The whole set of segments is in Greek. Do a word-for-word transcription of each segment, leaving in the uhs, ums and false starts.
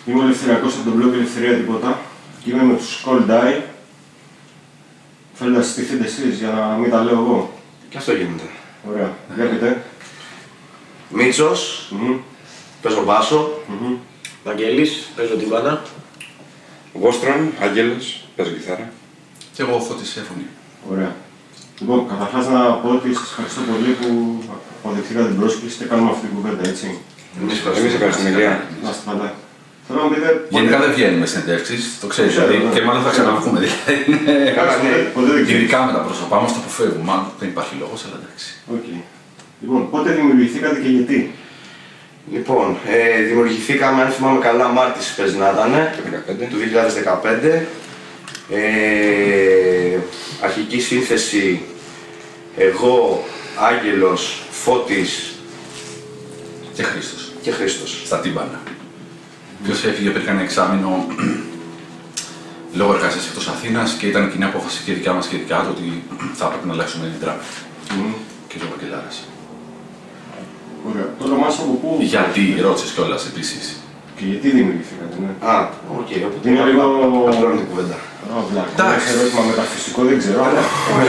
Είμαι ελευθεριακός από τον blog Ελευθερία Τίποτα και είμαι με τους Cold Eye. Θέλετε να συστηθείτε εσείς για να μην τα λέω εγώ. Και αυτό γίνεται. Ωραία. Βλέπετε. Μίτσος, Mm-hmm. παίζω μπάσο. Mm-hmm. Βαγγέλης, παίζω τύμπανα. Βόστρον, Άγγελος, παίζω κιθάρα. Και εγώ Φώτης Σέφωνη. Ωραία. Λοιπόν, καταρχάς να πω ότι σας ευχαριστώ πολύ που αποδεχτήκατε την πρόσκληση και κάνουμε αυτή την κουβέντα, έτσι. Εμείς Εμείς ευχαριστούμε, Ηλία. Να είστε καλά. Θέλω να μου πείτε. Γενικά δεν βγαίνουμε συνεντεύξεις, το ξέρεις, Ξέρω, δηλαδή, ναι. και μάλλον θα ξαναβγούμε. Δηλαδή, Καλά, ναι, ποτέ δεν ξέρεις. ειδικά με τα πρόσωπά μας το αποφεύγουμε, μάλλον δεν υπάρχει λόγος, αλλά εντάξει. Okay. Λοιπόν, πότε δημιουργηθήκατε και γιατί? Λοιπόν, ε, δημιουργηθήκαμε, αν θυμάμαι καλά, Μάρτης παίζει να ήταν, του δύο χιλιάδες δεκαπέντε. Ε, αρχική σύνθεση, εγώ, Άγγελος, Φώτης Και Χρήστος, και Χρήστος. στα τύμπανα. Ποιος έφυγε πριν ένα εξάμηνο λόγω εργασίας εκτός Αθήνας και ήταν κοινή απόφαση και δικιά μας και δικιά του ότι θα έπρεπε να αλλάξουμε την τράπη. Mm. Και ο Βαγγελάρας. Ωραία. Το όνομά σας από πού? Γιατί, ρώτησες κιόλας επίσης. Και γιατί δημιουργηθήκατε, ναι. Α, οκ, okay, οπότε Είναι λίγο. απλώνω την κουβέντα. Εντάξει. Ένα ερώτημα μεταφυσικό δεν ξέρω, αλλά.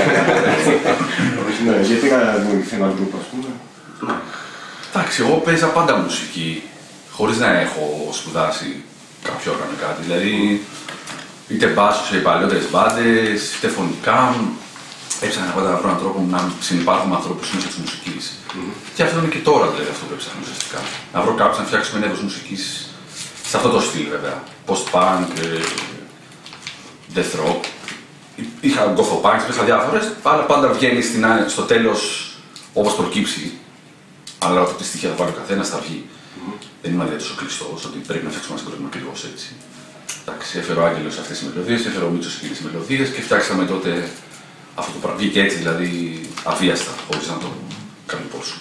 Ναι, γιατί να δημιουργηθεί ένα γκρουπ, ας πούμε. Εντάξει, εγώ παίζα πάντα μουσική, χωρίς να έχω σπουδάσει κάποιο όργανο ή κάτι. Δηλαδή, είτε μπάσο σε παλιότερες μπάντες, είτε φωνικά. Έψαχνα πάντα να βρω έναν τρόπο να συνυπάρχουμε ανθρώπους μέσα της μουσικής. Mm-hmm. Και αυτό είναι και τώρα δηλαδή αυτό που έψαχνα ουσιαστικά. Να βρω κάποιους να φτιάξουμε ένα είδος μουσικής σε αυτό το στυλ βέβαια. Post-punk, death rock. Είχα goth-punk, είχα διάφορες, αλλά πάντα βγαίνει στην, στο τέλος όπως προκύψει. Αλλά από τη στοιχεία θα πάρει ο καθένας, θα βγει. Mm-hmm. Δεν είμαι δηλαδή τόσο κλειστός ότι πρέπει να φτιάξουμε ένα συγκρότημα ακριβώς έτσι. Εντάξει, έφερε ο Άγγελος αυτές τις μελωδίες, έφερε ο Μίτσος εκείνες τις μελωδίες και φτιάξαμε τότε αυτό το πράγμα. Βγήκε έτσι δηλαδή αβίαστα, χωρίς να το καλυπώσουμε.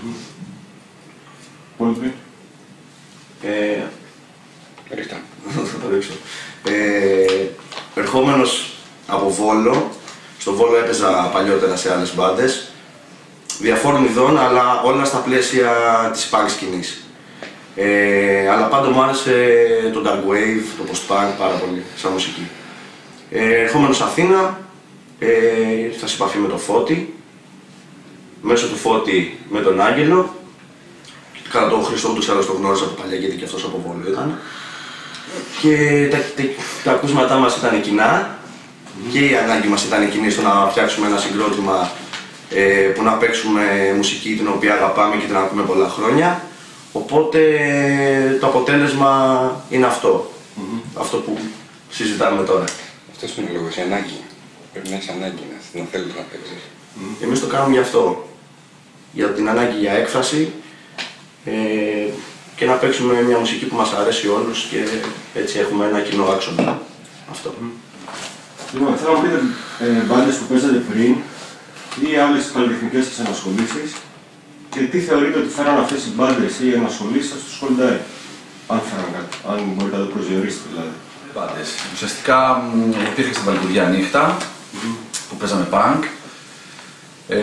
Πολύ. Ε, Ρίχτα. θα το δείξω. Ε, ερχόμενος από Βόλο, στο Βόλο έπαιζα παλιότερα σε άλλες μπάντες, διαφόρων ειδών, αλλά όλα στα πλαίσια της punk σκηνής. Ε, αλλά πάντα μου άρεσε το dark wave, το post-punk πάρα πολύ, σαν μουσική. Ε, ερχόμενος Αθήνα, ε, ήρθα σε επαφή με το Φώτη, μέσω του Φώτη με τον Άγγελο. Κατά τον Χριστό τους άλλως το γνώριζα από παλιά γιατί και αυτός από Βόλο ήταν. Και τα, τα, τα ακούσματά μας ήταν κοινά και η ανάγκη μας ήταν κοινή στο να φτιάξουμε ένα συγκρότημα ε, που να παίξουμε μουσική την οποία αγαπάμε και την ακούμε πολλά χρόνια. Οπότε το αποτέλεσμα είναι αυτό. Mm-hmm. Αυτό που συζητάμε τώρα. Αυτός είναι ο λόγος, η ανάγκη. Πρέπει να έχεις ανάγκη να, να θέλεις να παίξεις. Mm. Εμείς το κάνουμε γι' αυτό. Για την ανάγκη για έκφραση ε, και να παίξουμε μια μουσική που μας αρέσει όλους και έτσι έχουμε ένα κοινό άξονα. Αυτό. Mm. Λοιπόν, θέλω να πείτε ε, μπάντες που παίζατε πριν ή άλλες καλλιτεχνικές σας ενασχολήσεις και τι θεωρείτε ότι φέραν αυτές οι μπάντες ή ενασχολήσεις σας στους Cold Eye. Αν φέραν κάτι, αν μπορείτε να το προσδιορίσετε δηλαδή. Πάντες. Ουσιαστικά υπήρχε στην Βαλκουριά νύχτα mm-hmm. που παίζαμε punk ε,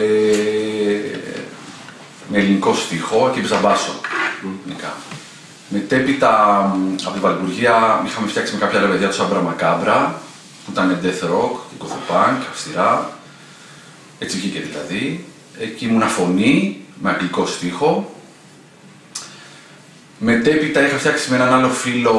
με ελληνικό στίχο και έπαιζα μπάσο. Mm-hmm. Μετέπειτα από τη Βαλκουριά είχαμε φτιάξει με κάποια άλλα παιδιά του Άμπρα Μακάμπρα που ήταν death rock και goth-punk, αυστηρά. Έτσι βγήκε δηλαδή. Εκεί ήμουνα φωνή με αγγλικό στίχο. Μετέπειτα είχα φτιάξει με έναν άλλο φίλο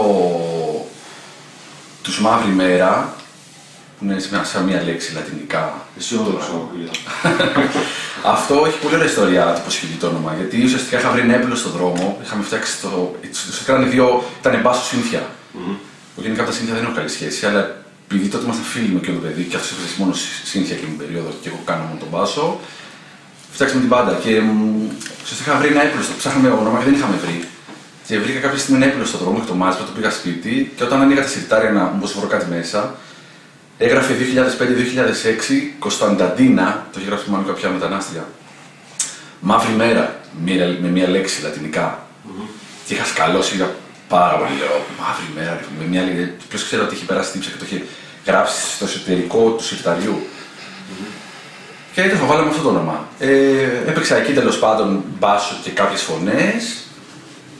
τους Μαύρη Μέρα, που είναι σαν μία λέξη λατινικά. Αισιόδοξο. Αυτό έχει πολύ ωραία ιστορία, το προσχεδί το όνομα, γιατί ουσιαστικά είχα βρει ένα έπελο στον δρόμο, είχαμε φτιάξει το... Ουσιαστικά ήταν δύο, ήταν μπάσο σύνθια. Mm-hmm. Γενικά από τα σύνθια δεν έχω καλή σχέση, αλλά επειδή τότε ήμασταν φίλοι με εκείνο το παιδί και αυτός έπαιζε μόνο σύνθια εκείνη την περίοδο και εγώ κάνω μόνο τον μπάσο, φτιάξαμε την μπάντα και ουσιαστικά είχα βρει ένα έπελο, ψάχναμε όνομα και δεν είχαμε βρει. Και βρήκα κάποια στιγμή ένα έπελο στον δρόμο και το μάζεψα, το πήγα σπίτι και όταν ανοίγα τα συρτάρια να μου βρω κάτι μέσα, έγραφε δύο χιλιάδες πέντε δύο χιλιάδες έξι Κωνστανταντίνα, το έχει γράψει μάλλον κάποια μετανάστρια. Μαύρη μέρα, με μία λέξη λατινικά. Mm-hmm. Και είχα σκαλώσει για πάρα πολύ, λέω, μαύρη μέρα, με μία λέξη. Ποιος ξέρω ότι είχε περάσει τύψα και το είχε γράψει στο εσωτερικό του συρταριού. Mm-hmm. Και έτσι θα βάλαμε αυτό το όνομα. Ε, έπαιξα εκεί τέλος πάντων μπάσο και κάποιες φωνές.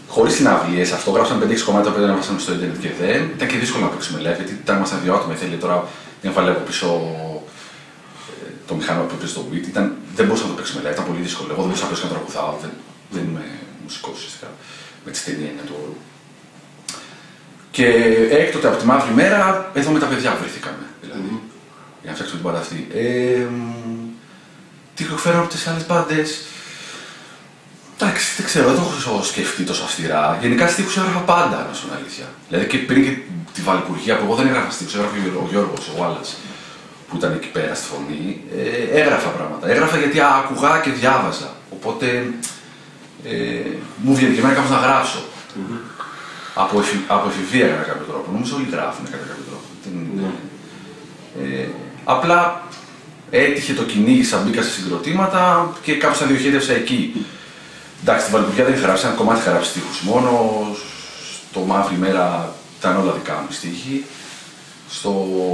χωρίς συναυλίες, αυτό γράψαμε πέντε έξι κομμάτια που έβασαμε στο Ιντερνετ και δεν. Ήταν και δύσκολο να παίξουμε live, γιατί ήταν ήμασταν δύο άτομα. Θέλει τώρα να βάλει από πίσω ε, το μηχάνημα που έπαιζε το beat. Ήταν, δεν μπορούσαμε να το παίξουμε live, ήταν πολύ δύσκολο. Εγώ δεν μπορούσα να παίξω να τραγουδάω, δεν, δεν είμαι μουσικός ουσιαστικά, με τη στενή έννοια του όρου. Και έκτοτε από τη μαύρη μέρα, εδώ με τα παιδιά βρεθήκαμε. Δηλαδή, mm. για να φτιάξουμε την μπάντα αυτή. Ε, τι έχω από τις άλλες μπάντες. Εντάξει, δεν ξέρω, δεν το έχω σκεφτεί τόσο αυστηρά. Γενικά στίχους έγραφα πάντα, να σου είναι αλήθεια. Δηλαδή και πριν και τη Βαλπουργία που εγώ δεν έγραφα στίχους, έγραφε ο Γιώργος, ο Γουάλλας, που ήταν εκεί πέρα στη φωνή. Ε, έγραφα πράγματα. Έγραφα γιατί άκουγα και διάβαζα. Οπότε ε, μου βγαίνει και εμένα κάπως να γράψω. Mm-hmm. Από, εφη, από εφηβεία κατά κάποιο τρόπο. Νομίζω όλοι γράφουν κατά κάποιο τρόπο. Mm-hmm. Ε, απλά έτυχε το κυνήγησα, μπήκα σε συγκροτήματα και κάπως τα διοχέτευσα εκεί. Εντάξει, στη Βαλπουργία δεν είχα γράψει, ένα κομμάτι είχα γράψει στίχους μόνο. Στο Μαύρη Μέρα ήταν όλα δικά μου στίχοι. Στο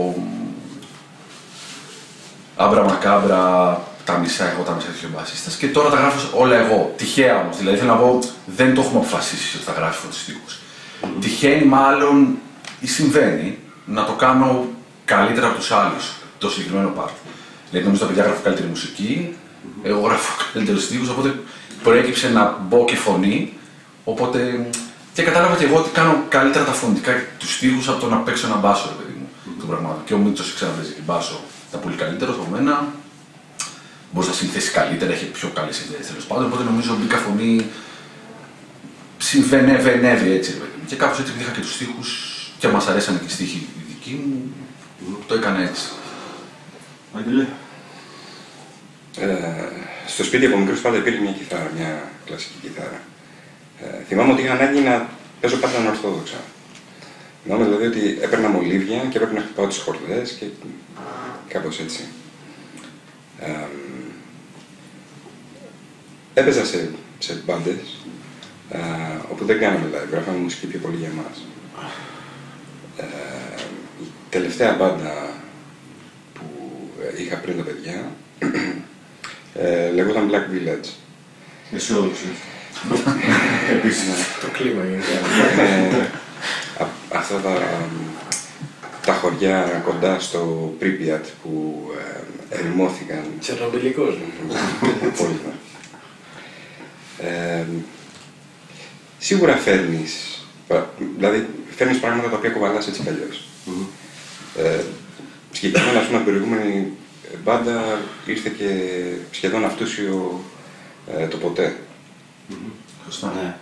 Άμπρα Μακάμπρα τα μισά εγώ, τα μισά είχε ο μπασίστας. Και τώρα τα γράφω όλα εγώ. Τυχαία όμως. Δηλαδή θέλω να πω, δεν το έχουμε αποφασίσει ότι θα γράφει αυτούς τους στίχους. Mm-hmm. Τυχαίνει μάλλον ή συμβαίνει να το κάνω καλύτερα από τους άλλους το συγκεκριμένο part. Δηλαδή νομίζω τα παιδιά γράφουν καλύτερη μουσική, mm-hmm. εγώ γράφω καλύτερους στίχους, οπότε προέκυψε να μπω και φωνή. Οπότε και κατάλαβα και εγώ ότι κάνω καλύτερα τα φωνητικά τους στίχους από το να παίξω ένα μπάσο, ρε παιδί μου. Mm-hmm. Και ο Μίτσος ξαναπέζει και μπάσο, ήταν πολύ καλύτερος από μένα. Μπορούσε να συνθέσει καλύτερα, έχει πιο καλές ιδέες τέλος πάντων. Οπότε νομίζω μπήκα φωνή. Συμβαίνευε έτσι, ρε παιδί μου. Και κάπως έτσι είχα και τους στίχους και μας αρέσανε και οι στίχοι οι δικοί μου. Mm-hmm. Το έκανα έτσι. Άγγελε. Ε, στο σπίτι από μικρός πάντα υπήρχε μια κιθάρα, μια κλασική κιθάρα. Ε, θυμάμαι ότι είχα ανάγκη να παίζω πάντα ανορθόδοξα. Θυμάμαι δηλαδή ότι έπαιρνα μολύβια και έπρεπε να χτυπάω τις χορδές και κάπως έτσι. Ε, έπαιζα σε, σε μπάντες ε, όπου δεν κάναμε live, γράφαμε μουσική πιο πολύ για εμάς. Ε, η τελευταία μπάντα που είχα πριν τα παιδιά ε, λεγόταν Black Village. Αισιόδοξο. Επίσης, το κλίμα είναι. Αυτά τα, τα χωριά κοντά στο Πρίπιατ που ε, ερημώθηκαν. Τσερνομπιλικός. Πολύ. Ε, σίγουρα φέρνεις, δηλαδή φέρνεις πράγματα τα οποία κοβαλάς έτσι κι αλλιώς. Mm-hmm. Ε, συγκεκριμένα, ας πούμε, την προηγούμενη μπάντα ήρθε και σχεδόν αυτούσιο ε, το ποτέ. Σωστά. Ναι.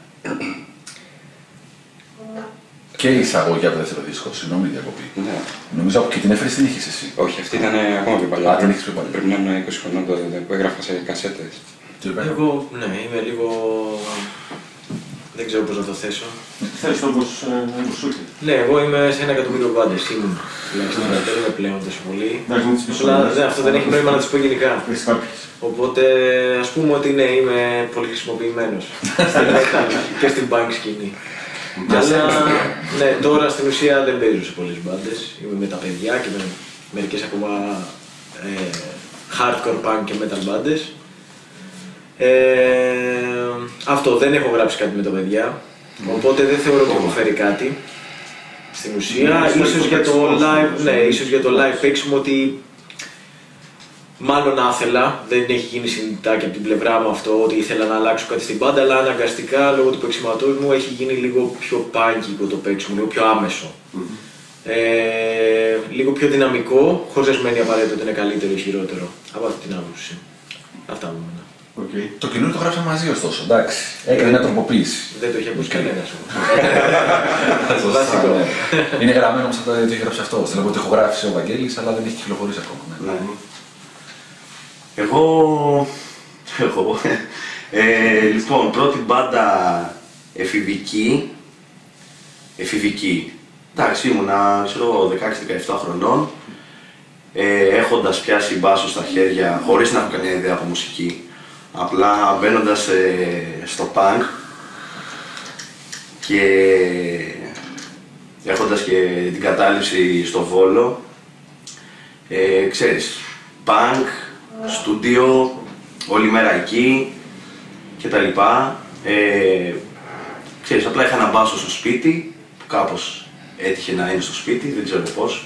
Και η εισαγωγή από το δεύτερο δίσκο, συγγνώμη διακοπή. Ναι. Νομίζω και την έφερες την είχες εσύ. Όχι, αυτή ήταν ακόμα πιο παλιά. Α, την είχες πιο παλιά. Πρέπει να είναι είκοσι χρονών που έγραφα σε κασέτες. Εγώ, ναι, είμαι λίγο... δεν ξέρω πώς να το θέσω. Θες όπως σου έρχεται. Ναι, εγώ είμαι σε ένα εκατομμύριο μπάντες, ήμουν. Τουλάχιστον δεν είμαι πλέον τόσο πολύ. Αλλά αυτό δεν έχει νόημα να τις πω γενικά. Οπότε ας πούμε ότι ναι, είμαι πολύ χρησιμοποιημένος στην metal και στην punk σκηνή. Αλλά ναι, τώρα στην ουσία δεν παίζω σε πολλές μπάντες. Είμαι με τα παιδιά και με μερικές ακόμα ε, hardcore punk και metal μπάντες. Ε, αυτό, δεν έχω γράψει κάτι με τα παιδιά, οπότε δεν θεωρώ ότι έχω φέρει κάτι. Στην ουσία, ίσως για το live, ναι, ίσως για το live παίξιμο ότι μάλλον άθελα, δεν έχει γίνει συνειδητά και από την πλευρά μου αυτό ότι ήθελα να αλλάξω κάτι στην μπάντα, αλλά αναγκαστικά λόγω του παίξηματός μου έχει γίνει λίγο πιο πάγκικο το παίξιμο, λίγο πιο άμεσο. Mm-hmm. Ε, λίγο πιο δυναμικό, χωρίς να σημαίνει απαραίτητα ότι είναι καλύτερο ή χειρότερο. Από αυτή την άποψη. Αυτά μου είναι. Okay. Το καινούριο το γράψαμε μαζί ωστόσο, εντάξει. Έκανε μια τροποποίηση. Δεν το είχε ακούσει κανένας όμως. Βασικό. Είναι γραμμένο όμως αυτό, το είχε γράψει αυτό. Θέλω να πω ότι έχω γράψει ο Βαγγέλης, αλλά δεν έχει κυκλοφορήσει ακόμα. Ναι. Εγώ... Εγώ... Ε, λοιπόν, πρώτη μπάντα εφηβική. Εφηβική. Εντάξει, ήμουνα, ξέρω, δεκαέξι δεκαεπτά χρονών. Ε, έχοντας πιάσει μπάσο στα χέρια, χωρίς να έχω καμία ιδέα από μουσική. Απλά μπαίνοντας ε, στο punk και έχοντας και την κατάληψη στο Βόλο, ε, ξέρεις, punk, στούντιο, όλη μέρα εκεί και τα λοιπά. Ε, ξέρεις, απλά είχα ένα μπάσο στο σπίτι, που κάπως έτυχε να είναι στο σπίτι, δεν ξέρω πώς.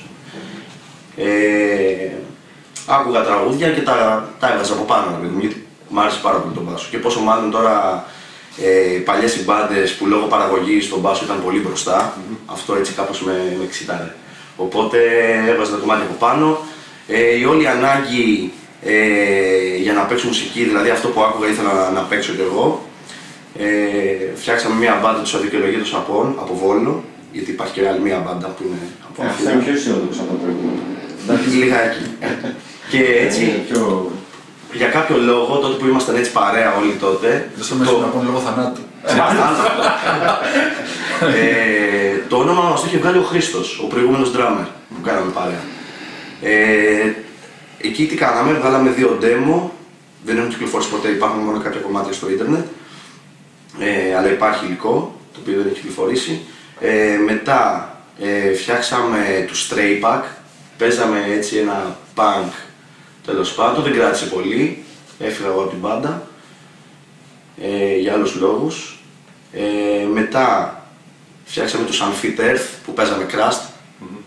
Ε, άκουγα τραγούδια και τα, τα έβαζα από πάνω, γιατί μου άρεσε πάρα πολύ τον μπάσο. Και πόσο μάλλον τώρα ε, παλιές οι μπάντες που λόγω παραγωγής τον μπάσο ήταν πολύ μπροστά, mm-hmm. αυτό έτσι κάπως με, με εξητάρε. Οπότε έβαζα το κομμάτι από πάνω. Ε, η όλη ανάγκη ε, για να παίξω μουσική, δηλαδή αυτό που άκουγα ήθελα να, να παίξω κι εγώ. Ε, φτιάξαμε μια μπάντα του Αδικαιολογήτως Απών, από Βόλο, γιατί υπάρχει και άλλη μια μπάντα που είναι από ε, αυτό είναι πιο αισιόδοξο από το προηγούμενο. Εντάξει, λιγάκι. Και έτσι, πιο... για κάποιο λόγο, τότε που ήμασταν έτσι παρέα όλοι τότε... Δεν στο μέσα να πω λόγω θανάτου. ε, το όνομα μας το είχε βγάλει ο Χρήστος, ο προηγούμενος drummer που κάναμε παρέα. Ε, εκεί τι κάναμε, βγάλαμε δύο demo, δεν έχουν κυκλοφορήσει ποτέ, υπάρχουν μόνο κάποια κομμάτια στο ίντερνετ. Ε, αλλά υπάρχει υλικό, το οποίο δεν έχει κυκλοφορήσει. Ε, μετά ε, φτιάξαμε του Stray Pack, παίζαμε έτσι ένα punk, τέλος πάντων, δεν κράτησε πολύ, έφυγα εγώ από την μπάντα ε, για άλλους λόγους. Ε, μετά φτιάξαμε τους Unfit Earth που παίζαμε Crust. Mm-hmm.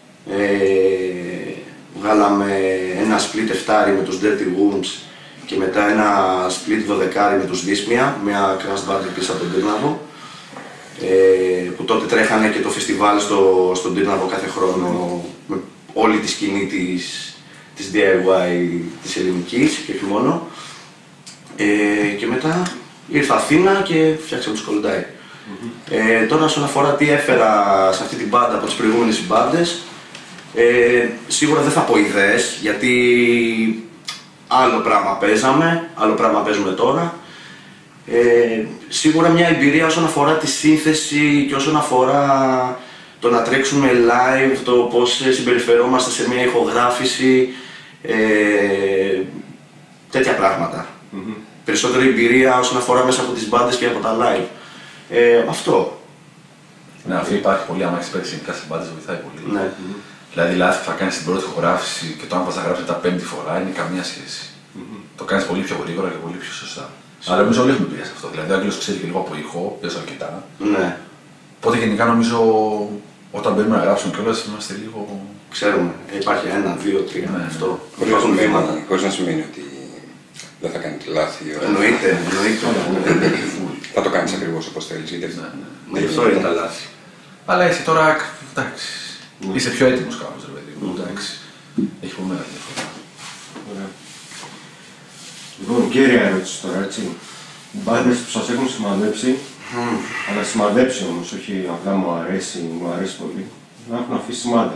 ε, βγάλαμε ένα split εφτάρι με τους Dirty Wombs και μετά ένα split δωδεκάρι με τους Δύσμια, μια crash band πίσω από τον Τύρναβο, ε, που τότε τρέχανε και το φεστιβάλ στο, στον Τύρναβο κάθε χρόνο με όλη τη σκηνή της, της ντι άι γουάι της ελληνικής και όχι μόνο. Ε, και μετά ήρθα Αθήνα και φτιάξαμε τους Cold Eye. Mm-hmm. ε, τώρα όσον αφορά τι έφερα σε αυτή την μπάντα από τις προηγούμενες μπάντες, ε, σίγουρα δεν θα πω ιδέες, γιατί άλλο πράγμα παίζαμε, άλλο πράγμα παίζουμε τώρα. Ε, σίγουρα μια εμπειρία όσον αφορά τη σύνθεση και όσον αφορά το να τρέξουμε live, το πώς συμπεριφερόμαστε σε μια ηχογράφηση, ε, τέτοια πράγματα. Mm-hmm. Περισσότερη εμπειρία όσον αφορά μέσα από τις μπάντες και από τα live. Ε, αυτό. Ναι, αυτό υπάρχει πολύ, άμα έχεις παίξει γενικά σε μπάντες βοηθάει πολύ. Ναι. Mm-hmm. Δηλαδή, λάθη που θα κάνεις την πρώτη ηχογράφηση και το αν πας να γράψεις τα πέμπτη φορά είναι καμία σχέση. Mm-hmm. Το κάνεις πολύ πιο γρήγορα και πολύ πιο σωστά. Mm-hmm. Αλλά νομίζω όλοι έχουμε εμπειρία σε αυτό. Δηλαδή, ο Άγγελος ξέρει και λίγο από ήχο, πες αρκετά. Ναι. Οπότε γενικά νομίζω όταν μπαίνουμε να γράψουμε κιόλας είμαστε λίγο. Ξέρουμε. Υπάρχει ένα, δύο, τρία. Ναι, αυτό. Χωρίς να σημαίνει ότι δεν θα κάνετε λάθη. Εννοείται, εννοείται. Θα το κάνεις ακριβώς όπως θέλεις. Γι' αυτό είναι τα λάθη. Αλλά εσύ τώρα, εντάξει. Mm. Είσαι πιο έτοιμος κάπως, ρε παιδί μου, εντάξει. Έχει πολύ μεγάλη διαφορά. Ωραία. Λοιπόν, κύρια ερώτηση τώρα, έτσι. Μπάντες που σας έχουν σημαδέψει, mm. αλλά σημαδέψει όμως, όχι απλά μου αρέσει, μου αρέσει πολύ, να έχουν αφήσει σημάδι.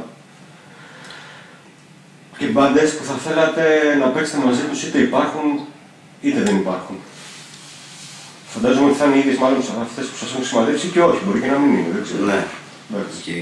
Και μπάντες που θα θέλατε να παίξετε μαζί τους, είτε υπάρχουν, είτε δεν υπάρχουν. Φαντάζομαι ότι θα είναι οι ίδιες μάλλον αυτές που σας έχουν σημαδέψει και όχι, μπορεί και να μην είναι, δεν ξέρω. Ναι. Okay.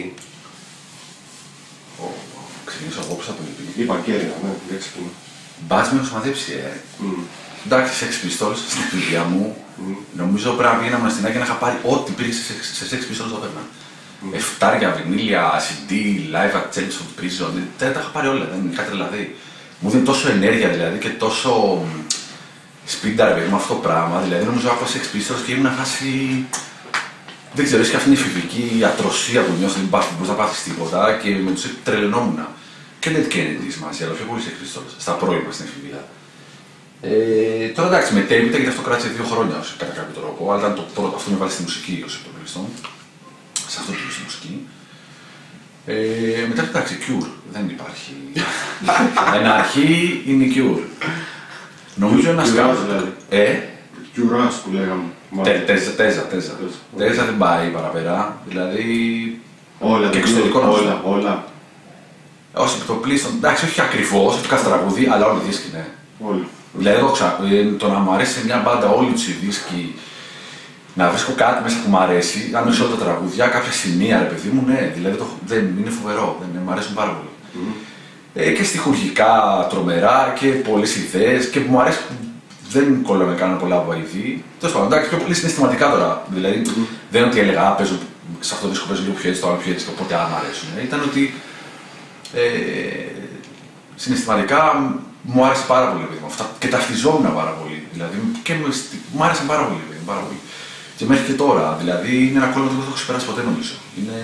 Ξεκινήσω εγώ πώς θα το πει. Είπα κέρια, ναι, δεν ξεκινώ. Μπας με έχω σημαδέψει, ε. Mm. Εντάξει, Sex Pistols στην παιδιά μου, mm. νομίζω πρέπει να πήγαινα μοναστινά και να είχα πάρει ό,τι πήγε σε Sex Pistols το έπαιρνα. Mm. Εφτάρια, βινίλια, σι ντι, live at Chelmsford Prison, δεν τα είχα πάρει όλα, δεν είχα τρελαθεί. Μου δίνει τόσο ενέργεια δηλαδή και τόσο σπίνταρ με αυτό το πράγμα, δηλαδή νομίζω άκουσα Sex Pistols και ήμουν φάση. Δεν ξέρω, είσαι αυτή είναι η εφηβική ατροσία που νιώθω, δεν μπορείς να πάθεις τίποτα και με τους τρελαινόμουν. Και Dead Kennedy σημασία, αλλά πιο πολύ Sex Pistols, στα πρώιμα στην εφηβεία. Ε, τώρα εντάξει, με τέμπιτα γιατί αυτό κράτησε δύο χρόνια κατά κάποιο τρόπο, αλλά ήταν το πρώτο, αυτό με βάλει στη μουσική ως επιτοπλιστών, σε αυτό το στη μουσική. Ε, μετά εντάξει, Cure, δεν υπάρχει. Ένα αρχή είναι η Cure. Νομίζω ένας κάπου. Ε, Cure που λέγαμε. Τέζα, τέζα, τέζα. Τέζα δεν πάει παραπέρα, δηλαδή. Όλα, και εξωτερικό όλα, όλα, όλα. Ως επιτοπλίστων, εντάξει, όχι ακριβώς, όχι κάθε τραγούδι, αλλά όλοι οι δίσκοι, ναι. Όλοι. Δηλαδή, εγώ ξα... το να μου αρέσει σε μια μπάντα όλοι τους οι δίσκοι, να βρίσκω κάτι μέσα που μου αρέσει, αν όχι όλα τα τραγούδια, κάποια σημεία, ρε παιδί μου, ναι, δηλαδή το... δεν είναι φοβερό, δεν μου αρέσουν πάρα πολύ. Mm. Ε, και στιχουργικά τρομερά και πολλές ιδέες και που μου αρέσει. Δεν κόλλαμε καν πολλά από αηδή. Τέλος πάντων, εντάξει, πιο πολύ συναισθηματικά τώρα. Δηλαδή, mm. δεν είναι ότι έλεγα, α, παίζω, σε αυτό το δίσκο παίζω λίγο πιο έτσι, το άλλο πιο έτσι, οπότε αν μου αρέσουν. Ήταν ότι ε, συναισθηματικά μου άρεσε πάρα πολύ. Αυτά, και ταυτιζόμουν πάρα πολύ. Δηλαδή, και μου άρεσαν πάρα πολύ. Πάρα πολύ. Και μέχρι και τώρα, δηλαδή είναι ένα κόλλημα που δεν θα έχω ξεπεράσει ποτέ νομίζω. Είναι.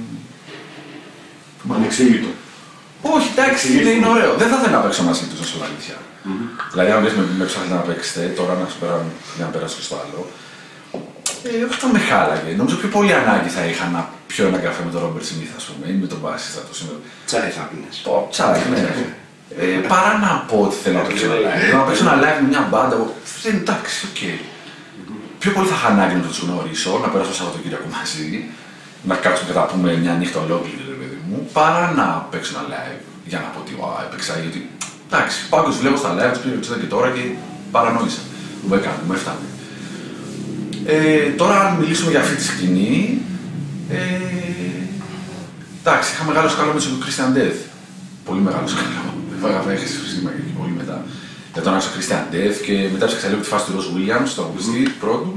Ανεξήγητο. Όχι, εντάξει, είναι, είναι ωραίο. Δεν θα ήθελα να παίξω μαζί του, να σου πω αλήθεια. Mm-hmm. Δηλαδή, αν λες με, με ψάχνετε να παίξετε, τώρα να σου πέρα, για να περάσω στο άλλο. Ε, όχι, θα με χάλαγε. Νομίζω πιο πολύ ανάγκη θα είχα να πιω ένα καφέ με τον Ρόμπερτ Σμιθ, ας πούμε, ή με τον Μπάση. Τσάι θα πίνεις. Τσάι, ναι. ε, παρά να πω ότι θέλω να παίξω ένα live. Να παίξω ένα live με μια μπάντα. Δεν εντάξει, οκ. Okay. Mm-hmm. Πιο πολύ θα είχα ανάγκη να του γνωρίσω, να περάσω Σαββατοκύριακο μαζί, να κάτσουμε και να πούμε μια νύχτα ολόκληρη, παιδί μου, παρά να παίξω ένα live για να πω ότι έπαιξα. Γιατί εντάξει, πάντως βλέπω στα live, του πήρε και τώρα και παρανόησα. Μου έκανε, μου έφτανε. Ε, τώρα, αν μιλήσουμε για αυτή τη σκηνή, ε, εντάξει, είχα μεγάλο σκάλο με τον Christian Death. Πολύ μεγάλο σκάλο. Βέβαια, έχεις σύστημα και πολύ μετά. Για τον άκουσα Christian Death και μετά ψάξα τη φάση του Ross Williams, του αγωνιστή πρώτου.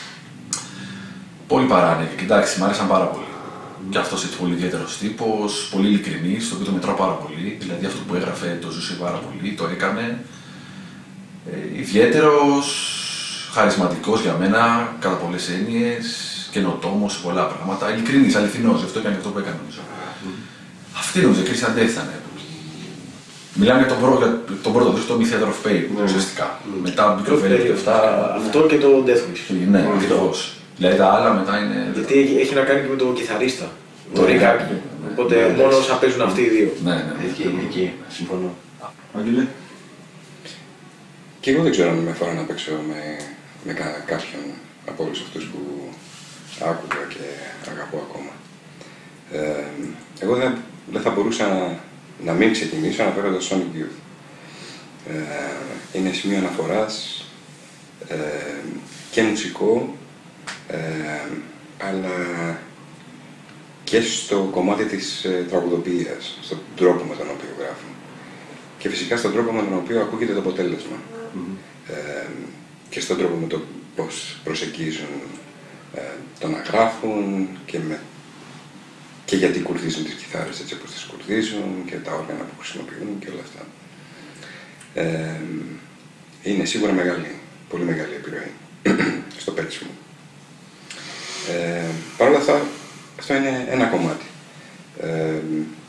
Πολύ παράνοια και εντάξει, μ' άρεσαν πάρα πολύ. Και αυτός έτσι πολύ ιδιαίτερος τύπος, πολύ ειλικρινής, το οποίο το μετράω πάρα πολύ. Δηλαδή αυτό που έγραφε το ζούσε πάρα πολύ, το έκανε. Ε, ιδιαίτερος, χαρισματικός για μένα, κατά πολλές έννοιες, καινοτόμος σε πολλά πράγματα. Ειλικρινής, αληθινός, αυτό έκανε αυτό που έκανε νομίζω. Mm. Αυτή νομίζω, Christian Death ήταν. Μιλάμε για τον πρώτο, για τον πρώτο δίσκο, το Me Theater of Pain, mm. ουσιαστικά. Mm. Μετά μικροφέλη και αυτά. Αυτό και το Death Wish. Ναι, mm. ακριβώς. Δηλαδή τα άλλα μετά είναι. Γιατί έχει να κάνει και με τον κιθαρίστα. Το Rick Astley. Οπότε μόνο όσα παίζουν αυτοί οι δύο. Ναι, ναι. Εκεί, συμφωνώ. Άγγελε. Και εγώ δεν ξέρω αν με φορά να παίξω με, με κα, κάποιον από όλους αυτούς που άκουγα και αγαπώ ακόμα. Ε, εγώ δεν, δεν θα μπορούσα να, να μην ξεκινήσω αναφέροντας Sonic Youth. Ε, είναι σημείο αναφοράς ε, και μουσικό, ε, αλλά και στο κομμάτι της ε, τραγουδοποιίας, στον τρόπο με τον οποίο γράφουν. Και φυσικά στον τρόπο με τον οποίο ακούγεται το αποτέλεσμα. Mm-hmm. Ε, και στον τρόπο με τον πώς προσεγγίζουν ε, το να γράφουν και, με, και γιατί κουρδίζουν τις κιθάρες έτσι όπως τις κουρδίζουν και τα όργανα που χρησιμοποιούν και όλα αυτά. Ε, είναι σίγουρα μεγάλη, πολύ μεγάλη επιρροή στο παίξιμο. Ε, παρ' όλα αυτά, αυτό είναι ένα κομμάτι. Ε,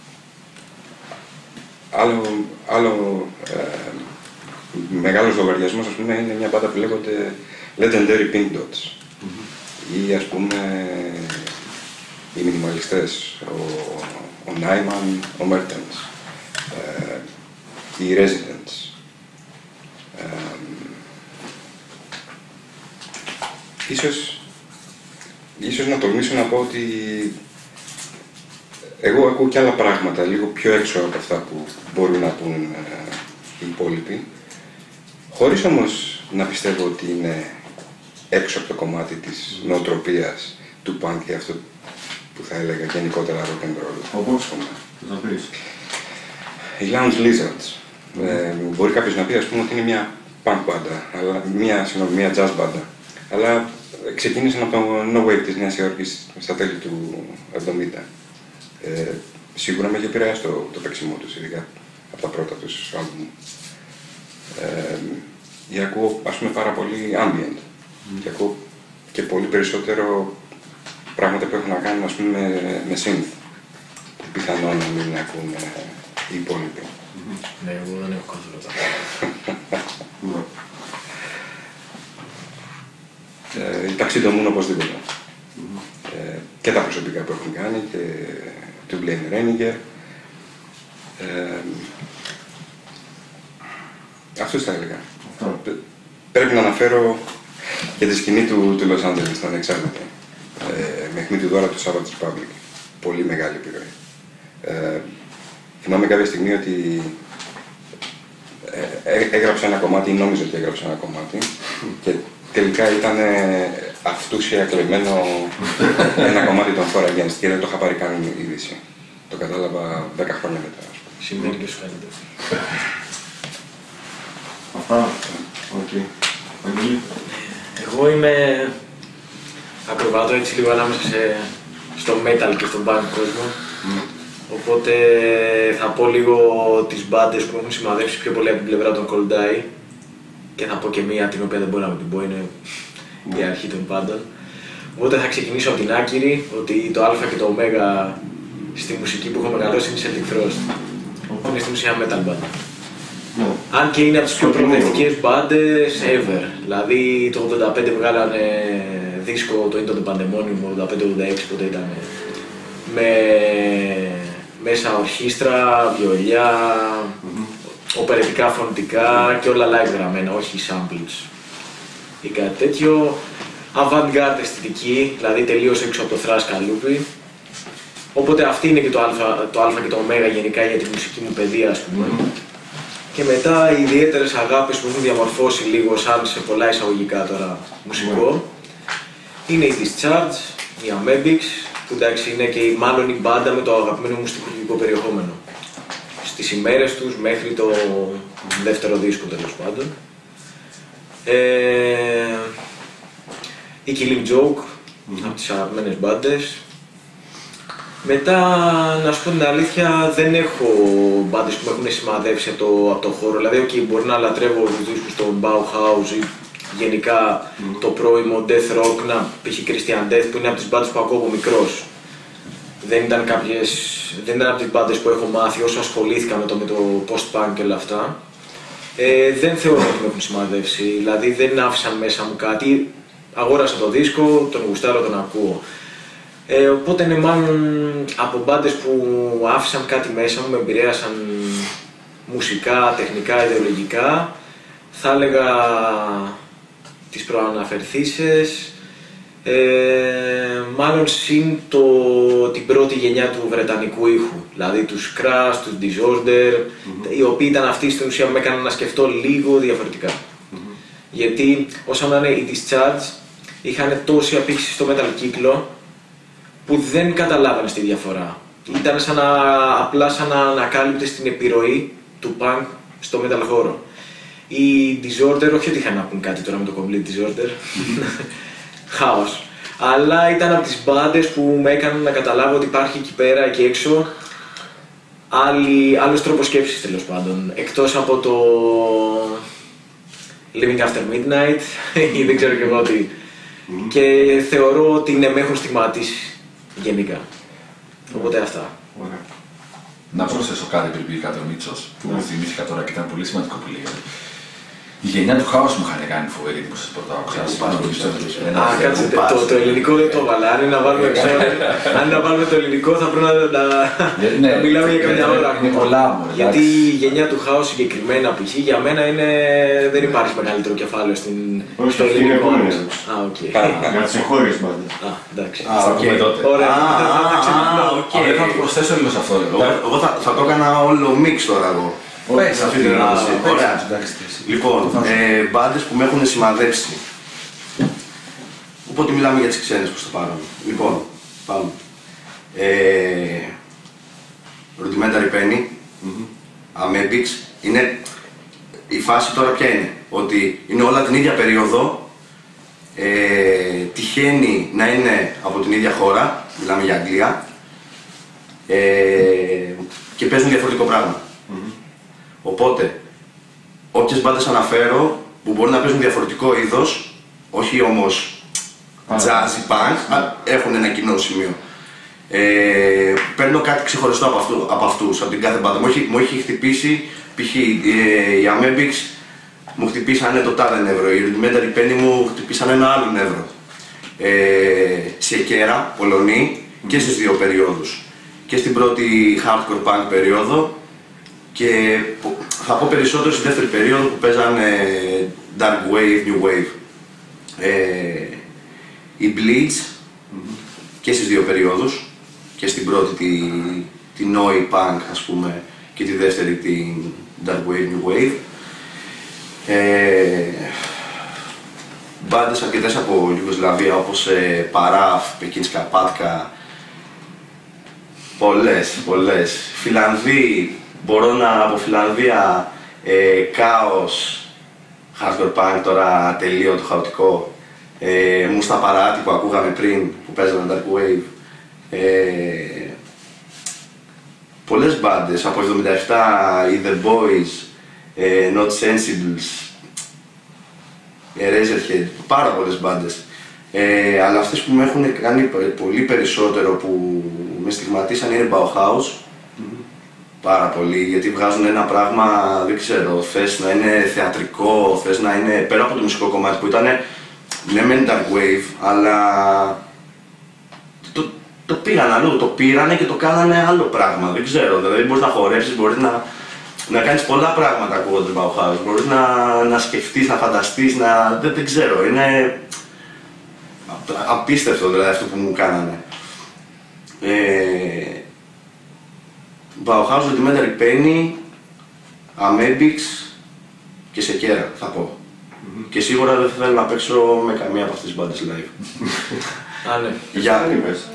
άλλο άλλο ε, μεγάλος λογαριασμός, ας πούμε, είναι μια μπάντα που λέγονται Legendary Pink Dots. Mm-hmm. Ή, ας πούμε, οι μινιμαλιστές, ο, ο Nyman, ο Mertens, ε, οι Residents. Ε, ίσως, ίσως να τολμήσω να πω ότι εγώ ακούω και άλλα πράγματα, λίγο πιο έξω από αυτά που μπορούν να πούν ε, οι υπόλοιποι, χωρίς όμως να πιστεύω ότι είναι έξω από το κομμάτι της νοοτροπίας του punk και αυτό που θα έλεγα γενικότερα rock and roll. Όπως, θα πεις. Οι Lounge Lizards. Mm. Ε, μπορεί κάποιος να πει, ας πούμε, ότι είναι μια punk μπάντα, αλλά μια, συγγνώμη, μια jazz μπάντα. Αλλά ξεκίνησαν από το No Wave της Νέας Υόρκης στα τέλη του εβδομήντα. Ε, σίγουρα με είχε επηρεάσει το, το παίξιμό τους, ειδικά από τα πρώτα τους άλμπουμ. Ε, ή ακούω, ας πούμε, πάρα πολύ ambient. Mm. Και ακούω και πολύ περισσότερο πράγματα που έχουν να κάνουν, ας πούμε, με, με synth. Που πιθανόν να μην ακούν ε, οι υπόλοιποι. Mm-hmm. Ναι, εγώ δεν έχω καθόλου τα ε, ταξιδομούν οπωσδήποτε. Mm-hmm. Ε, και τα προσωπικά που έχουν κάνει και του Blaine Reininger. Ε, αυτούς θα έλεγα. Mm. Πρέπει να αναφέρω και τη σκηνή του, του Los Angeles, ήταν εξάρτητη. Ε, με αιχμή του δώρα του Savage Republic. Πολύ μεγάλη επιρροή. Ε, θυμάμαι κάποια στιγμή ότι ε, ε, έγραψα ένα κομμάτι, ή νόμιζα ότι έγραψα ένα κομμάτι mm. και τελικά ήταν αυτούσια κλεμμένο ένα κομμάτι των Four Against και δεν το είχα πάρει καν είδηση. Το κατάλαβα δέκα χρόνια μετά. Συμβαίνει και σου φαίνεται. Αυτά. Οκ. Εγώ είμαι ακροβάτο έτσι λίγο ανάμεσα σε, στο metal και στον punk κόσμο. Mm. Οπότε θα πω λίγο τις μπάντες που έχουν σημαδέψει πιο πολύ από την πλευρά των Cold Eye. Και θα πω και μία την οποία δεν μπορώ να μην την πω, είναι η αρχή των πάντων. Οπότε θα ξεκινήσω από την άκυρη, ότι το Α και το Ω στη μουσική που έχω μεγαλώσει είναι Celtic Frost. Είναι στην ουσία metal band. Ναι. Αν και είναι από τις πιο προοδευτικές μπάντες ever. Δηλαδή το ογδόντα πέντε βγάλανε δίσκο, το Into the Pandemonium, ογδόντα πέντε ογδόντα έξι πότε ήταν. Με μέσα ορχήστρα, βιολιά, mm-hmm. οπερετικά φωνητικά και όλα live γραμμένα, όχι samples ή κάτι τέτοιο. Avant-garde αισθητική, δηλαδή τελείως έξω από το thrash καλούπι. Οπότε αυτή είναι και το Α, το Α και το Ω γενικά για τη μουσική μου παιδεία, ας πούμε. Mm-hmm. Και μετά οι ιδιαίτερες αγάπες που έχουν διαμορφώσει λίγο σαν σε πολλά εισαγωγικά τώρα μουσικό mm-hmm. είναι η Discharge, η Amebix, που εντάξει είναι και μάλλον η μπάντα με το αγαπημένο μου στιχουργικό περιεχόμενο στις ημέρες τους μέχρι το mm-hmm. δεύτερο δίσκο τέλος πάντων. Ε, η Killing Joke, mm-hmm. από τις αγαπημένες μπάντες. Μετά, να σου πω την αλήθεια, δεν έχω μπάντες που με έχουν σημαδεύσει από το, από το χώρο. Δηλαδή, okay, μπορεί να λατρεύω τους δίσκους των Bauhaus ή γενικά mm. το πρώιμο Death Rock, να π.χ. Christian Death, που είναι από τις μπάντες που ακούω από μικρός. Δεν ήταν, κάποιες, δεν ήταν από τις μπάντες που έχω μάθει όσο ασχολήθηκα με το, με το post-punk και όλα αυτά. Ε, δεν θεωρώ ότι με έχουν σημαδεύσει, δηλαδή δεν άφησαν μέσα μου κάτι. Αγόρασα το δίσκο, τον γουστάρω, τον ακούω. Ε, οπότε είναι μάλλον από μπάντες που άφησαν κάτι μέσα μου, με επηρέασαν μουσικά, τεχνικά, ιδεολογικά. Θα έλεγα τις προαναφερθήσεις, ε, μάλλον συν το, την πρώτη γενιά του βρετανικού ήχου, δηλαδή τους Crash, τους Disorder, mm-hmm. οι οποίοι ήταν αυτοί στην ουσία που με έκαναν να σκεφτώ λίγο διαφορετικά. Mm-hmm. Γιατί όσο να είναι οι Discharge είχαν τόση απήχηση στο metal κύκλο που δεν καταλάβανε τη διαφορά. Ήταν σαν να, απλά σαν να ανακάλυπτες την επιρροή του punk στο metal χώρο. Οι Disorder, όχι ότι είχαν να πούν κάτι τώρα με το Complete Disorder, χάος. Αλλά ήταν από τις μπάντες που με έκαναν να καταλάβω ότι υπάρχει εκεί πέρα, εκεί έξω, άλλη, άλλος τρόπος σκέψης τέλος πάντων. Εκτός από το Living After Midnight ή δεν ξέρω και εγώ τι. Mm. Και θεωρώ ότι ναι, με έχουν στιγματίσει γενικά. Mm. Οπότε αυτά. Okay. Να προσθέσω κάτι πριν πει κάτι ο Μίτσος, που μου θυμήθηκα τώρα και ήταν πολύ σημαντικό που λέγατε. Η γενιά του χάους μου είχαν κάνει φοβερή εντύπωση στις πρώτα άκουσες. Α, κάτσε, το ελληνικό δεν το έβαλα. Αν είναι να βάλουμε αν να βάλουμε το ελληνικό θα πρέπει να μιλάμε για καμιά ώρα. Είναι πολλά μου. Γιατί η γενιά του χάους συγκεκριμένα π.χ. για μένα δεν υπάρχει μεγαλύτερο κεφάλαιο στο ελληνικό. Α, οκ. Για τις εγχώριες μπάντες. Α, εντάξει. Θα πούμε τότε. Ωραία. Δεν θα το προσθέσω λίγο σε αυτό. Εγώ θα το έκανα όλο μίξ τώρα εγώ. Πες αυτή την ερώτηση. Ωραία. Λοιπόν, ε, μπάντες που με έχουν σημαδέψει. Οπότε μιλάμε για τις ξένες προς το παρόν. Λοιπόν, πάμε. Ε, Rudimentary Penny, mm-hmm. Amebix. Είναι, η φάση τώρα ποια είναι, ότι είναι όλα την ίδια περίοδο, ε, τυχαίνει να είναι από την ίδια χώρα, μιλάμε για Αγγλία, ε, και παίζουν διαφορετικό πράγμα. Mm-hmm. Οπότε, όποιες μπάντες αναφέρω που μπορεί να παίζουν διαφορετικό είδος, όχι όμως jazz ή punk, έχουν ένα κοινό σημείο. Ε, παίρνω κάτι ξεχωριστό από, αυτού, από αυτούς, από την κάθε μπάντα. Μου έχει, μου έχει χτυπήσει, π.χ. Ε, οι Amebix μου χτυπήσανε το τάδε νεύρο, οι Rudimentary Penny μου χτυπήσανε ένα άλλο νεύρο. Ε, σε κέρα, Πολωνή, και στις δύο περιόδους. Και στην πρώτη hardcore punk περίοδο, και θα πω περισσότερο στη δεύτερη περίοδο που παίζανε Dark Wave, New Wave. Ε, η Bleach mm-hmm. και στις δύο περιόδους, και στην πρώτη τη, τη Noi Punk ας πούμε, και τη δεύτερη τη Dark Wave, New Wave. Ε, μπάντες αρκετές από Ιουγκοσλαβία όπως ε, Παράφ, Πεκίνσκα Πάτκα, πολλές, πολλές. Φιλανδοί, μπορώ να από Φιλανδία, ε, Κάος, Hardcore Punk, τώρα τελείω το χαοτικό, ε, Μούστα Παράτη που ακούγαμε πριν, που παίζανε Dark Wave. Ε, πολλές μπάντες, από εβδομήντα επτά, The Boys, ε, Not Sensibles, ε, Razorhead, πάρα πολλές μπάντες. Ε, αλλά αυτές που με έχουν κάνει πολύ περισσότερο, που με στιγματίσαν, είναι Bauhaus. Mm-hmm. Πάρα πολύ, γιατί βγάζουν ένα πράγμα, δεν ξέρω, θες να είναι θεατρικό, θες να είναι πέρα από το μουσικό κομμάτι που ήταν, ναι μεν dark wave, αλλά το, το πήγαν αλλού, το πήρανε και το κάνανε άλλο πράγμα, δεν ξέρω, δηλαδή μπορείς να χορέψεις, μπορείς να, να κάνεις πολλά πράγματα ακούγοντας Bauhaus, μπορείς να, να σκεφτείς, να φανταστείς, να, δεν, δεν ξέρω, είναι απίστευτο δηλαδή αυτό που μου κάνανε. Ε, Bauhaus, Rudimentary Penny, Amebix και Sekera θα πω. Mm-hmm. Και σίγουρα δεν θέλω να παίξω με καμία από αυτές τις μπάντες live. Α, ναι. Για...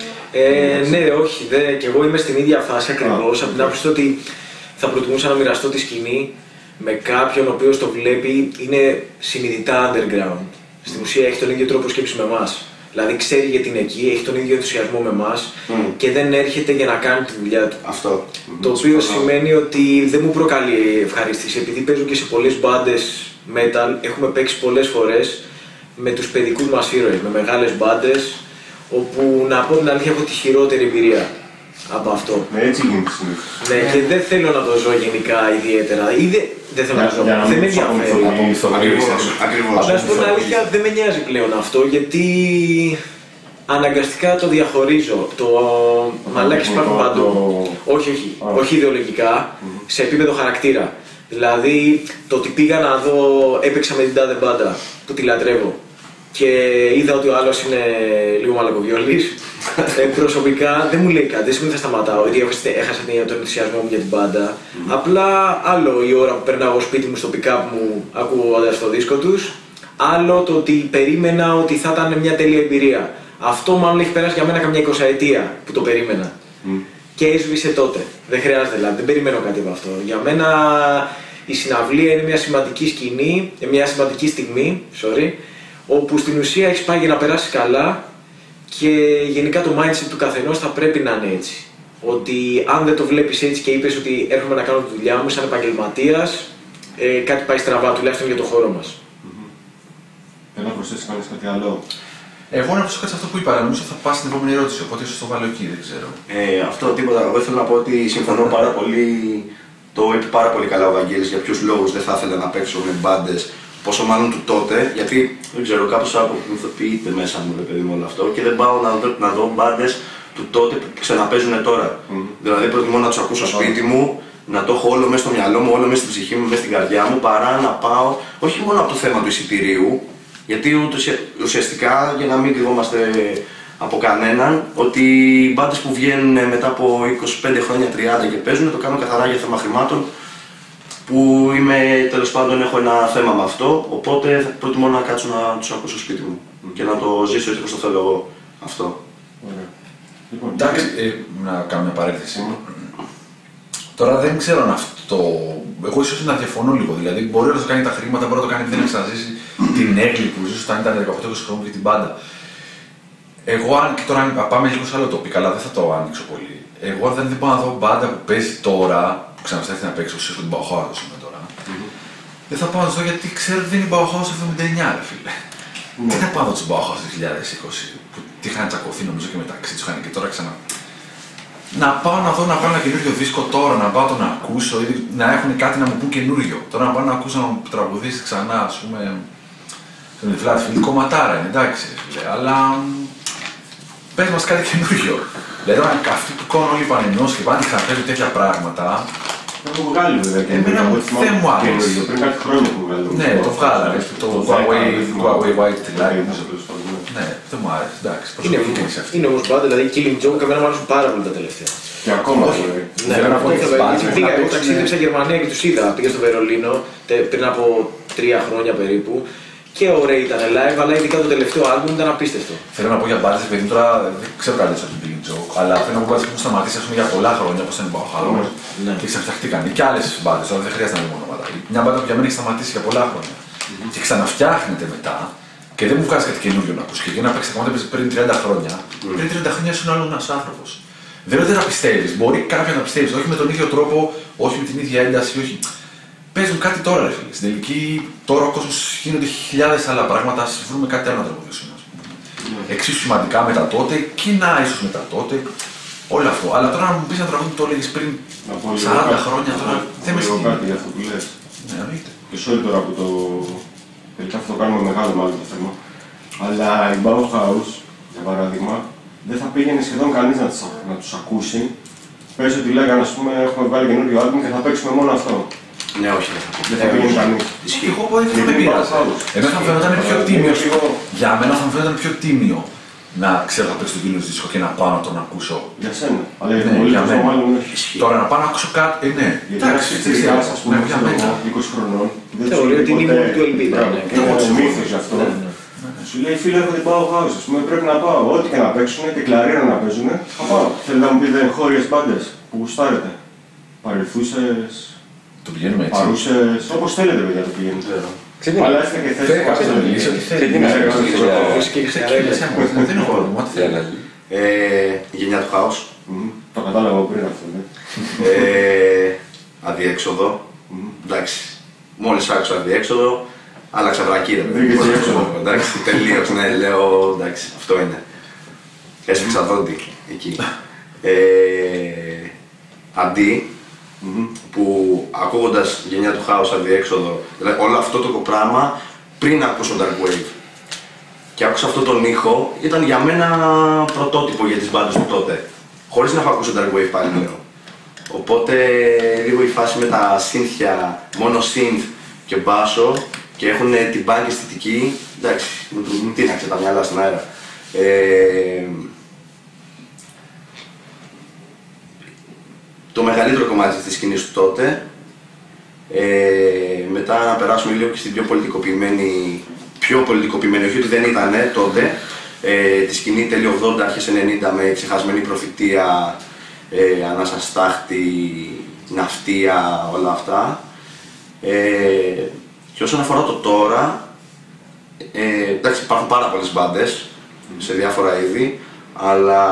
ε, ναι, όχι, δε, και εγώ είμαι στην ίδια φάση ακριβώς, από την άποψη ότι θα προτιμούσα να μοιραστώ τη σκηνή με κάποιον ο οποίος το βλέπει, είναι συνειδητά underground. Στην ουσία έχει τον ίδιο τρόπο σκέψη με εμάς. Δηλαδή ξέρει γιατί είναι εκεί, έχει τον ίδιο ενθουσιασμό με εμάς mm. και δεν έρχεται για να κάνει τη δουλειά του. Αυτό. Το mm. οποίο σημαίνει ότι δεν μου προκαλεί ευχαρίστηση, επειδή παίζω και σε πολλές μπάντες metal, έχουμε παίξει πολλές φορές με τους παιδικούς μας ήρωες, με μεγάλες μπάντες, όπου να πω την αλήθεια έχω τη χειρότερη εμπειρία από αυτό. Ναι, έτσι γίνεται συνήθως. Ναι, και δεν θέλω να το ζω γενικά ιδιαίτερα. Ή δεν, δεν θέλω να το ζω. Δεν με ενδιαφέρει. Ακριβώς. Να σου πω την αλήθεια, δεν με νοιάζει πλέον αυτό, γιατί αναγκαστικά το διαχωρίζω. Το μαλάκες υπάρχουν παντού. Όχι, όχι. Όχι ιδεολογικά, σε επίπεδο χαρακτήρα. Δηλαδή, το ότι πήγα να δω, έπαιξα με την τάδε μπάντα που τη λατρεύω και είδα ότι ο άλλος είναι λίγο μαλακοβιολής. ε, προσωπικά δεν μου λέει κάτι, δεν σημαίνει θα σταματάω, γιατί έχασα τον ενθουσιασμό μου για την μπάντα. Mm. Απλά άλλο η ώρα που περνάω εγώ σπίτι μου στο pick-up μου ακούγοντας το δίσκο τους, άλλο το ότι περίμενα ότι θα ήταν μια τέλεια εμπειρία. Αυτό μάλλον έχει περάσει για μένα καμιά εικοσαετία που το περίμενα. Mm. Και έσβησε τότε. Δεν χρειάζεται δηλαδή, δεν περιμένω κάτι από αυτό. Για μένα η συναυλία είναι μια σημαντική σκηνή, μια σημαντική στιγμή, sorry, όπου στην ουσία έχεις πάει για να περάσεις καλά και γενικά το mindset του καθενός θα πρέπει να είναι έτσι. Ότι αν δεν το βλέπεις έτσι και είπες ότι έρχομαι να κάνω τη δουλειά μου σαν επαγγελματίας, ε, κάτι πάει στραβά, τουλάχιστον για το χώρο μας. Mm-hmm. Θέλω να προσθέσεις κανείς κάτι άλλο. Εγώ να προσθέσω κάτι σε αυτό που είπα, νομίζω θα πάω στην επόμενη ερώτηση, οπότε ίσως το βάλω εκεί, δεν ξέρω. Ε, αυτό τίποτα. Εγώ ήθελα να πω ότι συμφωνώ πάρα πολύ. Το είπε πάρα πολύ καλά ο Βαγγέλης για ποιους λόγους δεν θα ήθελα να παίξω με μπάντες, πόσο μάλλον του τότε, γιατί δεν ξέρω, κάπως αποκνηθοποιείται μέσα μου ρε παιδί μου όλο αυτό και δεν πάω να δω, να δω μπάντες του τότε που ξαναπαίζουν τώρα. Mm. Δηλαδή προτιμώ να τους ακούσω στο σπίτι μου, να το έχω όλο μέσα στο μυαλό μου, όλο μέσα στην ψυχή μου, μέσα στην καρδιά μου, παρά να πάω, όχι μόνο από το θέμα του εισιτηρίου, γιατί ουσιαστικά, για να μην κρυβόμαστε από κανέναν, ότι οι μπάντες που βγαίνουν μετά από είκοσι πέντε χρόνια, τριάντα και παίζουν, το κάνουν καθαρά για θέμα χρημάτων, που είμαι, τέλος πάντων, έχω ένα θέμα με αυτό, οπότε προτιμώ να κάτσω να τους ακούσω στο σπίτι μου mm. και να το ζήσω έτσι όπως το θέλω εγώ αυτό. Ωραία. Λοιπόν, εντάξει, ε, να κάνω μια παρένθεση. Mm. Τώρα δεν ξέρω αν αυτό. Εγώ ίσως να διαφωνώ λίγο. Δηλαδή, μπορεί να το κάνει τα χρήματα, μπορεί να το κάνει επειδή να ξαναζήσει την έγκλη που ίσως ήταν δεκαοκτώ είκοσι χρόνια για την μπάντα. Εγώ, αν και τώρα αν πάμε λίγο σε άλλο τοπικό, αλλά δεν θα το ανοίξω πολύ. Εγώ δεν, δεν πάω να δω μπάντα που παίζει τώρα, που ξανασταθεί να παίξει, όσο την Bauhaus είμαι τώρα. Mm-hmm. Δεν θα πάω να δω γιατί ξέρω ότι δεν είναι Bauhaus εβδομήντα εννιά, ρε φίλε. Mm-hmm. Δεν θα πάω να δω του Bauhaus δύο χιλιάδες είκοσι, που τι είχαν τσακωθεί νομίζω και μεταξύ του είχαν και τώρα ξανά. Να πάω να δω να βγάλω ένα καινούριο δίσκο τώρα, να πάω το να ακούσω, ή να έχουν κάτι να μου πούν καινούριο. Τώρα να πάω να ακούσω να μου τραγουδίσει ξανά, α πούμε. Στον Flat Field κομματάρα είναι, εντάξει, φίλε, αλλά. Πες μας κάτι καινούριο. Δηλαδή, αυτοί που κάνουν όλοι οι πανενώσεις και πάνε και ξαναπέζουν τέτοια πράγματα. Το βγάλει βέβαια και εμένα δεν μου άρεσε. Πριν κάτι χρόνια που βγάλει. Ναι, το βγάλανε. Το Go Away White Line. Ναι, δεν μου άρεσε. Εντάξει, προσωπική είναι αυτή. Είναι όμως πάντα, δηλαδή Killing Joke, εμένα μου άρεσαν πάρα πολύ τα τελευταία. Και ακόμα δηλαδή. Ναι, πήγα, εγώ ταξίδεψα Γερμανία και τους είδα. Πήγα στο Βερολίνο πριν από τρία χρόνια περίπου. Και ωραία ήταν live, αλλά ειδικά το τελευταίο άλμπουμ ήταν απίστευτο. Θέλω να πω για μπάντες, επειδή τώρα δεν ξέρω κάτι από την Killing Joke, αλλά θέλω να πω ότι έχουν σταματήσει για πολλά χρόνια όπως ήταν η Bauhaus ναι. και ξαναφτιαχτήκαν. Και άλλες μπάντες, τώρα δεν χρειάζεται να είναι μόνο ονόματα. Μια μπάντα που για μένα έχει σταματήσει για πολλά χρόνια mm-hmm. και ξαναφτιάχνεται μετά και δεν μου βγάζει κάτι καινούριο να ακούσει. Και για να παίξει κομμάτι πριν τριάντα χρόνια, mm. πριν τριάντα χρόνια ήσουν άλλο ένας άνθρωπος. Δεν είναι ότι να πιστεύεις, μπορεί κάποιον να πιστεύεις, όχι με τον ίδιο τρόπο, όχι με την ίδια ένταση, όχι. Παίζουν κάτι τώρα, ρε φίλε. Στην τελική, τώρα ο κόσμος γίνονται χιλιάδες άλλα πράγματα. Ας βρούμε κάτι άλλο να τραγουδήσουμε. εξίσου σημαντικά μετά τότε, κοινά ίσως μετά τότε. Όλο αυτό. Αλλά τώρα να μου πεις ένα τραγούδι που το έλεγες πριν σαράντα χρόνια, τώρα δεν με συγκινεί. κάτι για αυτό που λες. Ναι, εννοείται. Και sorry τώρα που το. Τελικά αυτό το κάνουμε μεγάλο μάλλον το θέμα. Αλλά η Bauhaus, για παράδειγμα, δεν θα πήγαινε σχεδόν κανείς να, να τους ακούσει. Πες ότι λέγανε, ας πούμε, έχουμε βγάλει καινούριο άλμπουμ και θα παίξουμε μόνο αυτό. Ναι, όχι, δεν θα πω. Δεν θα πήγαινε κανείς. Ισχύει. Εγώ πω δεν με πειράζει. Εμένα θα μου φαίνονταν πιο τίμιο. Για μένα θα μου φαίνονταν πιο τίμιο να ξέρω θα παίξω τον κύριο δίσκο και να πάω να τον ακούσω. Για σένα. Αλλά για Ναι, τον πολύ για κόσμο μένα. μάλλον όχι. Τώρα να πάω να ακούσω κάτι. Ε, ναι, Γιατί εντάξει, ένας τι ξέρω. πιτσιρικάς, ας πούμε, Ναι, για ξέρω μένα. εγώ, είκοσι χρονών, δεν τους Θεωρεί λέει ότι είναι η ποτέ- μόνη του ελπίδα, Μπράβο, ναι. και είναι Εγώ ο συμφωνώ. μύθος γι' αυτό. Ναι, ναι. Σου λέει φίλε, έχω την Bauhaus, ας πούμε, πρέπει να πάω. Ό,τι και να παίξουν και κλαρίνα να παίζουν, θα πάω. Θέλετε να μου πείτε χώριες μπάντες που γουστάρετε. Παρελθούσες, Το πηγαίνουμε έτσι. παρούσες, όπως θέλετε παιδιά το πηγαίνετε. Ξεκινά. Αλλά έστε και θέσεις Θέλει που κάποιος να θέλετε. μιλήσει ό,τι θέλει. Ξεκινά. Ναι, κάποιος ναι, για- Όπως και η Ξεκίνησε, δεν έχω πρόβλημα, ό,τι για θέλει. αλλαγή. Ε, η γενιά του χάους. Μμμ, το κατάλαβα πριν αυτό, ναι. Ε, αδιέξοδο. Εντάξει. Μόλις άκουσα αδιέξοδο, άλλαξα βρακή ρε παιδί. Βρήκες Πώς έξοδο. να το πω, εντάξει, τελείως, ναι, λέω, εντάξει, αυτό είναι. Έσφιξα δόντι εκεί. Ε, αντί, Μμμ. που ακούγοντας γενιά του χάους αδιέξοδο, δηλαδή όλο αυτό το πράγμα πριν ακούσω Dark Wave και άκουσα αυτόν τον ήχο, ήταν για μένα πρωτότυπο για τις μπάντες του τότε. Χωρίς να έχω ακούσει Dark Wave πάλι λέω. Οπότε λίγο η φάση με τα σύνθια, μόνο synth και μπάσο και έχουν την punk αισθητική, εντάξει, μου του τίναξε τα μυαλά στον αέρα. Ε, το μεγαλύτερο κομμάτι της σκηνής του τότε. Ε, μετά να περάσουμε λίγο και στην πιο πολιτικοποιημένη, πιο πολιτικοποιημένη, όχι ότι δεν ήταν τότε, ε, τη σκηνή τέλειο ογδόντα, αρχές ενενήντα με ξεχασμένη προφητεία, ε, ανάσα στάχτη, ναυτία, όλα αυτά. Ε, και όσον αφορά το τώρα, ε, εντάξει υπάρχουν πάρα πολλές μπάντες σε διάφορα είδη, αλλά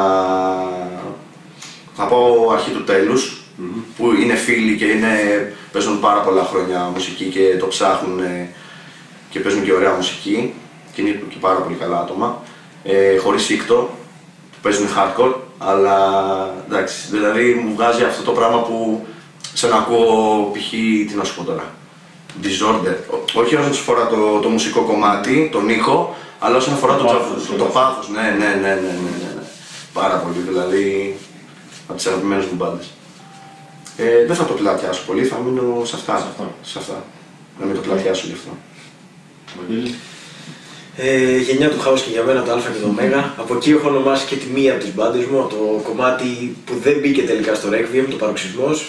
θα πω αρχή του τέλους, mm-hmm. που είναι φίλοι και είναι, παίζουν πάρα πολλά χρόνια μουσική και το ψάχνουν ε, και παίζουν και ωραία μουσική και είναι και πάρα πολύ καλά άτομα, ε, χωρίς σύκτο, παίζουν hardcore, αλλά εντάξει, δηλαδή μου βγάζει αυτό το πράγμα που σαν να ακούω π.χ. τι να σου πω τώρα, Disorder, όχι όσον αφορά το, το μουσικό κομμάτι, τον ήχο, αλλά όσον αφορά το, πάθος, το, το, το πάθος, ναι, ναι, ναι, ναι, ναι, ναι, ναι. Πάρα πολύ, δηλαδή από τις αγαπημένες μου μπάντες. Ε, δεν θα το πλατιάσω πολύ, θα μείνω σε αυτά, Σε αυτά. σε αυτά. Να μην το πλατιάσω γι' αυτό. Βαγγέλη. Ε, γενιά του χάους και για μένα το Α και το Ω. Από εκεί έχω ονομάσει και τη μία από τις μπάντες μου, το κομμάτι που δεν μπήκε τελικά στο Requiem, το Παροξισμός.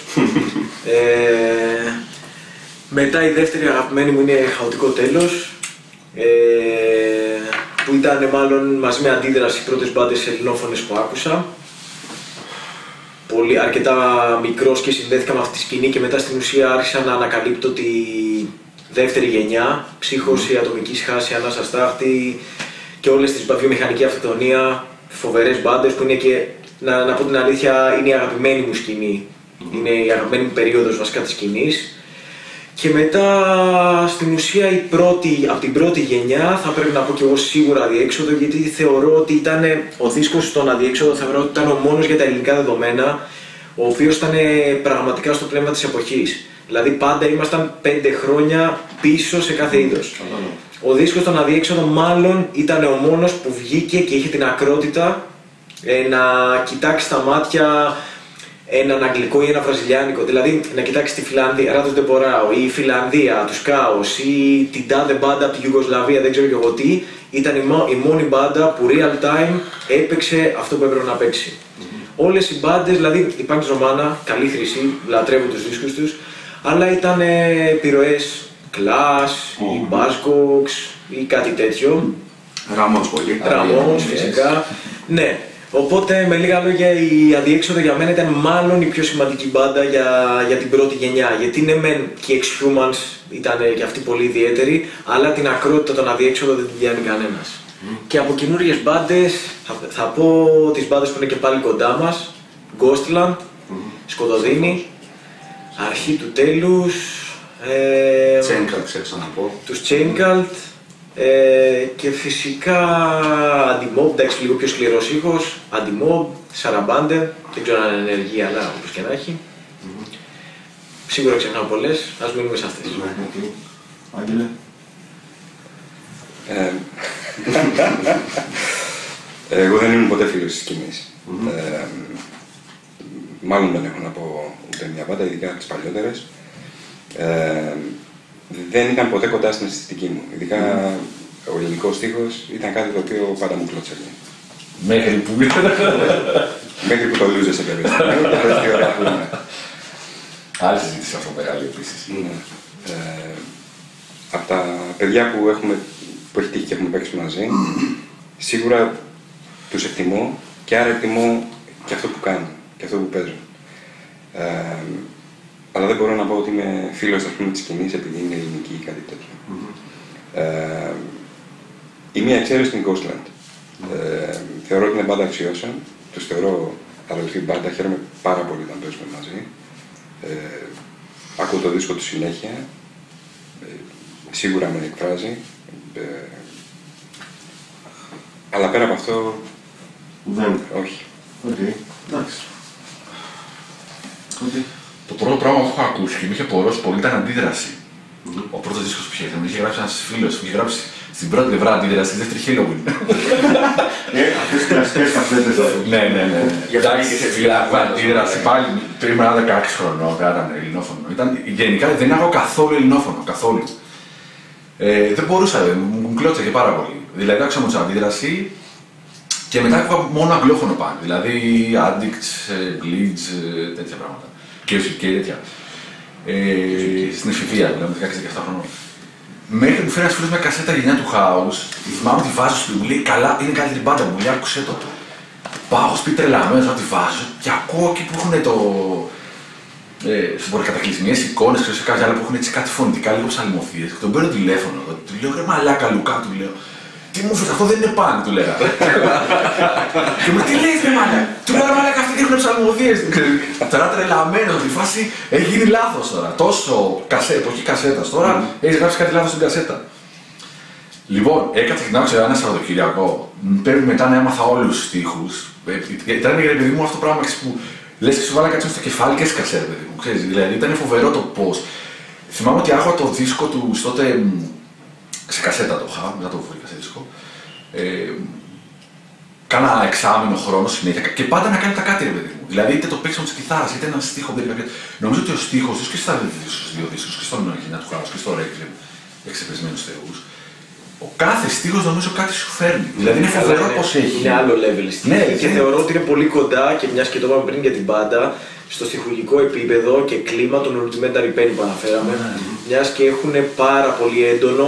ε, μετά η δεύτερη αγαπημένη μου είναι Χαοτικό Τέλος, ε, που ήταν μάλλον μαζί με Αντίδραση οι πρώτες μπάντες ελληνόφωνες που άκουσα. Πολύ, αρκετά μικρός και συνδέθηκα με αυτή τη σκηνή και μετά στην ουσία άρχισα να ανακαλύπτω τη δεύτερη γενιά, Ψύχωση, Ατομική Σχάση, Ανάσα Στάχτη και όλες τις βιομηχανική αυτοκτονία, φοβερές μπάντες που είναι και, να, να πω την αλήθεια, είναι η αγαπημένη μου σκηνή. Είναι η αγαπημένη μου περίοδος βασικά της σκηνής. Και μετά στην ουσία η πρώτη, από την πρώτη γενιά θα πρέπει να πω και εγώ σίγουρα Αδιέξοδο, γιατί θεωρώ ότι ήταν ο δίσκος στον Αδιέξοδο, θεωρώ ότι ήταν ο μόνος για τα ελληνικά δεδομένα, ο οποίος ήταν πραγματικά στο πνεύμα της εποχής. Δηλαδή πάντα ήμασταν πέντε χρόνια πίσω σε κάθε είδος. Ο δίσκος στον Αδιέξοδο μάλλον ήταν ο μόνος που βγήκε και είχε την ακρότητα ε, να κοιτάξει στα μάτια έναν αγγλικό ή ένα βραζιλιάνικο, δηλαδή να κοιτάξει τη Φιλανδία, Ράτος Ντεμποράο ή η Φιλανδία, τους Κάος ή την τάδε μπάντα από τη Ιουγκοσλαβία, δεν ξέρω και εγώ τι, ήταν η, μο- η μόνη μπάντα που real time έπαιξε αυτό που έπρεπε να παίξει. Mm-hmm. Όλες οι μπάντες, δηλαδή η Punk Romana, καλή χρυσή, λατρεύω τους δίσκους τους, αλλά ήταν επιρροές Clash Mm-hmm. ή Buzzcocks ή κάτι τέτοιο. Ραμόνς πολύ. Ραμόνς φυσικά. Ναι. Οπότε με λίγα λόγια η Αδιέξοδο για μένα ήταν μάλλον η πιο σημαντική μπάντα για, για την πρώτη γενιά. Γιατί ναι μεν και οι Ex-Humans ήταν και αυτοί πολύ ιδιαίτεροι, αλλά την ακρότητα των Αδιέξοδο δεν την πιάνει κανένας. Mm. Και από καινούριες μπάντες θα, θα πω τις μπάντες που είναι και πάλι κοντά μας. Ghostland, mm. Σκοτωδίνη, Αρχή του Τέλους, ε, Chain Cult, ξέρω να πω. τους Chain Cult, Ε, και φυσικά Antimob, εντάξει, λίγο πιο σκληρός ήχος, Antimob, Σαραμπάντε, δεν ξέρω αν είναι ενεργή, αλλά όπως και να έχει. Mm-hmm. Σίγουρα ξεχνάω πολλές, ας μείνουμε σε αυτές. Okay. Άγγελε. Ε, εγώ δεν ήμουν ποτέ φίλος της σκηνής. Mm-hmm. Ε, μάλλον δεν έχω να πω ούτε μια πάντα, ειδικά τις παλιότερες. Ε, δεν ήταν ποτέ κοντά στην αισθητική μου. Ειδικά mm. ο ελληνικός στίχος ήταν κάτι το οποίο πάντα μου κλώτσαγε. Μέχρι που Μέχρι που το λούζεσαι κάποια στιγμή και πες τι ωραία που είναι. Άλλη συζήτηση αυτό μεγάλη επίσης. Ναι. Ε, από τα παιδιά που, έχουμε, που έχει τύχει και έχουμε παίξει μαζί, σίγουρα τους εκτιμώ και άρα εκτιμώ και αυτό που κάνουν και αυτό που παίζουν. Ε, αλλά δεν μπορώ να πω ότι είμαι φίλος της σκηνής επειδή είναι ελληνική ή κάτι τέτοιο. Mm-hmm. Ε, η μία εξαίρεση είναι η Ghostland. Mm-hmm. Ε, θεωρώ ότι είναι μπάντα αξιώσεων. Τους θεωρώ αδελφή μπάντα, χαίρομαι πάρα πολύ όταν παίζουμε μαζί. Ε, ακούω το δίσκο του συνέχεια. Ε, σίγουρα με εκφράζει. Ε, αλλά πέρα από αυτό, δεν. Όχι. Οκ. Okay. Εντάξει. Okay. Το πρώτο πράγμα που έχω ακούσει και με είχε πορώσει πολύ ήταν αντίδραση. Mm-hmm. Ο πρώτος δίσκος που είχε, μου είχε γράψει ένας φίλος, μου είχε γράψει στην πρώτη πλευρά αντίδραση, στη δεύτερη Halloween. Ε, αυτές τις κλασικές καφέτες. Ναι, ναι, ναι. Εντάξει, αντίδραση πάλι, πριν ήμουν δεκαέξι χρονών, δεν ήταν ελληνόφωνο. Γενικά δεν έχω καθόλου ελληνόφωνο, καθόλου. Ε, δεν μπορούσα, μου κλώτσαγε πάρα πολύ. Δηλαδή άκουσα μου την αντίδραση και μετά άκουγα μόνο αγγλόφωνο πάνω. Δηλαδή Addicts, Bleeds, τέτοια πράγματα. Και τέτοια. Ε, στην εφηβεία, δηλαδή δεκαέξι δεκαεπτά χρονών. Μέχρι που φέρει ένας φίλος με κασέτα γενιά του House, θυμάμαι ότι βάζω στο μου λέει καλά, είναι καλύτερη μπάντα μου, λέει άκουσέ το. Πάω σπίτι τρελαμένος να τη βάζω και ακούω εκεί που έχουν το. Ε, κατακλυσμίες εικόνες, ξέρω σε κάποια άλλα που έχουν έτσι κάτι φωνητικά, λίγο ψαλμωθίες. Και τον παίρνω τηλέφωνο, του λέω ρε μαλάκα Λουκά, του λέω. Τι μου φέρει, αυτό δεν είναι πάνω, του λέγα. Και μου τι λέει ρε μαλάκα, του λέω ρε μαλάκα, αυτοί έχουν ψαλμωθίες. Τώρα τρελαμένος, τη φάση έχει γίνει λάθος τώρα. Τόσο κασέ, εποχή κασέτας, τώρα έχει γράψει κάτι λάθος στην κασέτα. Λοιπόν, έκατσα και να άκουσα ένα Σαββατοκύριακο. Πρέπει μετά να έμαθα όλους τους στίχους. Ήταν ρε παιδί μου αυτό το πράγμα που λες και σου βάλα κάτι στο κεφάλι και έσκασε, ρε παιδί μου. Ξέρεις, δηλαδή ήταν φοβερό το πώς. Θυμάμαι ότι άκουγα το δίσκο του τότε. Σε κασέτα το είχα, μετά το βρήκα σε δίσκο. Ε, κάνα εξάμηνο χρόνο συνέχεια και πάντα να κάνει τα κάτι, ρε παιδί μου. Δηλαδή είτε το παίξαμε τη κιθάρας, είτε ένα στίχο. Νομίζω ότι ο στίχος και στα δύο δίσκους, και στον Γενιά του House και στο Requiem, εξεπεσμένους θεούς. Ο κάθε στίχος νομίζω κάτι σου φέρνει. Δηλαδή είναι φοβερό πώς έχει. Είναι άλλο level στίχη. Ναι, και ναι. Θεωρώ ότι είναι πολύ κοντά και μια και το είπαμε πριν για την μπάντα, στο στιχουργικό επίπεδο και κλίμα των Rudimentary Pain που αναφέραμε. Mm-hmm. Μιας και έχουν πάρα πολύ έντονο.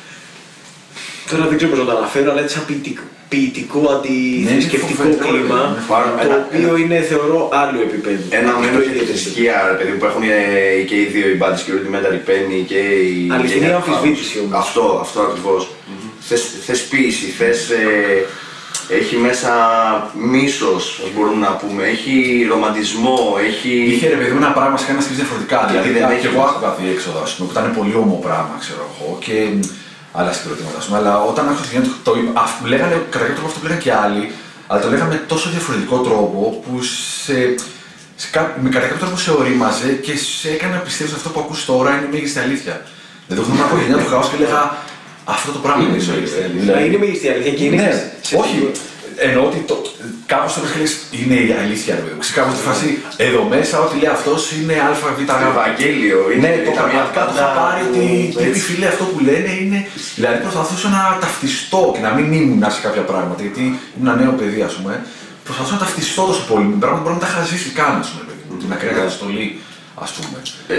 Τώρα δεν ξέρω πώς να το αναφέρω, αλλά έτσι σαν ποιητικό αντιθρησκευτικό ναι, κλίμα. Ναι, το οποίο ένα, είναι θεωρώ άλλο επίπεδο. Ένα μέρος για τη θρησκεία που έχουν και οι δύο οι μπάντες και οι Rudimentary Pain και οι. Αληθινή αμφισβήτηση όμως. Αυτό, αυτό ακριβώς. Mm-hmm. Θες, θες ποίηση, θες. Ε, έχει μέσα μίσος, ας μπορούμε να πούμε, έχει ρομαντισμό, έχει. Είχε ρε παιδί μου ένα πράγμα σε κανένα σκεφτεί διαφορετικά. Δηλαδή δεν έχει. Εγώ άκουγα διέξοδο, α πούμε, που ήταν πολύ όμο πράγμα, ξέρω εγώ. Και άλλα συγκροτήματα, α πούμε. Αλλά όταν άκουσα το, το, το λέγανε, κατά κάποιο τρόπο αυτό που λέγανε και άλλοι, αλλά το λέγανε με τόσο διαφορετικό τρόπο που σε, σε, με κατά κάποιο τρόπο σε ορίμαζε και σε έκανε να πιστεύει ότι αυτό που ακούς τώρα είναι η μέγιστη αλήθεια. Δεν το έχω να πω γενιά του House και λέγα αυτό το πράγμα είναι η ζωή. Δηλαδή είναι η μέγιστη αλήθεια και είναι. Ναι, όχι. Εννοώ ότι το, κάπως το λες είναι η αλήθεια, ρε παιδί. Κάπως τη φάση εδώ μέσα, ό,τι λέει αυτός είναι ΑΒΓ. Το Ευαγγέλιο είναι. Ναι, το πραγματικά το είχα πάρει ότι τι φίλε αυτό που λένε είναι. Δηλαδή προσπαθούσα να ταυτιστώ και να μην ήμουν σε κάποια πράγματα. Γιατί ήμουν ένα νέο παιδί, ας πούμε. Προσπαθούσα να ταυτιστώ τόσο πολύ με πράγματα που μπορεί να τα είχα ζήσει καν, ας πούμε. Την ακραία καταστολή, ας πούμε.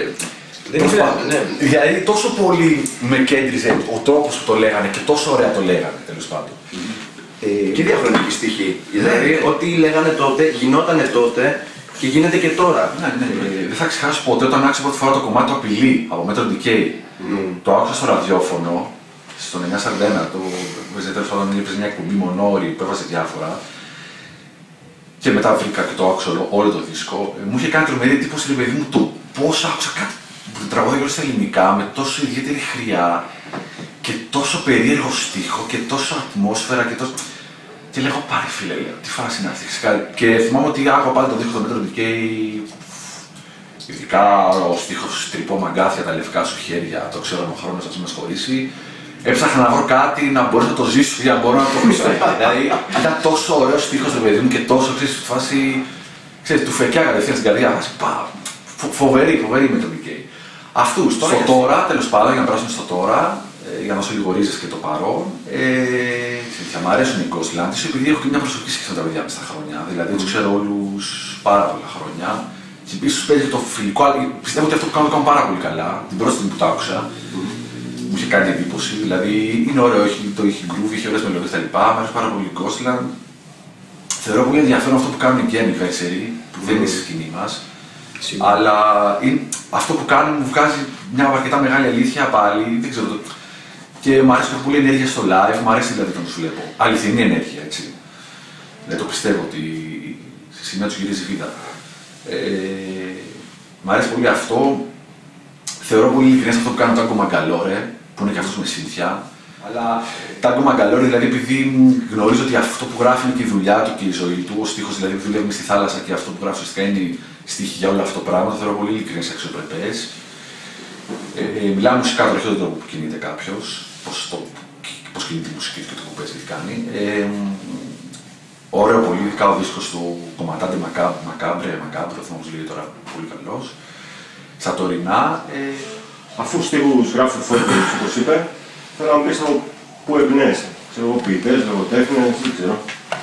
Δηλαδή τόσο πολύ με κέντριζε ο τρόπος που το λέγανε και τόσο ωραία το λέγανε, τέλος πάντων. Και διαχρονική στοιχή. Δηλαδή, ό,τι λέγανε τότε, γινότανε τότε και γίνεται και τώρα. Ναι, ναι. Ε, δεν θα ξεχάσω ποτέ όταν άκουσα πρώτη φορά το κομμάτι του Απειλή από Metro Decay. Mm. Το άκουσα στο ραδιόφωνο, στον εννιακόσια σαράντα ένα, το τέλος πάντων έπαιζε μια εκπομπή μονόρι που έβαζε διάφορα. Και μετά βρήκα και το άκουσα όλο, όλο το δίσκο. Ε, μου είχε κάνει τρομερή εντύπωση, ρε παιδί μου, το πώς άκουσα κάτι που τραγουδάει όλα στα ελληνικά με τόσο ιδιαίτερη χρειά. και τόσο περίεργο στίχο και τόσο ατμόσφαιρα και τόσο. Και λέγω πάρε φίλε, λέω, τι φάση είναι αυτή. Και θυμάμαι ότι άκουγα πάλι το δίχω το μέτρο και ειδικά ο στίχος τρυπώ μαγκάθια, τα λευκά σου χέρια, το ξέρω ο χρόνος να με σχολήσει. Έψαχνα να βρω κάτι να μπορώ να το ζήσω για να μπορώ να το χρησιμοποιήσω. Δηλαδή ήταν τόσο ωραίο στίχος το παιδί μου και τόσο ξέρεις, στη φάση. Ξέρεις, του φεκιά κατευθείαν στην καρδιά. Φοβερή, φοβερή με τον ντι κέι. Αυτούς. Στο τώρα, τέλος πάντων, για να περάσουμε στο τώρα, για να δώσω λίγο ρίζες και το παρόν. Ε, θα μ' αρέσουν οι Ghostland, επειδή έχω και μια προσωπική σχέση με τα παιδιά μου στα χρόνια. Δηλαδή, τους ξέρω όλους πάρα πολλά χρόνια. Και επίσης παίζει το φιλικό, πιστεύω ότι αυτό που κάνω το κάνω πάρα πολύ καλά. Την πρώτη στιγμή που το άκουσα, μου είχε κάνει εντύπωση. Δηλαδή, είναι ωραίο, έχει, το έχει groove, έχει ωραίες μελωδίες κτλ. Μ' αρέσει πάρα πολύ Ghostland. Θεωρώ πολύ ενδιαφέρον αυτό που κάνουν και Anniversary, που δεν είναι στη σκηνή μας. Αλλά είναι, αυτό που κάνουν μου βγάζει μια αρκετά μεγάλη αλήθεια πάλι, δεν ξέρω το. Και μου αρέσει και πολύ ενέργεια στο live, μου αρέσει δηλαδή όταν τους βλέπω. Αληθινή ενέργεια, έτσι. Δεν το πιστεύω ότι στη σημεία τους γυρίζει βίδα. Ε, μ' αρέσει πολύ αυτό. Θεωρώ πολύ ειλικρινές αυτό που κάνει ο Τάγκο Μαγκαλόρε, που είναι και αυτός με σύνθια. Αλλά Τάγκο Μαγκαλόρε, δηλαδή επειδή γνωρίζω ότι αυτό που γράφει είναι και η δουλειά του και η ζωή του, ο στίχος δηλαδή που δουλεύει στη θάλασσα και αυτό που γράφει ουσιαστικά είναι στίχη για όλο αυτό το πράγμα, το θεωρώ πολύ ειλικρινές και αξιοπρεπές. Ε, ε, μιλάμε μουσικά τώρα, όχι τον τρόπο που κινείται κάποιος, πώς κινείται η μουσική και το που παίζει, τι κάνει. Ε, ωραίο πολύ, ειδικά ο δίσκος του Κομματάντε Μακάμπρε, Μακάμπρε, θα μου λέει τώρα πολύ καλός. Στα τωρινά. Ε, Αφού στίχους γράφει ο Φώτης, όπως είπε, θέλω να μου πεις από πού εμπνέεσαι. Ξέρω εγώ, ποιητές, λογοτέχνες, δεν ξέρω.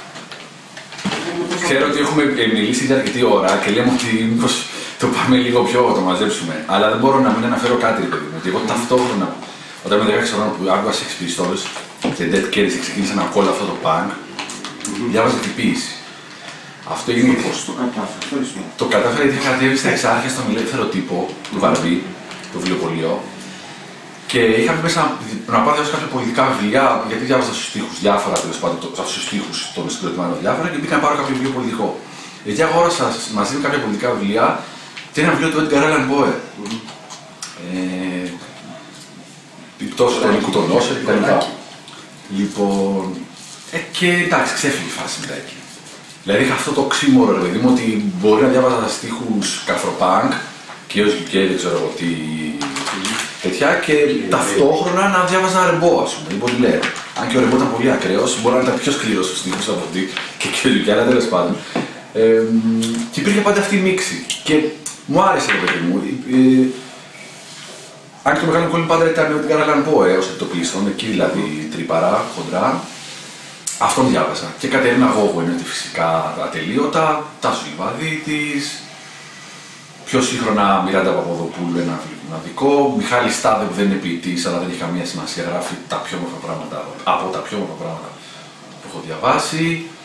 Ξέρω ότι έχουμε μιλήσει για αρκετή ώρα και λέμε ότι μήπως το πάμε λίγο πιο, το μαζέψουμε. Αλλά δεν μπορώ να μην αναφέρω κάτι, παιδί μου. Εγώ ταυτόχρονα, όταν ήμουν δεκαέξι χρόνων που άκουγα Sex Pistols και Dead Kennedys και ξεκίνησα να κόλλω αυτό το punk, διάβαζα την ποίηση. Αυτό έγινε. Πώς το κατάφερε, το κατάφερε γιατί είχα κατέβει στα Εξάρχεια στον ελεύθερο τύπο του Βαρμπή, το βιβλιοπωλείο. Και είχα πει μέσα να πάω να κάποια πολιτικά βιβλία, γιατί διάβαζα στους στίχους διάφορα τέλος πάντων, στους στίχους των συγκροτημένων διάφορα και μπήκα να πάρω κάποιο βιβλίο πολιτικό. Γιατί αγόρασα μαζί με κάποια πολιτικά βιβλία και ένα βιβλίο του Edgar Allan Poe. Ε, η πτώση του Νίκου τον Όσερ κτλ. Λοιπόν. Ε, και εντάξει, ξέφυγε η φάση μετά εκεί. Δηλαδή είχα αυτό το οξύμορο, ρε παιδί μου, ότι μπορεί να διάβαζα στίχους καφροπάνκ και ως και δεν ξέρω εγώ τι. Τέτοια και ταυτόχρονα να διάβαζα ρεμπό, ας πούμε, πολύ λέω. Αν και ο ρεμπό ήταν πολύ ακραίος, μπορεί να ήταν πιο σκληρός στους στίχους από ότι και και ο Λουκιάνα, τέλος πάντων. Ε, και υπήρχε πάντα αυτή η μίξη. Και μου άρεσε, ρε παιδί μου. Ε, αν και το μεγάλο κόλλημα πάντα ήταν ότι Edgar Allan Poe ως εκτοπλίστων, εκεί δηλαδή τρύπαρα, χοντρά. Αυτόν διάβαζα. Και Κατερίνα Γόγου είναι φυσικά ατελείωτα, Τάσο Λιβαδίτης, πιο σύγχρονα Μιράντα Παπαδοπούλου, ένα δικό. Μιχάλης Στάδε που δεν είναι ποιητής, αλλά δεν έχει καμία σημασία, γράφει τα πιο όμορφα πράγματα από τα πιο όμορφα πράγματα που έχω διαβάσει.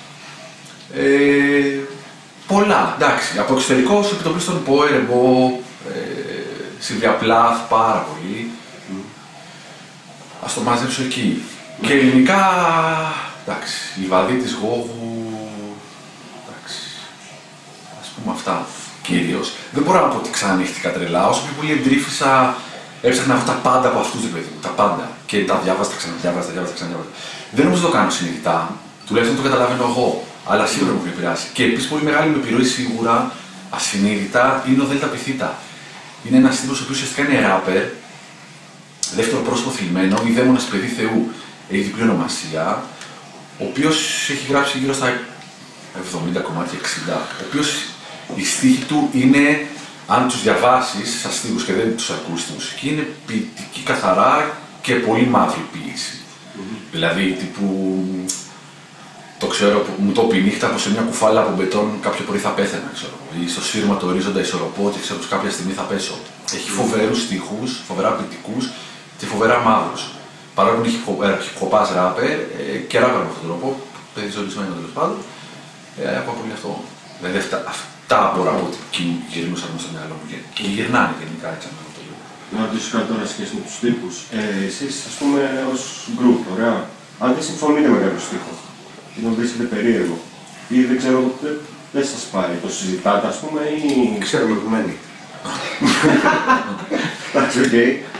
Ε, πολλά, εντάξει. Από εξωτερικό, σε επιτοπλίστων Poe, Ρεμπό, ε, Σίλβια Πλάθ, πάρα πολύ. Mm. Ας το μαζέψω εκεί. Mm. Και ελληνικά, εντάξει, Λιβαδίτης, Γόγου, εντάξει, ας πούμε αυτά. Κυρίως. Δεν μπορώ να πω ότι ξανανοίχτηκα τρελά, όσο πιο πολύ εντρύφησα, έψαχνα αυτά τα πάντα από αυτούς, παιδί μου, τα πάντα. Και τα διάβαζα, τα ξαναδιάβαζα, τα διάβαζα, τα ξαναδιάβαζα. Δεν νομίζω το κάνω συνειδητά, τουλάχιστον το καταλαβαίνω εγώ, αλλά σίγουρα μου έχει επηρεάσει. Και επίσης πολύ μεγάλη μου επιρροή σίγουρα, ασυνείδητα, είναι ο Δέλτα Πιθήτα. Είναι ένας τύπος ο οποίος ουσιαστικά είναι ράπερ, δεύτερο πρόσωπο θλιμμένο, ή δαίμονας παιδί Θεού, έχει διπλή ονομασία, ο οποίος έχει γράψει γύρω στα εβδομήντα κομμάτια, εξήντα, ο οποίος οι στίχοι του είναι, αν τους διαβάσεις σαν στίχους και δεν τους ακούσεις στη μουσική, είναι ποιητική καθαρά και πολύ μαύρη ποίηση. Mm-hmm. Δηλαδή, τύπου, το ξέρω, μου το πει νύχτα από σε μια κουφάλα από μπετόν κάποιο πρωί θα πέθαινα, ξέρω. Ή στο σύρμα του ορίζοντα ισορροπώ και ξέρω πως κάποια στιγμή θα πέσω. Έχει φοβερούς στίχους, φοβερά ποιητικούς και φοβερά μαύρους. Παρά που είναι χιπχοπάς ράπερ και ράπερ με αυτόν τον τρόπο, παιδί ζωρισμένο τέλος πάντων, έχω πολύ αυτό. Δηλαδή αυτά, αυτά μπορώ να πω ότι γυρνούσαν στο μυαλό μου και γυρνάνε γενικά έτσι αν το λέω. Να ρωτήσω κάτι τώρα σχέση με τους τύπους. Ε, εσείς, ας πούμε, ως group, ωραία, αν δεν συμφωνείτε με κάποιο στίχο ή τον βρίσκετε περίεργο ή δεν ξέρω, δεν, δεν σας πάει, το συζητάτε, ας πούμε, ή... Ξέρουμε που μένει. Εντάξει, οκ.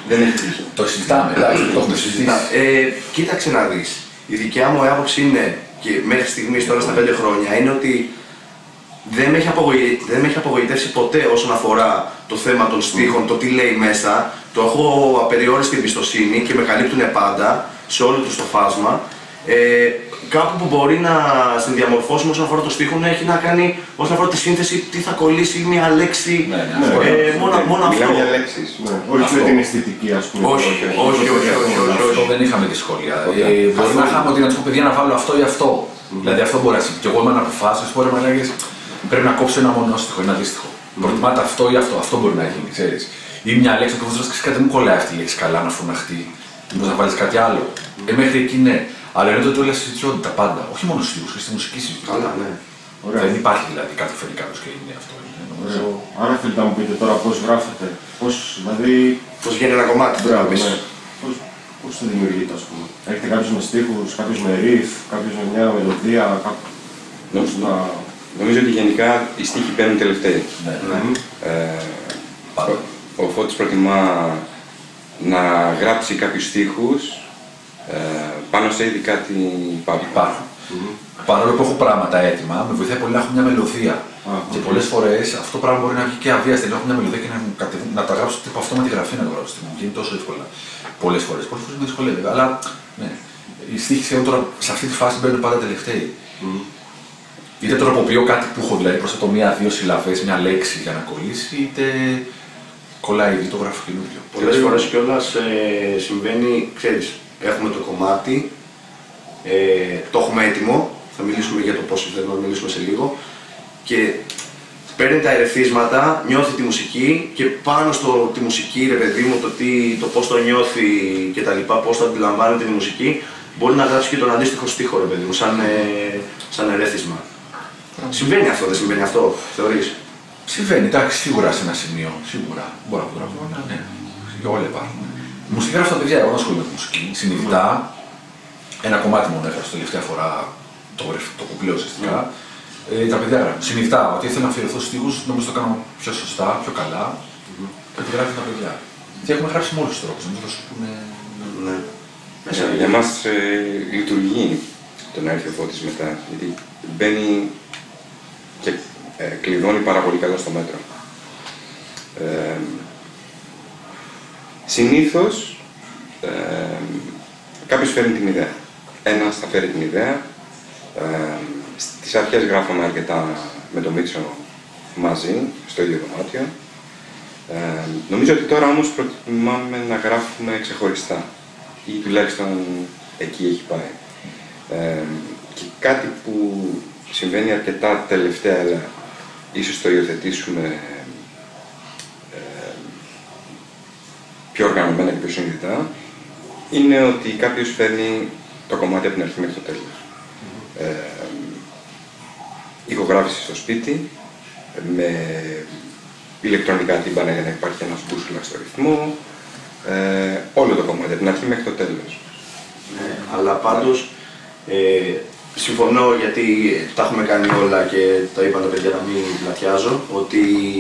Δεν έχει τύχει. Το συζητάμε, εντάξει, το έχουμε συζητήσει. Ε, κοίταξε να δεις. Η δικιά μου άποψη είναι, και μέχρι στιγμής τώρα στα πέντε χρόνια, είναι ότι δεν με έχει, απογοη... δεν με έχει απογοητεύσει ποτέ όσον αφορά το θέμα των στίχων, το τι λέει μέσα. Το έχω απεριόριστη εμπιστοσύνη και με καλύπτουν πάντα σε όλο τους το φάσμα. Ε, κάπου που μπορεί να συνδιαμορφώσουμε όσον αφορά το στίχο έχει να κάνει όσον αφορά τη σύνθεση, τι θα κολλήσει μια λέξη. Ναι, ναι, ναι, ε, ναι, μόνο, ναι, μόνο αυτό. Μιλάμε για λέξεις. Ναι, όχι με την αισθητική, ας πούμε. Όχι, όχι, όχι, όχι, όχι, Αυτό όχι. δεν είχαμε δυσκολία. Ε, μπορεί να είχαμε ότι να του πω παιδιά να βάλω αυτό ή αυτό. Δηλαδή αυτό μπορεί να συμβεί. Και εγώ είμαι αναποφάσιστος, μπορεί να λέγεις πρέπει να κόψω ένα μονόστιχο, ένα αντίστοιχο. Προτιμάτε αυτό ή αυτό. Αυτό μπορεί να γίνει, ξέρεις. Ή μια λέξη που θα κάτι δεν μου κολλάει αυτή η λέξη καλά να φωναχτεί. Μήπως να βάλεις κάτι άλλο. Ε, μέχρι εκεί ναι. Αλλά είναι ότι όλα συζητιόνται τα πάντα. Όχι μόνο στους στίχους, και στη μουσική συζητιόνται. Καλά, ναι. Ωραία. Δεν υπάρχει δηλαδή κάτι που φέρει κάποιος και είναι αυτό. Νομίζω. Άρα θέλετε να μου πείτε τώρα πώς γράφετε, πώς δηλαδή. Πώς βγαίνει ένα κομμάτι τώρα Μπράβο, πεις. ναι. Πώς, πώς το δημιουργείτε, ας πούμε. Έχετε κάποιους με στίχους, κάποιους με ριφ, κάποιους με μια μελωδία, κάποιο. Νομίζω, νομίζω ότι γενικά οι στίχοι μπαίνουν τελευταίοι. Ναι, Ναι. Ε, Πάρα. ο, ο Φώτης προτιμά να γράψει κάποιους στίχους ε, πάνω σε ήδη κάτι υπάρχουν. Υπάρχουν. Παρόλο που έχω πράγματα έτοιμα, με βοηθάει πολύ να έχω μια μελωδία. Α, Και οκ. πολλές φορές αυτό το πράγμα μπορεί να βγει και αβίαστα. Να έχω μια μελωδία και να, μου κατεβούν- να τα γράψω τύπου αυτόματη γραφή να το γράψω. Μου γίνει τόσο εύκολα. Πολλές φορές. Πολλές φορές με δυσκολεύει. Αλλά ναι. Οι στίχοι σχεδόν τώρα σε αυτή τη φάση μπαίνουν πάντα τελευταίοι. Είτε τροποποιώ κάτι που έχω, δηλαδή προσθέτω μία-δύο συλλαβές, μια λέξη για να κολλήσει, είτε κολλάει ήδη το γράφω καινούριο. Πολλές φορές κιόλας ε, συμβαίνει, ξέρεις, έχουμε το κομμάτι, ε, το έχουμε έτοιμο, θα μιλήσουμε για το πώς θέλουμε να μιλήσουμε σε λίγο, και παίρνει τα ερεθίσματα, νιώθει τη μουσική και πάνω στο τη μουσική, ρε παιδί μου, το, τι, το πώς το νιώθει και τα λοιπά, πώς το αντιλαμβάνεται τη μουσική, μπορεί να γράψει και τον αντίστοιχο στίχο, ρε παιδί μου, σαν, ε, σαν ερέθισμα. Συμβαίνει αυτό, δεν συμβαίνει αυτό, θεωρείς? Συμβαίνει, εντάξει, σίγουρα σε ένα σημείο. Σίγουρα. Μπορώ να το γράφω, αλλά ναι. Και όλα υπάρχουν. Μουσική γράφω στα παιδιά, εγώ δεν ασχολούμαι με τη μουσική. Συνειδητά, ένα κομμάτι μόνο έγραψα τελευταία φορά, το, το κουπλέ ουσιαστικά. Ε, τα παιδιά γράφουν. Συνειδητά, ότι ήθελα να αφιερωθώ στους στίχους, νομίζω το κάνω πιο σωστά, πιο καλά. Και τη γράφουν τα παιδιά. Και έχουμε γράψει με όλους τους τρόπους, νομίζω θα σου πούνε. Ναι. Ε, για μας ε, λειτουργεί το να έρθει ο Φώτης μετά, γιατί μπαίνει και ε, κλειδώνει πάρα πολύ καλά στο μέτρο. Ε, συνήθως ε, κάποιος φέρνει την ιδέα. Ένας θα φέρει την ιδέα. Ε, στις αρχές γράφαμε αρκετά με τον Μίτσο μαζί, στο ίδιο δωμάτιο. Ε, νομίζω ότι τώρα όμως προτιμάμε να γράφουμε ξεχωριστά, ή τουλάχιστον εκεί έχει πάει. Ε, και κάτι που συμβαίνει αρκετά τελευταία, αλλά ίσως το υιοθετήσουμε ε, πιο οργανωμένα και πιο συνειδητά, είναι ότι κάποιος φέρνει το κομμάτι από την αρχή μέχρι το τέλος. Ε, ηχογράφηση στο σπίτι, με ηλεκτρονικά τύμπανα για να υπάρχει ένας μπούσουλα στο ρυθμό, ε, όλο το κομμάτι, από την αρχή μέχρι το τέλος. Ναι, αλλά πάντως, ε, συμφωνώ, γιατί τα έχουμε κάνει όλα και το είπαν τα παιδιά να μην πλατιάζω, ότι,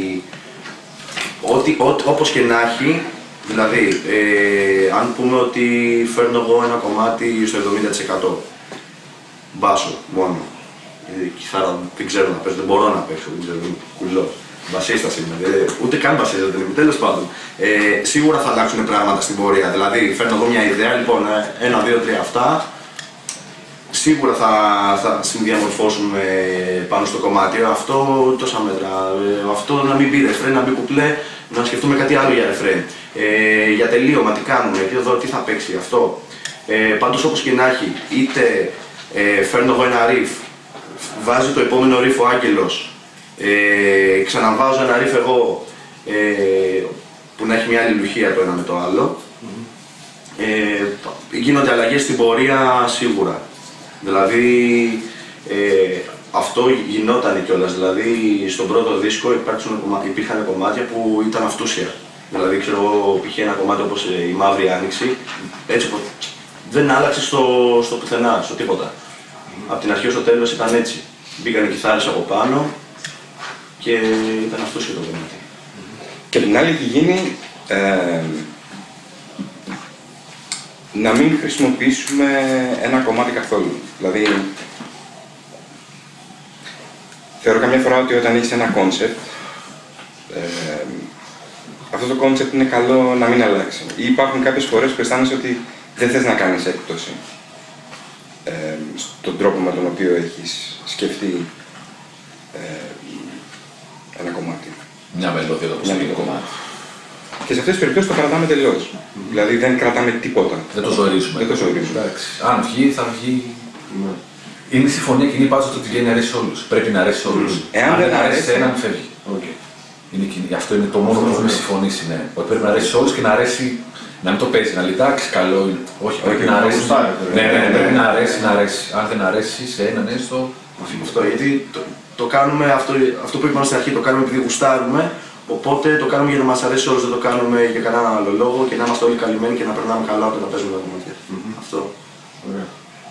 ότι ό, όπως και να έχει, δηλαδή, ε, αν πούμε ότι φέρνω εγώ ένα κομμάτι στο εβδομήντα τοις εκατό μπάσο μόνο, ε, κιθάρα δεν ξέρω να παίζω, δεν μπορώ να παίξω, δεν ξέρω, κουλός. Μπασίστας είμαι, δε, ούτε καν μπασίστας δεν είμαι, τέλος πάντων. Ε, σίγουρα θα αλλάξουν πράγματα στην πορεία. Δηλαδή, φέρνω εγώ μια ιδέα, λοιπόν, ένα, δύο, τρία αυτά. Σίγουρα θα, θα συνδιαμορφώσουμε πάνω στο κομμάτι. Αυτό τόσα μέτρα. Ε, αυτό να μην πει ρεφρέν, να μπει κουπλέ, να σκεφτούμε κάτι άλλο για ρεφρέν. Ε, για τελείωμα, τι κάνουμε, και εδώ τι θα παίξει αυτό. Ε, πάντως, όπως και να έχει, είτε ε, φέρνω εγώ ένα ριφ, βάζει το επόμενο ριφ ο Άγγελος. Ε, ξαναβάζω ένα ριφ εγώ ε, που να έχει μια αλληλουχία το ένα με το άλλο. Mm-hmm. ε, γίνονται αλλαγές στην πορεία σίγουρα. Δηλαδή ε, αυτό γινόταν κιόλας. Δηλαδή στον πρώτο δίσκο υπήρχαν κομμάτια που ήταν αυτούσια. Δηλαδή ξέρω εγώ π.χ. ένα κομμάτι όπως η Μαύρη Άνοιξη, έτσι δεν άλλαξε στο, στο πουθενά, στο τίποτα. Mm-hmm. Από την αρχή ως το τέλος ήταν έτσι. Μπήκαν οι κιθάρες από πάνω και ήταν αυτό και το κομμάτι. Και την άλλη έχει γίνει ε, να μην χρησιμοποιήσουμε ένα κομμάτι καθόλου. Δηλαδή, θεωρώ καμιά φορά ότι όταν έχεις ένα κόνσεπτ, ε, αυτό το κόνσεπτ είναι καλό να μην αλλάξει. Ή υπάρχουν κάποιες φορές που αισθάνεσαι ότι δεν θες να κάνεις έκπτωση ε, στον τρόπο με τον οποίο έχεις σκεφτεί ε, ένα κομμάτι. Μια μελωδία, το προσωπικό κομμάτι. Και σε αυτές τις περιπτώσεις το κρατάμε τελώς. Mm. Δηλαδή δεν κρατάμε τίποτα. Δεν το ζορίζουμε. Δεν το ζορίζουμε. Αν βγει, θα βγει. Mm. Είναι η συμφωνία κοινή πάντως ότι βγαίνει να αρέσει σε όλους. Πρέπει να αρέσει σε όλους. Mm. Εάν Αν δεν δεν αρέσει αρέσει, σε έναν, φεύγει. Okay. Είναι κοινή. Αυτό είναι το μόνο που έχουμε συμφωνήσει. Ναι. Ότι πρέπει να αρέσει σε όλους και να αρέσει. Να μην το παίζει, να λέει εντάξει, καλό είναι. Όχι, πρέπει okay, να αρέσει. Ναι, ναι, ναι, πρέπει να αρέσει, να αρέσει. Αν δεν αρέσει σε έναν έστω. Αυτό γιατί το, το κάνουμε, αυτό, αυτό που είπαμε στην αρχή, το κάνουμε επειδή γουστάρουμε. Οπότε το κάνουμε για να μας αρέσει όλους, δεν το κάνουμε για κανέναν άλλο λόγο και να είμαστε όλοι καλυμμένοι και να περνάμε καλά όταν να παίζουμε τα κομμάτια. Mm-hmm. Αυτό. Ωραία.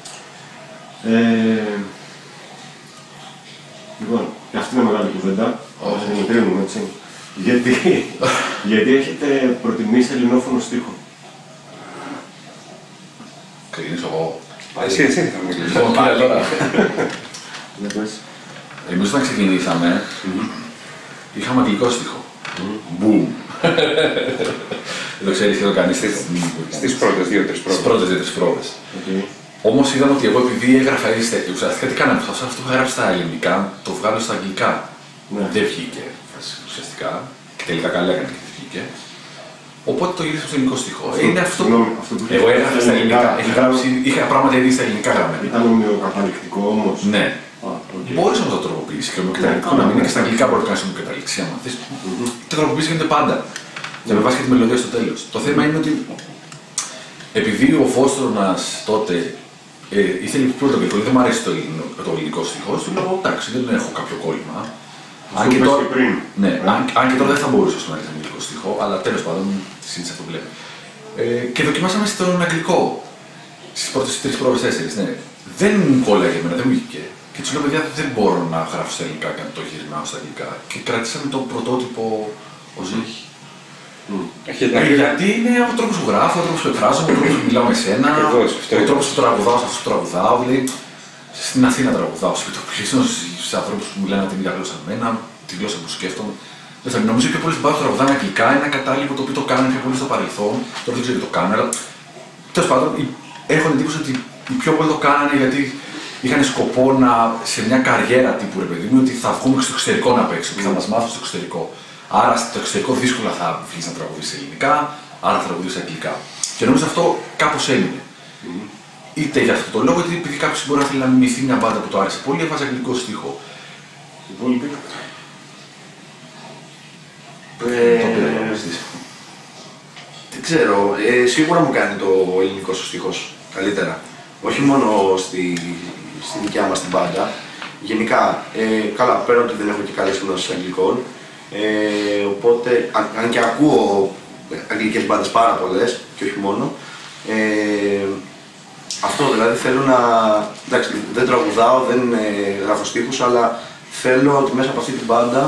Ε, λοιπόν, και αυτή είναι μεγάλη κουβέντα. Oh. Θα την κρίνουμε, έτσι. γιατί, γιατί έχετε προτιμήσει ελληνόφωνο στίχο. Κρίνεις εγώ. Εσύ, εσύ θα μιλήσεις. Εμείς όταν ξεκινήσαμε, είχαμε αγγλικό στίχο. Μπουμ. Δεν το ξέρεις τι το κάνεις. Στις πρώτες δύο-τρεις πρόβες. Στις πρώτες δύο-τρεις πρόβες. Όμως είδαμε ότι εγώ επειδή έγραφα, ουσιαστικά τι κάναμε, αυτό που έγραψα στα ελληνικά, το βγάλω στα αγγλικά. Δεν βγήκε ουσιαστικά. Και τελικά καλά έκανε και δεν βγήκε. Οπότε το γύρισα στο ελληνικό στίχο. Είναι αυτό που. Εγώ έγραφα στα ελληνικά. Είχα πράγματα ήδη στα ελληνικά γραμμένα. Ήταν ομοιοκαταληκτικό όμως. Ναι. Okay. Μπορείς να το τροποποιήσεις και ομοιοκαταληκτικό να μην είναι και στα αγγλικά μπορεί να κάνεις ομοιοκαταληξία. Αν θες. Το τροποποιήσεις γίνεται πάντα. Και με βάση και τη μελωδία στο τέλος. Το θέμα είναι ότι επειδή ο Βόστρονας τότε ε, ήθελε πρώτα το αγγλικό, δεν μου αρέσει το, το ελληνικό στίχο, του λέω εντάξει, δεν έχω κάποιο κόλλημα. Αν και, τώρα, πριν. Ναι, αν, αν και τώρα δεν θα μπορούσε να έχει αγγλικό στίχο, αλλά τέλος πάντων τη σύντηση αυτό που λέμε. Ε, και δοκιμάσαμε στον αγγλικό. Στις πρώτες τρεις πρόβες, τέσσερις, ναι. Δεν μου κόλλαγε εμένα, δεν μου βγήκε. Και του λέω, παιδιά, δεν μπορώ να γράφω στα ελληνικά και να το γυρνάω στα αγγλικά. Και κρατήσαμε το πρωτότυπο ως έχει. Mm. Ε, γιατί είναι ο τρόπος που γράφω, ο τρόπος που εκφράζομαι, ο τρόπος που μιλάω με σένα, ο τρόπος που τραγουδάω σε αυτούς που τραγουδάω. Δηλαδή, στην Αθήνα τραγουδάω, σε επιτοπλίστων, σε ανθρώπους που μιλάνε την ίδια γλώσσα με μένα, τη γλώσσα που σκέφτομαι. Δεν θα νομίζω πιο πολλοί μπάδες που τραγουδάνε αγγλικά είναι ένα κατάλοιπο το οποίο το κάνανε πιο πολύ στο παρελθόν. Τώρα δεν ξέρω τι το κάνουν, αλλά τέλος πάντων έχω την εντύπωση ότι οι πιο πολλοί το κάνανε γιατί είχαν σκοπό να σε μια καριέρα τύπου ρε παιδί μου ότι θα βγούμε στο εξωτερικό να παίξουμε και θα μας μάθουν στο εξωτερικό. Άρα στο εξωτερικό δύσκολα θα βγεις να τραγουδήσεις ελληνικά, άρα θα τραγουδήσεις αγγλικά. Και νομίζω αυτό κάπως έμεινε. Mm. Είτε για αυτό το λόγο, είτε επειδή κάποιος μπορεί να θέλει να μιμηθεί μια μπάντα που το άρεσε πολύ, έβαζε αγγλικό στίχο. Υπόλοιποι. Δεν ξέρω, ε, σίγουρα μου κάνει το ελληνικό ο στίχος καλύτερα. Όχι μόνο στη, στη δικιά μας την μπάντα. Γενικά, ε, καλά, πέρα ότι δεν έχω και καλές γνώσεις αγγλικών. Ε, οπότε, αν, αν και ακούω αγγλικές μπάντες πάρα πολλές και όχι μόνο. Ε, αυτό δηλαδή θέλω να. Εντάξει, δεν τραγουδάω, δεν ε, γράφω στίχους, αλλά θέλω ότι μέσα από αυτή την μπάντα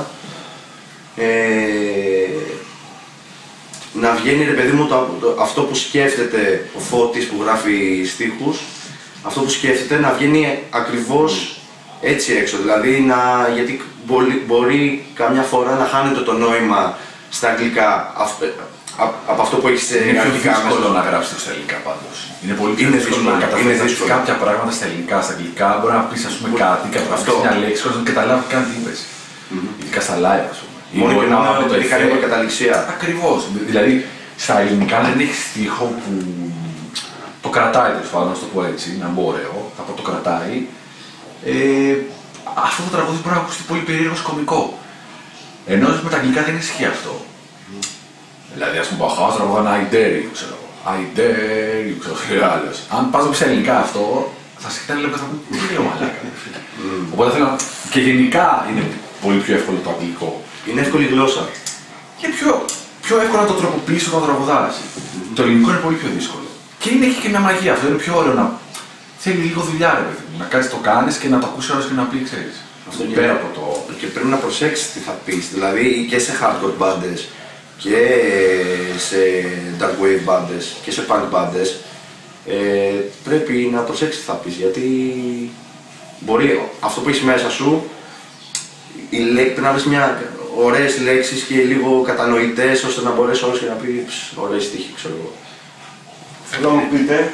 ε, να βγαίνει ρε παιδί μου το, το, αυτό που σκέφτεται ο Φώτης που γράφει στίχους, αυτό που σκέφτεται να βγαίνει ακριβώς έτσι έξω. Δηλαδή να, γιατί μπορεί, μπορεί καμιά φορά να χάνεται το νόημα στα αγγλικά αυ, α, από αυτό που έχεις σε αγγλικά. Είναι πιο δύσκολο μέσα. να γράψεις στα ελληνικά πάντως. Είναι πολύ πιο είναι δύσκολο, δύσκολο να καταφέρεις κάποια πράγματα στα ελληνικά, στα αγγλικά. Μπορεί να πεις ας πούμε κάτι, καταγραφείς μια λέξη, χωρίς να καταλάβει καν τι είπες. Mm-hmm. Ειδικά στα live ας πούμε. Μόνο και να έχει κάνει προκαταληξία. Ακριβώς. Δηλαδή στα ελληνικά δεν έχει στίχο που το κρατάει τέλος πάντων, να το πω έτσι, να μπω ωραίο, θα πω το κρατάει. Ε, αυτό το τραγούδι μπορεί να ακούσει πολύ περίεργο κωμικό. Ενώ με τα αγγλικά δεν ισχύει αυτό. Mm. Δηλαδή, ας πούμε, ο Χάος τραγουδάνε I dare you, ξέρω εγώ. I dare you, ξέρω εγώ, άλλος. Αν πας να πεις ελληνικά αυτό, θα σε κοιτάνε λίγο και θα πούν τι λέω μαλάκα. Mm. Οπότε θέλω να... Και γενικά είναι πολύ πιο εύκολο το αγγλικό. Είναι εύκολη γλώσσα. Και πιο, πιο εύκολο να το τροποποιήσεις όταν τραγουδάς. Mm. Το ελληνικό είναι πολύ πιο δύσκολο. Και είναι, έχει και μια μαγεία αυτό, είναι πιο ωραίο να... Θέλει λίγο δουλειά, ρε παιδί μου. Να κάνεις το κάνεις και να το ακούσει όλος και να πει, ξέρεις. Αυτό είναι πέρα από το. Και πρέπει να προσέξεις τι θα πεις. Δηλαδή και σε hardcore μπάντες και σε dark wave μπάντες και σε punk μπάντες ε, πρέπει να προσέξεις τι θα πεις, γιατί μπορεί αυτό που έχεις μέσα σου, η λέ... πρέπει να βρεις μια ωραίες λέξεις και λίγο κατανοητές, ώστε να μπορέσει όλος και να πεις ωραίες στίχοι, ξέρω εγώ. Θέλω να μου πείτε,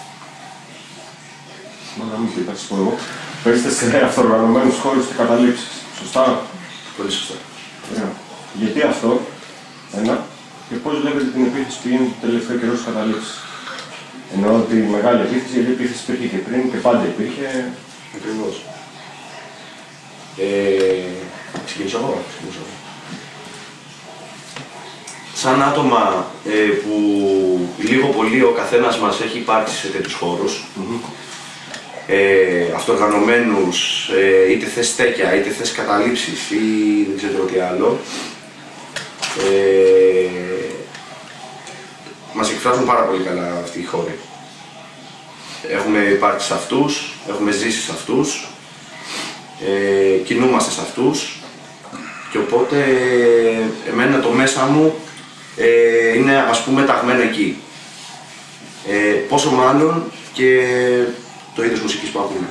μα να μην πείτε, ας πω εγώ, παίζετε σε αυτοοργανωμένους χώρους και καταλήψεις, σωστά? Πολύ σωστά. Yeah. Γιατί αυτό, ένα, και πώς βλέπετε την επίθεση που γίνεται το τελευταίο καιρό στις καταλήψεις? Εννοώ ότι η μεγάλη επίθεση, γιατί η επίθεση υπήρχε και πριν και πάντα υπήρχε. Ακριβώς. Ε, ξεκινήσω εγώ, ξεκινήσω εγώ. Σαν άτομα ε, που λίγο πολύ ο καθένας μας έχει υπάρξει σε τέτοιους χώρους, mm-hmm. ε, αυτοοργανωμένους, ε, είτε θες στέκια, είτε θες καταλήψεις ή δεν ξέρω τι άλλο, ε, μας εκφράζουν πάρα πολύ καλά αυτοί οι χώροι. Έχουμε υπάρξει σε αυτούς, έχουμε ζήσει σε αυτούς, ε, κινούμαστε σε αυτούς και οπότε εμένα το μέσα μου ε, είναι ας πούμε ταγμένο εκεί. Ε, πόσο μάλλον και το είδος μουσικής που ακούμε.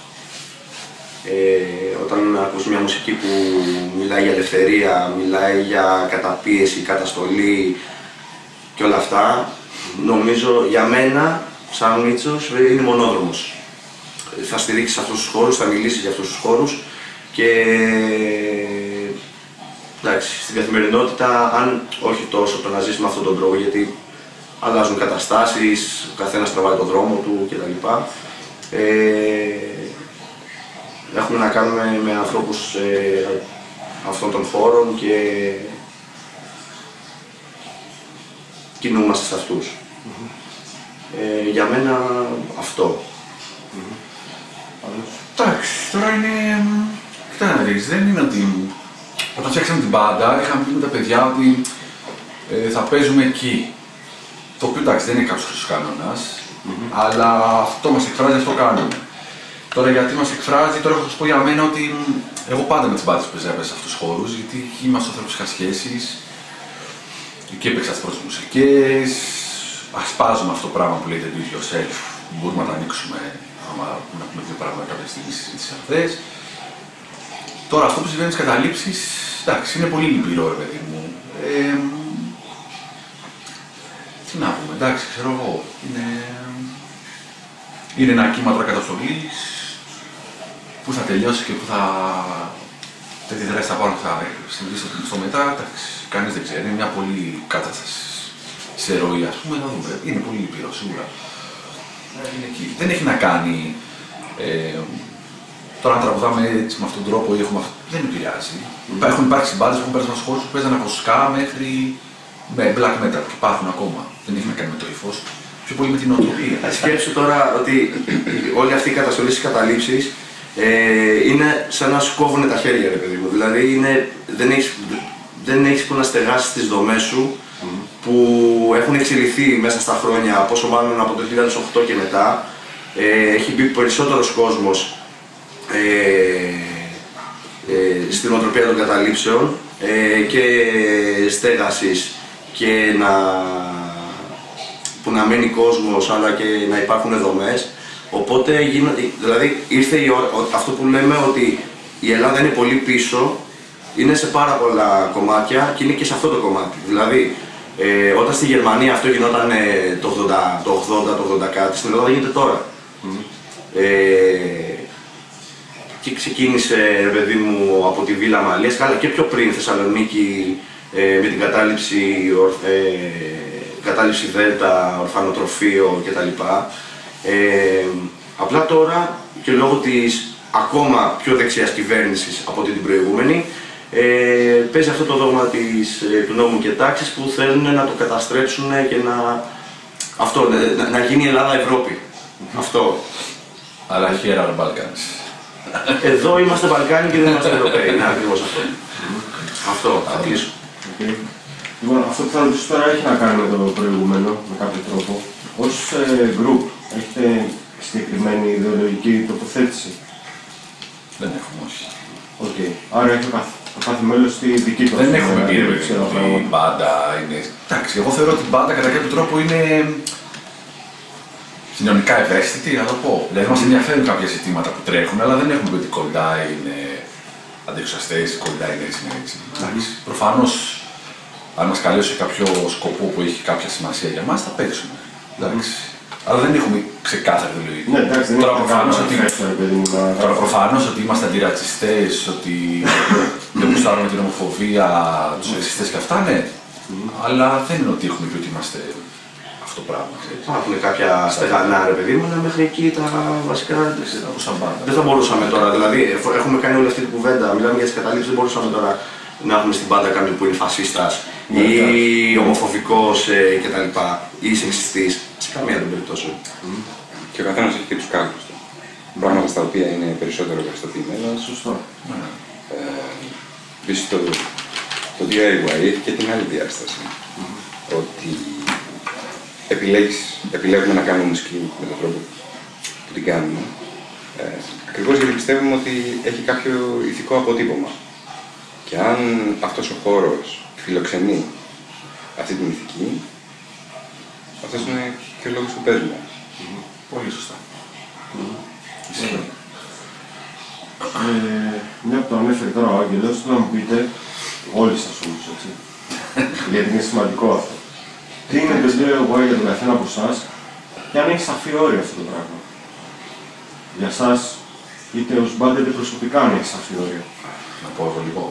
Ε, όταν ακούς μια μουσική που μιλάει για ελευθερία, μιλάει για καταπίεση, καταστολή και όλα αυτά, νομίζω για μένα, σαν Μίτσος, είναι μονόδρομος. Θα στηρίξεις αυτούς τους χώρους, θα μιλήσεις για αυτούς τους χώρους και εντάξει, στην καθημερινότητα, αν όχι τόσο το να ζεις με αυτόν τον τρόπο, γιατί αλλάζουν καταστάσεις, ο καθένας τραβάει τον δρόμο του κτλ. Ε, έχουμε να κάνουμε με ανθρώπους ε, αυτών των χώρων και κινούμαστε σε αυτούς. Mm-hmm. Ε, για μένα αυτό. Εντάξει, mm-hmm. τώρα είναι... Κοιτά να δεις, δεν είναι ότι... Όταν φτιάξαμε την μπάντα, είχαμε πει με τα παιδιά ότι ε, θα παίζουμε εκεί. Το οποίο εντάξει δεν είναι κάποιος χρυσός κανόνας, mm-hmm. αλλά αυτό μας εκφράζει, αυτό κάνουμε. Τώρα γιατί μας εκφράζει, τώρα έχω να σου πω για μένα ότι εγώ πάντα με τις μπάντες που παίζα σε αυτούς τους χώρους, γιατί είμαστε άνθρωποι είχα σχέσεις, εκεί έπαιξα τις πρώτες μουσικές, ασπάζουμε αυτό το πράγμα που λέγεται do it yourself, μπορούμε να το ανοίξουμε, άμα να πούμε δύο πράγματα κάποια στιγμή στις συζήτησεις αυτές. Τώρα αυτό που συμβαίνει στις καταλήψεις, εντάξει, είναι πολύ λυπηρό ρε παιδί μου. Ε, τι να πούμε, εντάξει, ξέρω εγώ, είναι, είναι ένα κύμα τώρα καταστολής που θα τελειώσει και που θα τέτοιες δράσεις θα πάρουν και θα συμβεί στο, στο μετά, εντάξει, κανείς δεν ξέρει, είναι μια πολύ κατάσταση σε ροή, ας πούμε, να δούμε, είναι πολύ λυπηρό σίγουρα. Είναι εκεί. Δεν έχει να κάνει, ε, τώρα αν τραγουδάμε έτσι με αυτόν τον τρόπο ή έχουμε αυτό, δεν επηρεάζει. Mm. Έχουν υπάρξει μπάντες που έχουν πέρασει στους χώρους που παίζανε από ska μέχρι με black metal και υπάρχουν ακόμα. Δεν έχει να κάνει με το ύφος, πιο πολύ με την νοοτροπία. Σκέψου τώρα ότι όλη αυτή η καταστολή στις καταλήψεις ε, είναι σαν να σου κόβουν τα χέρια, ρε παιδί μου. Δηλαδή είναι, δεν έχεις, δεν έχεις που να στεγάσεις τις δομές σου mm. που έχουν εξελιχθεί μέσα στα χρόνια, πόσο μάλλον από το δύο χιλιάδες οκτώ και μετά. Ε, έχει μπει περισσότερος κόσμος ε, ε, στην νοοτροπία των καταλήψεων ε, και στέγασης και να, που να μένει κόσμος αλλά και να υπάρχουν δομές. Οπότε γίνω, δηλαδή ήρθε η ώρα, αυτό που λέμε ότι η Ελλάδα είναι πολύ πίσω, είναι σε πάρα πολλά κομμάτια και είναι και σε αυτό το κομμάτι. Δηλαδή ε, όταν στη Γερμανία αυτό γινόταν ε, το ογδόντα, το ογδόντα, το ογδόντα κάτι, στην Ελλάδα γίνεται τώρα. Mm. Ε, και ξεκίνησε, ρε παιδί μου, από τη Βίλα Μαλίας, αλλά και πιο πριν Θεσσαλονίκη ε, με την κατάληψη, ε, κατάληψη Δέλτα, ορφανοτροφείο κτλ. Ε, απλά τώρα και λόγω της ακόμα πιο δεξιάς κυβέρνησης από την προηγούμενη ε, παίζει αυτό το δόγμα της, ε, του νόμου και τάξης που θέλουν να το καταστρέψουν και να, αυτό, να, να γίνει η Ελλάδα Ευρώπη. Mm-hmm. Αυτό. Αλλά here are Balkans. Εδώ είμαστε Βαλκάνοι και δεν είμαστε Ευρωπαίοι. Είναι ακριβώς αυτό. Αυτό, θα κλείσω. Okay. Λοιπόν, αυτό που θα ρωτήσω τώρα έχει να κάνει με το προηγούμενο, με κάποιο τρόπο. Ως ε, group, έχετε συγκεκριμένη ιδεολογική τοποθέτηση? Δεν έχουμε, όχι. Okay. Άρα έχει το κάθε μέλος στη δική του. Δεν έχουμε πει ότι η μπάντα είναι... Εντάξει, εγώ θεωρώ ότι η μπάντα κατά κάποιο τρόπο είναι... κοινωνικά ευαίσθητοι, να το πω. Δηλαδή, μας ενδιαφέρουν κάποια ζητήματα που τρέχουν, αλλά δεν έχουμε πει ότι κοντά είναι αντιεξουσιαστές, κοντά είναι έτσι, είναι έτσι. Εντάξει. Προφανώς, αν μας καλέσει σε κάποιο σκοπό που έχει κάποια σημασία για μας, θα παίξουμε. Εντάξει. Αλλά δεν έχουμε ξεκάθαρη λογική. Ναι, εντάξει, δεν τώρα είναι προφανώς ότι, ότι... τώρα προφανώς ότι είμαστε αντιρατσιστές, ότι δεν γουστάρουμε την ομοφοβία, τους ρατσιστές και αυτά, ναι. Mm. Αλλά δεν είναι ότι έχουμε πει ότι είμαστε αυτό το πράγμα. Υπάρχουν κάποια στεγανά, ρε παιδί μου, αλλά μέχρι εκεί τα βασικά δεν θα μπορούσαμε τώρα. Δηλαδή, έχουμε κάνει όλη αυτή την κουβέντα, μιλάμε για τις καταλήψεις, δεν μπορούσαμε τώρα να έχουμε στην πάντα κάποιον που είναι φασίστας ή ομοφοβικός κτλ. Ή σεξιστής. Σε καμία των περιπτώσεων. Mm. Και ο καθένας έχει και τους κάλους του. Πράγματα στα οποία είναι περισσότερο ευαισθητοποιημένα. Σωστό. Επίσης το, το ντι άι γουάι έχει και την άλλη διάσταση. Mm. Ότι επιλέγεις, επιλέγουμε να κάνουμε μουσική με τον τρόπο που την κάνουμε. Ε, ακριβώς γιατί πιστεύουμε ότι έχει κάποιο ηθικό αποτύπωμα. Και αν αυτός ο χώρος φιλοξενεί αυτή την ηθική, αυτός είναι και ο λόγος που παίζουμε. Mm. Πολύ σωστά. Mm. Ε, μια που το ανέφερε τώρα ο Άγγελος, θέλω να μου πείτε, όλοι σας όμως, έτσι, γιατί είναι σημαντικό αυτό. Τι είναι το ντι άι γουάι για τον καθένα από εσάς και αν έχει σαφή όρια αυτό το πράγμα. Για εσάς, είτε ως μπάντα είτε προσωπικά, αν έχει σαφή όρια. Να πω εγώ λίγο.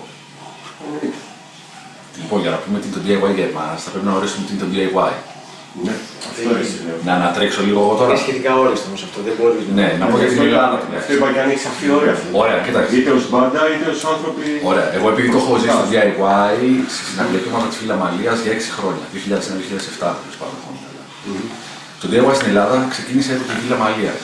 Λοιπόν, για να πούμε τι είναι το ντι άι γουάι για εμάς, θα πρέπει να ορίσουμε τι είναι το ντι άι γουάι. Ναι, αυτό εσύ λέω. Να ανατρέξω λίγο εγώ τώρα. Είναι σχετικά όριστο όμως αυτό, δεν μπορείς να... Ναι, να πω για την Ελλάδα. Αυτό είπα και αν έχει σαφή όρια αυτό. Ωραία, κοίταξε. Είτε ως μπάντα είτε ως άνθρωποι. Ωραία, εγώ επειδή το έχω ζήσει στο ντι άι γουάι στη συναυλιακή ομάδα της Φίλα Μαλίας για έξι χρόνια, δύο χιλιάδες ένα με δύο χιλιάδες επτά, τέλος πάντων. Το ντι άι γουάι στην Ελλάδα ξεκίνησε από τη Φίλα Μαλίας.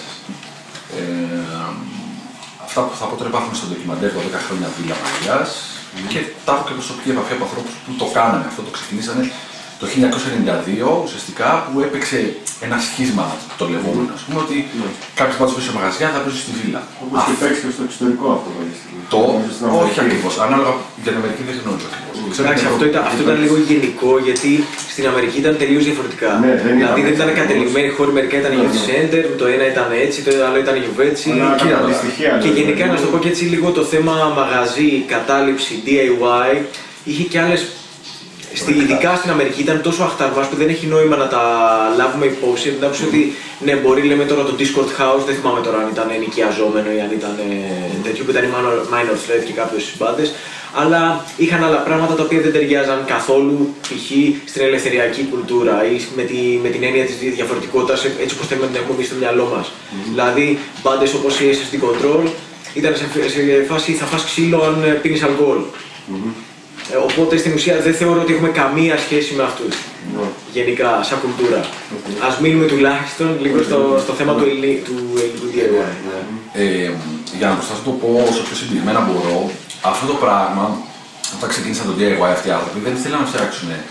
Αυτά που θα πω τώρα υπάρχουν στο ντοκιμαντέρ το δέκα χρόνια Φίλα Μαλίας και τα έχω και προσωπική επαφή από ανθρώπους που το κάνανε. Αυτό το ξεκινήσανε το χίλια εννιακόσια ενενήντα δύο ουσιαστικά που έπαιξε ένα σχίσμα το λεγόμενο. Ας πούμε ότι κάποιος πάντως παίζει σε μαγαζιά θα παίζει στη βίλα. Όπως και παίξει και στο εξωτερικό αυτό κάποια στιγμή. Το, όχι ακριβώς. Ανάλογα για την Αμερική δεν γνωρίζω ακριβώς. Εντάξει, αυτό ήταν, αυτό ήταν λίγο γενικό γιατί στην Αμερική ήταν τελείως διαφορετικά. Ναι, δεν δηλαδή δεν ήταν έτσι, κατεληγμένοι χώροι, μερικά ήταν youth center, το ένα ήταν έτσι, το άλλο ήταν γιουβέτσι. Και γενικά να σου το πω και έτσι λίγο το θέμα μαγαζί, κατάληψη, ντι άι γουάι είχε και άλλες. Στη, ειδικά στην Αμερική ήταν τόσο αχταρμάς που δεν έχει νόημα να τα λάβουμε υπόψη. Δεν άκουσα ότι ναι, μπορεί λέμε τώρα το Discord House, δεν θυμάμαι τώρα αν ήταν νοικιαζόμενο ή αν ήταν ε, τέτοιο που ήταν η Minor Threat και κάποιες συμπάντες. Αλλά είχαν άλλα πράγματα τα οποία δεν ταιριάζαν καθόλου π.χ. στην ελευθεριακή κουλτούρα ή με, τη, με την έννοια της διαφορετικότητας έτσι όπως θέλουμε να την έχουμε εμείς στο μυαλό μας. Mm-hmm. Δηλαδή, μπάντες όπως η ες ες ντι Control ήταν σε, σε φάση θα φας ξύλο αν πίνεις αλκοόλ. Mm-hmm. Οπότε στην ουσία δεν θεωρώ ότι έχουμε καμία σχέση με αυτούς. No. Γενικά, σαν κουλτούρα. Okay. Ας μείνουμε τουλάχιστον λίγο στο, στο θέμα του ελληνικού ντι άι γουάι. Ε, για να προσπαθήσω να το πω όσο πιο συγκεκριμένα μπορώ, αυτό το πράγμα, όταν ξεκίνησαν το ντι άι γουάι αυτοί οι άνθρωποι, δεν ήθελαν να φτιάξουν ε,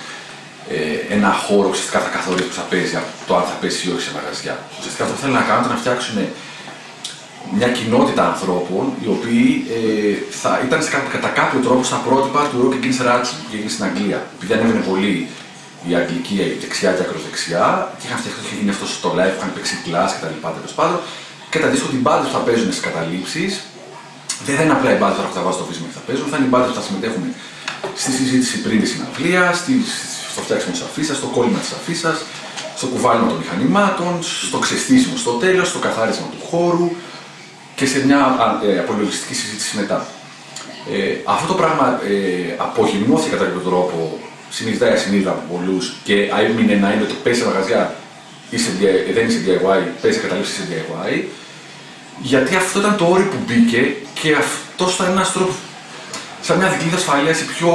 ένα χώρο που ουσιαστικά θα καθορίσει που θα παίζει από το αν θα πέσει ή όχι σε μαγαζιά. Ουσιαστικά αυτό που θέλουν να κάνουν ήταν να φτιάξουν μια κοινότητα ανθρώπων οι οποίοι ε, θα ήταν σε, κατά κάποιο τρόπο στα πρότυπα του rock against racism που έγινε στην Αγγλία. Επειδή ανέβαινε πολύ η αγγλική η δεξιά και ακροδεξιά, και είχαν φτιαχτεί και γίνει αυτό στο live, είχαν παίξει κλάσ κτλ. Τέλος πάντων, και τα δίσκο την μπάντα που θα παίζουν στις καταλήψεις δεν θα είναι απλά οι μπάντα που θα βάζουν το βίσμα και θα παίζουν, θα είναι οι μπάντα που θα συμμετέχουν στη συζήτηση πριν τη συναυλία, στο φτιάξιμο της αφίσας, στο κόλλημα της αφίσας, στο κουβάλιμα των μηχανημάτων, στο ξεστήσιμο στο τέλος, στο καθάρισμα του χώρου και σε μια ε, απολογιστική συζήτηση μετά. Ε, αυτό το πράγμα ε, απογυμνώθηκε κατά κάποιο τρόπο, συνειδητά ή ασυνείδητα από πολλούς και έμεινε να είναι ότι πέσει σε μαγαζιά είσαι, δεν είσαι ντι άι γουάι, πέσει σε καταλήψεις είσαι ντι άι γουάι, γιατί αυτό ήταν το όριο που μπήκε και αυτό ήταν ένας τρόπος, σαν μια δικλείδα ασφαλείας η πιο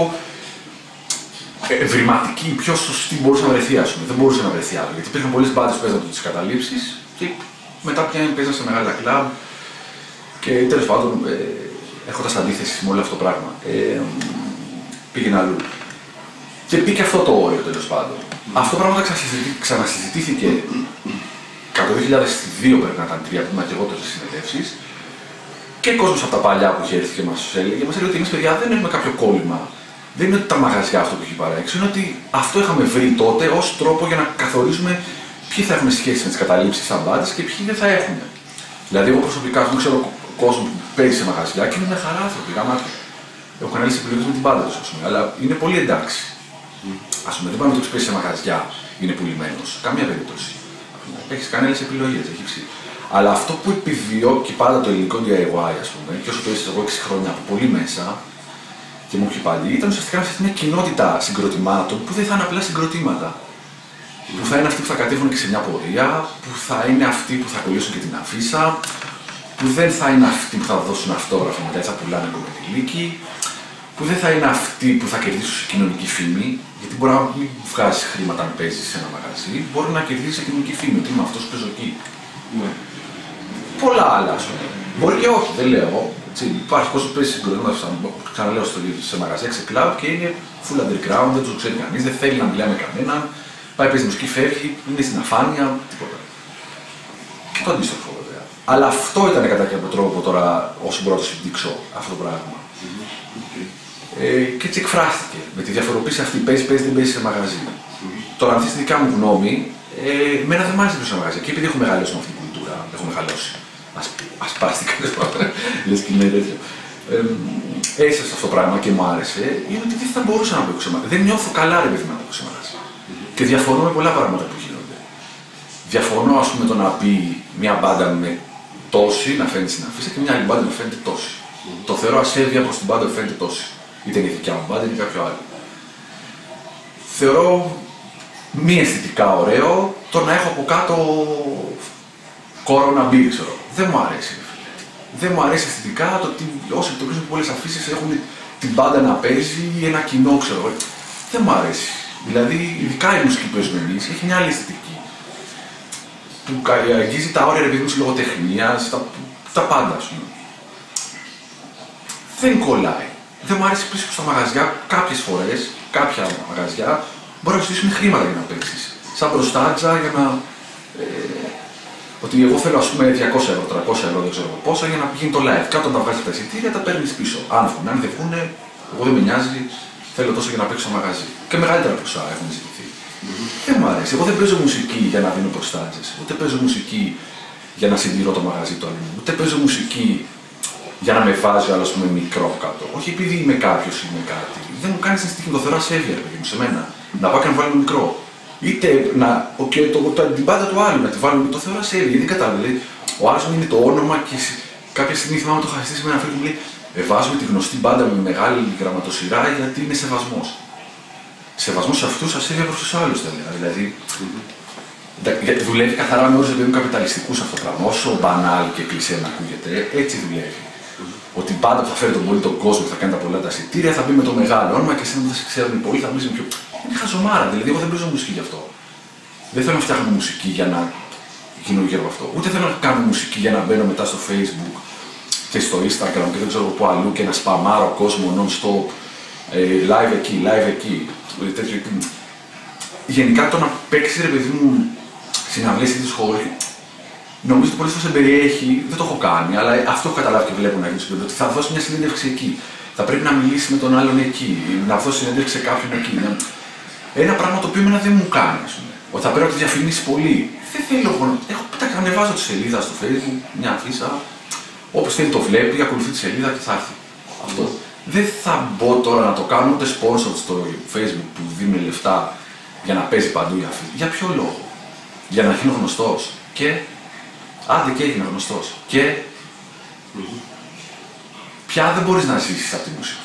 ευρηματική, η πιο σωστή μπορούσε να βρεθεί, ας πούμε. Δεν μπορούσε να βρεθεί άλλο, γιατί υπήρχαν πολλές μπάντες που παίζαν τις καταλήψεις και μετά πια παίζαν σε μεγάλα κλαμπ. Και τέλος πάντων, ε, έχοντας αντίθεση με όλο αυτό το πράγμα, ε, πήγαινε αλλού. Και μπήκε αυτό το όριο τέλος πάντων. Mm. Αυτό το πράγμα ξανασυζητήθηκε κατά το δύο χιλιάδες δύο πρέπει να ήταν τρία, που ήμουν και εγώ τότε στις συνεντεύσεις. Και κόσμος από τα παλιά που είχε έρθει και μας έλεγε, μας έλεγε ότι εμείς παιδιά δεν έχουμε κάποιο κόλλημα. Δεν είναι ότι τα μαγαζιά αυτό που έχει παράξει, είναι ότι αυτό είχαμε βρει τότε ως τρόπο για να καθορίζουμε ποιοι θα έχουν σχέση με τις καταλήψεις σαν μπάντες και ποιοι δεν θα έχουν. Δηλαδή, εγώ προσωπικά δεν ξέρω κόσμο που παίζει σε μαγαζιά και είναι μια χαρά άνθρωποι. Έχω κάνει άλλες επιλογές με την μπάντα τους, αλλά είναι πολύ εντάξει. Ας πούμε, δεν πάμε να το παίζει σε μαγαζιά, είναι πουλημένος. Καμία περίπτωση. Έχεις κάνει άλλες επιλογές, έχει ψήσει. Αλλά αυτό που επιδιώκει πάντα το ελληνικό ντι άι γουάι, ας πούμε, και όσο το έζησα εγώ έξι χρόνια από πολύ μέσα και μου έχει πάλι, ήταν ουσιαστικά να φτιάξει μια κοινότητα συγκροτημάτων που δεν θα είναι απλά συγκροτήματα. Που θα είναι αυτοί που θα κατέβουν και σε μια πορεία, που θα είναι αυτοί που θα κολλήσουν και την αφίσα, που δεν θα είναι αυτοί που θα δώσουν αυτόγραφα μετά θα πουλάνε κομμενιλίκι, που δεν θα είναι αυτοί που θα κερδίσουν σε κοινωνική φήμη, γιατί μπορεί να μην βγάζει χρήματα αν παίζει σε ένα μαγαζί, μπορεί να κερδίσει σε κοινωνική φήμη, ότι είμαι αυτό που παίζω εκεί. Ναι. Πολλά άλλα, α πούμε. Μπορεί και όχι, δεν λέω. Έτσι, υπάρχει κόσμο που παίζει συγκροτήματα, ξαναλέω σε μαγαζιά, σε κλαμπ και είναι full underground, δεν του ξέρει κανεί, δεν θέλει να μιλάει με κανέναν. Πάει, παίζει μουσική, φεύγει, είναι στην αφάνεια, τίποτα. Το αντίστοιχο βέβαια. Αλλά αυτό ήταν κατά κάποιο τρόπο τώρα, όσο μπορώ να το συμπτύξω αυτό το πράγμα. Mm-hmm. Ε, και έτσι εκφράστηκε. Με τη διαφοροποίηση αυτή, παίζει, παίζει, δεν παίζει σε μαγαζί. Mm-hmm. Τώρα, αυτή τη δικά μου γνώμη, ε, εμένα δεν μ' άρεσε να παίζει σε μαγαζί. Και επειδή έχω μεγαλώσει με αυτή την κουλτούρα, έχω μεγαλώσει. Ασπάστηκα, λες και είναι τέτοιο. Ε, έζησα αυτό το πράγμα και μου άρεσε, είναι ότι δεν θα μπορούσα να παίξω σε μαγαζί. Δεν νιώθω καλά, ρε παιδί, να παίξω σε μαγαζί. Mm-hmm. Και διαφωνώ με πολλά πράγματα που γίνονται. Διαφωνώ, ας πούμε, το να πει μια μπάντα με τόση να φαίνεται στην αφίσα και μια άλλη μπάντα να φαίνεται τόση. Mm-hmm. Το θεωρώ ασέβεια προς την μπάντα που φαίνεται τόση. Είτε είναι η δικιά μου μπάντα είτε κάποιο άλλο. Θεωρώ μη αισθητικά ωραίο το να έχω από κάτω κόρονα μπει, ξέρω. Δεν μου αρέσει. Δεν μου αρέσει αισθητικά το ότι όσοι εκτοπίζουν πολλές αφήσεις έχουν την μπάντα να παίζει ή ένα κοινό, ξέρω. Δεν μου αρέσει. Δηλαδή, ειδικά η μουσική που παίζουμε εμείς έχει μια άλλη αισθητική. Που αγγίζει τα όρια επειδή της λογοτεχνίας, τα, τα πάντα, ας πούμε. Δεν κολλάει. Δεν μου αρέσει επίσης που στα μαγαζιά, κάποιες φορές, κάποια μαγαζιά, μπορεί να ζητήσουν χρήματα για να παίξεις. Σαν προστάτζα για να. Ε, ότι εγώ θέλω, ας πούμε, διακόσια ευρώ, τριακόσια ευρώ, δεν ξέρω πόσα, για να πηγαίνει το live. Κάτω να βγάζεις τα εισιτήρια, τα παίρνεις πίσω. Αν βγουν, αν δεν βγουν, εγώ δεν με νοιάζει, θέλω τόσο για να παίξω στο μαγαζί. Και μεγαλύτερα ποσά έχουν ζητηθεί. Mm-hmm. Δεν μου αρέσει. Εγώ δεν παίζω μουσική για να δίνω προστάτζες. Ούτε παίζω μουσική για να συντηρώ το μαγαζί του αλλού. Ούτε παίζω μουσική για να με βάζει άλλο, ας πούμε, μικρό κάτω. Όχι επειδή είμαι κάποιο ή είμαι κάτι. Δεν μου κάνει αισθητική, το θεωρώ ασέβεια, παιδί μου, σε μένα. Να πάω και να βάλω μικρό. Είτε να. Okay, το, το, την πάντα του άλλου να τη βάλω, το θεωρώ ασέβεια. Γιατί κατάλαβε. Δηλαδή, ο άλλο μου είναι το όνομα και κάποια στιγμή θυμάμαι το είχα ζητήσει με ένα φίλο που μου λέει ε, βάζουμε τη γνωστή μπάντα με μεγάλη γραμματοσυρά γιατί είναι σεβασμό. Σεβασμό σε αυτού, ασέβεια προ του άλλου δεν λέω. Δηλαδή. Mm-hmm. Δουλεύει καθαρά με όρου επίπεδου καπιταλιστικού αυτό το πράγμα. Όσο μπανάλ και κλεισέ να ακούγεται, έτσι δουλεύει. Mm-hmm. Ότι η μπάντα που θα φέρει τον πολύ τον κόσμο και θα κάνει τα πολλά τα εισιτήρια θα μπει με το μεγάλο όνομα και εσύ δεν θα σε ξέρουν οι πολλοί, θα μπει με πιο. Είναι χαζομάρα, δηλαδή εγώ δεν παίζω μουσική γι' αυτό. Δεν θέλω να φτιάχνω μουσική για να γίνω γύρω από αυτό. Ούτε θέλω να κάνω μουσική για να μπαίνω μετά στο Facebook και στο Instagram και δεν ξέρω από αλλού και να σπαμάρω κόσμο non-stop. Ε, live εκεί, live εκεί. Τέτοιο. Γενικά το να παίξει, ρε παιδί μου, συναυλίες ή τη σχολή, νομίζω ότι πολλές φορές περιέχει, δεν το έχω κάνει, αλλά αυτό έχω καταλάβει και βλέπω να γίνει στο ότι θα δώσει μια συνέντευξη εκεί. Θα πρέπει να μιλήσει με τον άλλον εκεί, να δώσει συνέντευξη σε κάποιον εκεί. Ένα πράγμα το οποίο εμένα δεν μου κάνει, ας πούμε. Ότι θα πρέπει να το διαφημίσει πολύ. Δεν θέλω εγώ. Έχω πετάξει, ανεβάζω τη σελίδα στο Facebook, μια αφίσα. Όποιος θέλει το βλέπει, ακολουθεί τη σελίδα και θα έρθει. Αυτό. Δεν θα μπω τώρα να το κάνω ούτε sponsor στο Facebook που δίνει λεφτά για να παίζει παντού η αφίσα. Για ποιο λόγο? Για να γίνω γνωστός. Και. Άντε και έγινε γνωστός. Και. Mm-hmm. Πια δεν μπορείς να ζήσεις από τη μουσική.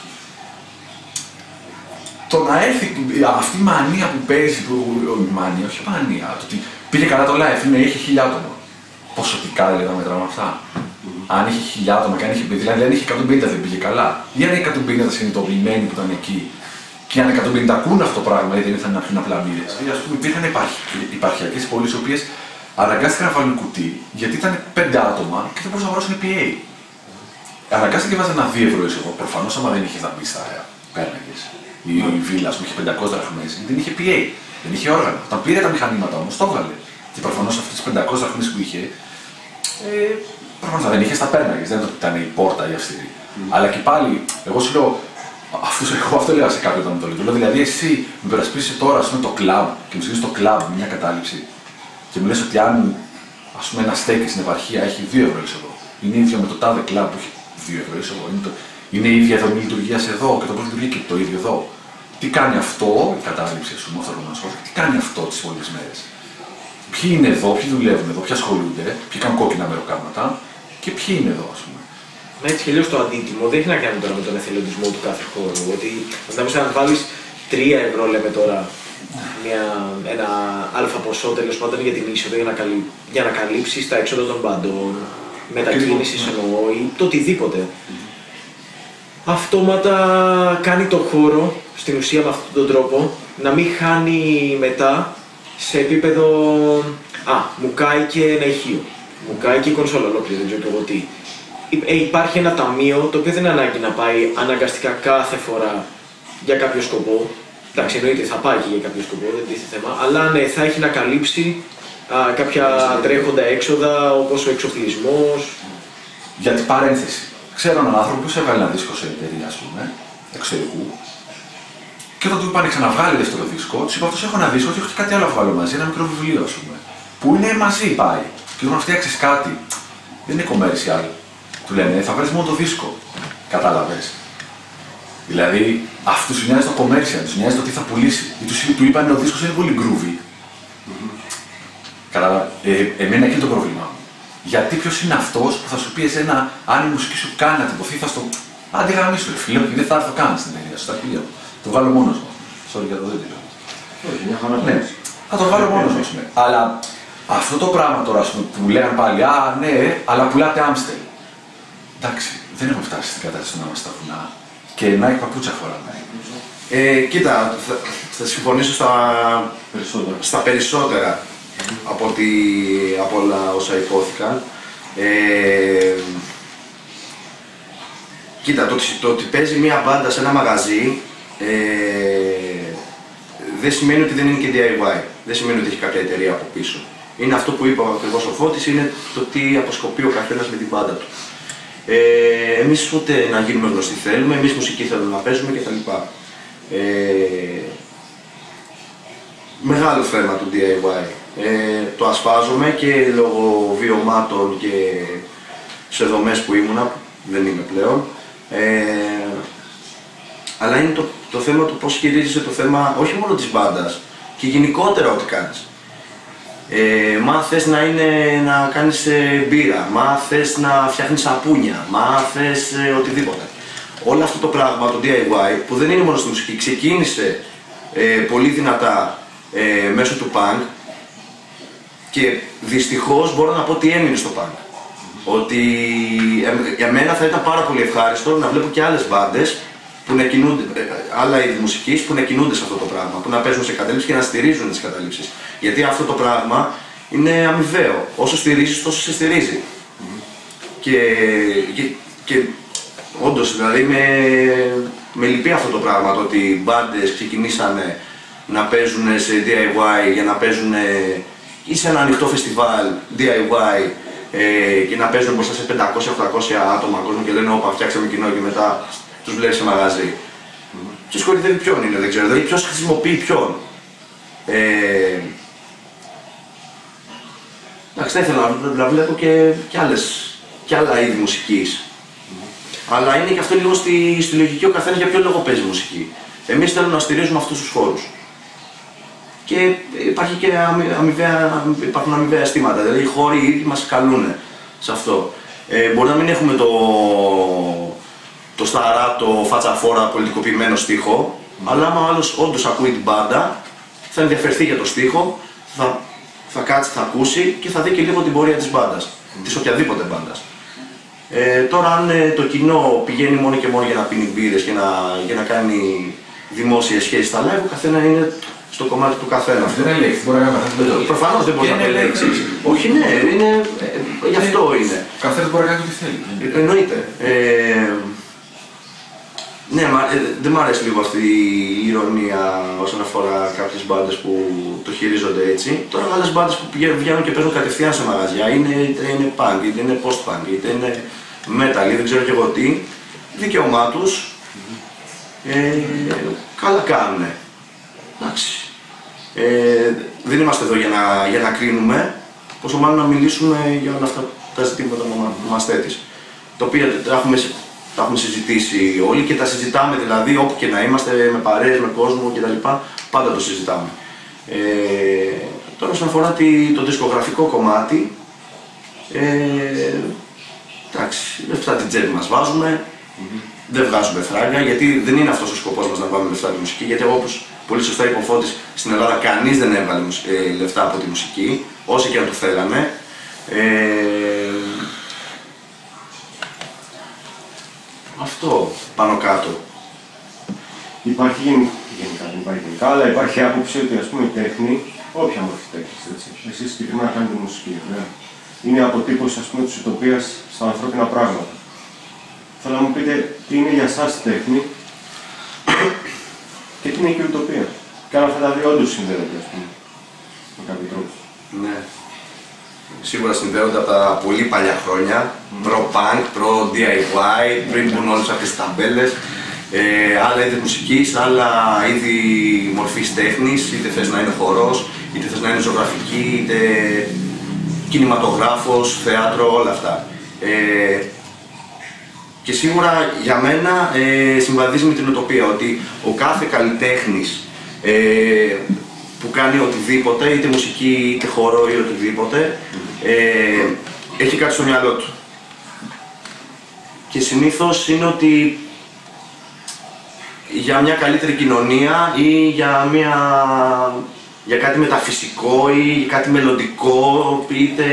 Το να έρθει αυτή η μανία που παίζει, που, η μανία, όχι μανία, το ότι πήγε καλά το live, είναι, είχε χιλιά άτομα. Ποσοτικά δηλαδή τα μετράμε αυτά. Mm-hmm. Αν είχε χιλιά άτομα και αν είχε παιδί, δηλαδή αν είχε εκατόν πενήντα δεν πήγε καλά. Ή αν είχε εκατόν πενήντα συνειδητοποιημένοι που ήταν εκεί. Και αν εκατόν πενήντα ακούνε αυτό το πράγμα, γιατί δεν ήθελαν να πιούν απλά μπύρες. Δηλαδή, ας πούμε, υπήρχαν υπαρχιακές πόλεις οι οποίες αναγκάστηκαν να βάλουν κουτί γιατί ήταν πέντε άτομα και δεν μπορούσαν να αγοράσουν πι έι. Αναγκάστηκε και βάζανε ένα δύο ευρώ εισαγωγό. Προφανώς, άμα δεν είχε να μπει στα πέρναγες. Η βίλα, ας πούμε, είχε πεντακόσιες δραχμές, δεν είχε πι έι, δεν είχε όργανα. Όταν πήρε τα μηχανήματα όμως, το έβγαλε. Και προφανώς αυτές τις πεντακόσιες δραχμές που είχε, ε, προφανώς δεν είχε στα πέρναγες, δεν ήταν η πόρτα η αυστηρή. Mm. Αλλά και πάλι, εγώ σου λέω, αυτό, εγώ αυτό λέω σε κάποιον όταν το λέω. Δηλαδή, εσύ με περασπίσεις τώρα, ας πούμε, το κλαμπ και μου ζητήσεις το κλαμπ, μια κατάληψη. και μου λες ότι αν ας πούμε, ένα στέκι στην επαρχία έχει δύο ευρώ είσοδο, είναι ίδιο με το τάδε κλαμπ που έχει δύο ευρώ είσοδο, είναι, το, είναι η ίδια δομή λειτουργία εδώ και το πώς λειτουργεί και το ίδιο εδώ. Τι κάνει αυτό, η κατάληψη, ας πούμε, αυτό το γνωστό, τι κάνει αυτό τις υπόλοιπες μέρες. Ποιοι είναι εδώ, ποιοι δουλεύουν εδώ, ποιοι ασχολούνται, ποιοι κάνουν κόκκινα μεροκάματα και ποιοι είναι εδώ, ας πούμε. Μα έτσι και λίγο το αντίτιμο δεν έχει να κάνει τώρα με τον εθελοντισμό του κάθε χώρου. Ότι όταν αν βάλει τρία ευρώ, λέμε τώρα, μια, ένα αλφα ποσό τέλος πάντων για την είσοδο για να, καλύ, για να καλύψει τα έξοδα των παντών, μετακίνηση εννοώ ή το οτιδήποτε. Mm-hmm. Αυτόματα κάνει το χώρο στην ουσία με αυτόν τον τρόπο να μην χάνει μετά σε επίπεδο. Α, μου κάει και ένα ηχείο. Μου κάει και η κονσόλα ολόκληρη, δεν ξέρω και εγώ τι. Ε, υπάρχει ένα ταμείο το οποίο δεν είναι ανάγκη να πάει αναγκαστικά κάθε φορά για κάποιο σκοπό. Εντάξει, εννοείται θα πάει και για κάποιο σκοπό, δεν είναι θέμα. Αλλά ναι, θα έχει να καλύψει α, κάποια τρέχοντα έξοδα όπως ο εξοπλισμός. Για την παρένθεση. Ξέρω έναν άνθρωπο που έβγαλε ένα δίσκο σε εταιρεία, ας πούμε, εξωτερικού. Και όταν του είπαν ξαναβγάλει δεύτερο δίσκο, του είπα: αυτός έχω ένα δίσκο και έχω και κάτι άλλο να βγάλω μαζί, ένα μικρό βιβλίο, ας πούμε. Που είναι μαζί πάει. Και του να φτιάξει κάτι. Δεν είναι commercial. Του λένε: θα βρεις μόνο το δίσκο. Κατάλαβες. Δηλαδή, αυτού του νοιάζει το commercial, του νοιάζει το τι θα πουλήσει. Ή του, του είπαν: ο δίσκος είναι πολύ groovy. Mm-hmm. Κατάλαβε. Ε, εμένα εκεί είναι το πρόβλημά μου. Γιατί ποιος είναι αυτός που θα σου πει εσένα, αν η μουσική σου κάνει να τυπωθεί, θα στο. Άντε γαμίσου, ρε φίλε, δεν θα έρθω καν στην εταιρεία σου, στα χιλιά. Το βγάλω μόνος μου. Sorry για το δέντρο. Όχι, μια χαρά. Ναι, θα το βγάλω μόνος μου. Αλλά αυτό το πράγμα τώρα που λέγανε πάλι, α, ναι, αλλά πουλάτε Amstel. Εντάξει, δεν έχουμε φτάσει στην κατάσταση να είμαστε στα βουνά και να έχει παπούτσα φοράμε. Ε, κοίτα, θα, θα συμφωνήσω στα περισσότερα, στα περισσότερα από, ότι, από όλα όσα υπόθηκαν. Ε, κοίτα, το, το ότι παίζει μία μπάντα σε ένα μαγαζί ε, δεν σημαίνει ότι δεν είναι και ντι άι γουάι. Δεν σημαίνει ότι έχει κάποια εταιρεία από πίσω. Είναι αυτό που είπε ακριβώς ο Φώτης, είναι το τι αποσκοπεί ο καθένας με την μπάντα του. Ε, εμείς ούτε να γίνουμε γνωστοί θέλουμε, εμείς μουσική θέλουμε να παίζουμε κτλ. Ε, μεγάλο θέμα του ντι άι γουάι. Ε, το ασπάζομαι και λόγω βιωμάτων και σε δομές που ήμουνα, που δεν είμαι πλέον. Ε, αλλά είναι το, το θέμα του πώς χειρίζεσαι το θέμα όχι μόνο της μπάντας, και γενικότερα ό,τι κάνεις. Ε, μα θες να, είναι, να κάνεις ε, μπύρα, μα θες να φτιάχνεις σαπούνια, μα θες ε, οτιδήποτε. Όλο αυτό το πράγμα, το ντι άι γουάι, που δεν είναι μόνο στη μουσική, ξεκίνησε ε, πολύ δυνατά ε, μέσω του punk και δυστυχώς μπορώ να πω ότι έμεινε στο punk. Ότι ε, για μένα θα ήταν πάρα πολύ ευχάριστο να βλέπω και άλλες μπάντες που να κινούνται, άλλα είδη μουσικής που να κινούνται σε αυτό το πράγμα, που να παίζουν σε κατάληψη και να στηρίζουν τις καταλήψεις. Γιατί αυτό το πράγμα είναι αμοιβαίο. Όσο στηρίζεις, τόσο σε στηρίζει. Mm-hmm. Και, και, και όντως, δηλαδή, με, με λυπεί αυτό το πράγμα, το ότι οι μπάντες ξεκινήσανε να παίζουν σε ντι άι γουάι για να παίζουν ή σε ένα ανοιχτό φεστιβάλ ντι άι γουάι ε, και να παίζουν μπροστά σε πεντακόσια οχτακόσια άτομα κόσμο και λένε όπα, φτιάξαμε κοινό και μετά τους βλέπεις σε μαγαζί. Mm-hmm. Ποιος κορυδεύει ποιον είναι, δεν ξέρω, δηλαδή ποιος χρησιμοποιεί ποιον. Ε, εντάξει, θα ήθελα να βλέπω και, και, άλλες, και άλλα είδη μουσικής. Mm-hmm. Αλλά είναι και αυτό λίγο στη, στη λογική ο καθένας για ποιο λόγο παίζει μουσική. Εμείς θέλουμε να στηρίζουμε αυτούς τους χώρους. Και υπάρχει και αμοιβαία, υπάρχουν αμοιβαία αισθήματα, δηλαδή οι χώροι οι ίδιοι μας καλούν σε αυτό. Ε, μπορεί να μην έχουμε το, το σταράτο, φατσαφόρα, πολιτικοποιημένο στίχο, mm. αλλά άμα ο άλλος όντως ακούει την μπάντα, θα ενδιαφερθεί για το στίχο, θα, θα κάτσει, θα ακούσει και θα δει και λίγο την πορεία της μπάντας, mm. της οποιαδήποτε μπάντας. Ε, τώρα αν ε, το κοινό πηγαίνει μόνο και μόνο για να πίνει μπύρες και να, για να κάνει δημόσιες σχέσεις στα live, ο καθένα είναι στο κομμάτι του καθένα. Αυτό δεν ελέγχει, μπορεί να κάνει καθένα. Προφανώς δεν μπορεί να ελέγξει. Όχι, ναι, είναι, ε, γι' αυτό είναι. Καθένας μπορεί να κάνει ό,τι θέλει. Ε, εννοείται. Ε, ναι, μα, ε, δεν μ' αρέσει λίγο αυτή η ηρωνία όσον αφορά κάποιες μπάντες που το χειρίζονται έτσι. Τώρα άλλες μπάντες που βγαίνουν και παίζουν κατευθείαν σε μαγαζιά, είναι, είτε είναι punk, είτε είναι post-punk, είτε είναι metal, δεν ξέρω και εγώ τι. Δικαίωμά τους. Ε, καλά κάνουνε. Εντάξει. Ε, δεν είμαστε εδώ για να, για να κρίνουμε, πόσο μάλλον να μιλήσουμε για όλα αυτά τα ζητήματα που μας θέτεις. Τα οποία τα έχουμε, τα έχουμε συζητήσει όλοι και τα συζητάμε, δηλαδή όπου και να είμαστε, με παρέες, με κόσμο κτλ. Πάντα το συζητάμε. Ε, τώρα, όσον αφορά το δισκογραφικό κομμάτι, ε, εντάξει, λεφτά την τσέπη μας βάζουμε, mm-hmm. δεν βγάζουμε φράγκα, γιατί δεν είναι αυτός ο σκοπός μας να βάλουμε λεφτά από τη μουσική, γιατί όπως πολύ σωστά είπε ο Φώτης, στην Ελλάδα κανείς δεν έβγαλε ε, λεφτά από τη μουσική, όσοι και αν το θέλανε. Ε, αυτό πάνω κάτω. Υπάρχει γενικά, δεν υπάρχει γενικά, αλλά υπάρχει άποψη ότι ας πούμε η τέχνη, όποια μορφή τέχνης, έτσι, εσείς συγκεκριμένα κάνετε μουσική, βέβαια, είναι αποτύπωση ας πούμε της ουτοπίας στα ανθρώπινα πράγματα. Θέλω να μου πείτε τι είναι για εσάς η τέχνη και τι είναι και η ουτοπία. Και αν αυτά τα δύο όντως συνδέονται, ας πούμε, με κάποιο τρόπο. Ναι. Σίγουρα συνδέονται από τα πολύ παλιά χρόνια, mm. προ-punk, προ-ντι άι γουάι, πριν μπουν όλες αυτές τις ταμπέλες. Ε, άλλα είδη μουσικής, άλλα είδη μορφής τέχνης, είτε θες να είναι χορός, είτε θες να είναι ζωγραφική, είτε κινηματογράφος, θέατρο, όλα αυτά. Ε, και σίγουρα για μένα ε, συμβαδίζει με την ουτοπία, ότι ο κάθε καλλιτέχνης ε, που κάνει οτιδήποτε, είτε μουσική, είτε χορό ή οτιδήποτε, ε, έχει κάτι στο μυαλό του. Και συνήθως είναι ότι για μια καλύτερη κοινωνία ή για, μια, για κάτι μεταφυσικό ή κάτι μελλοντικό, είτε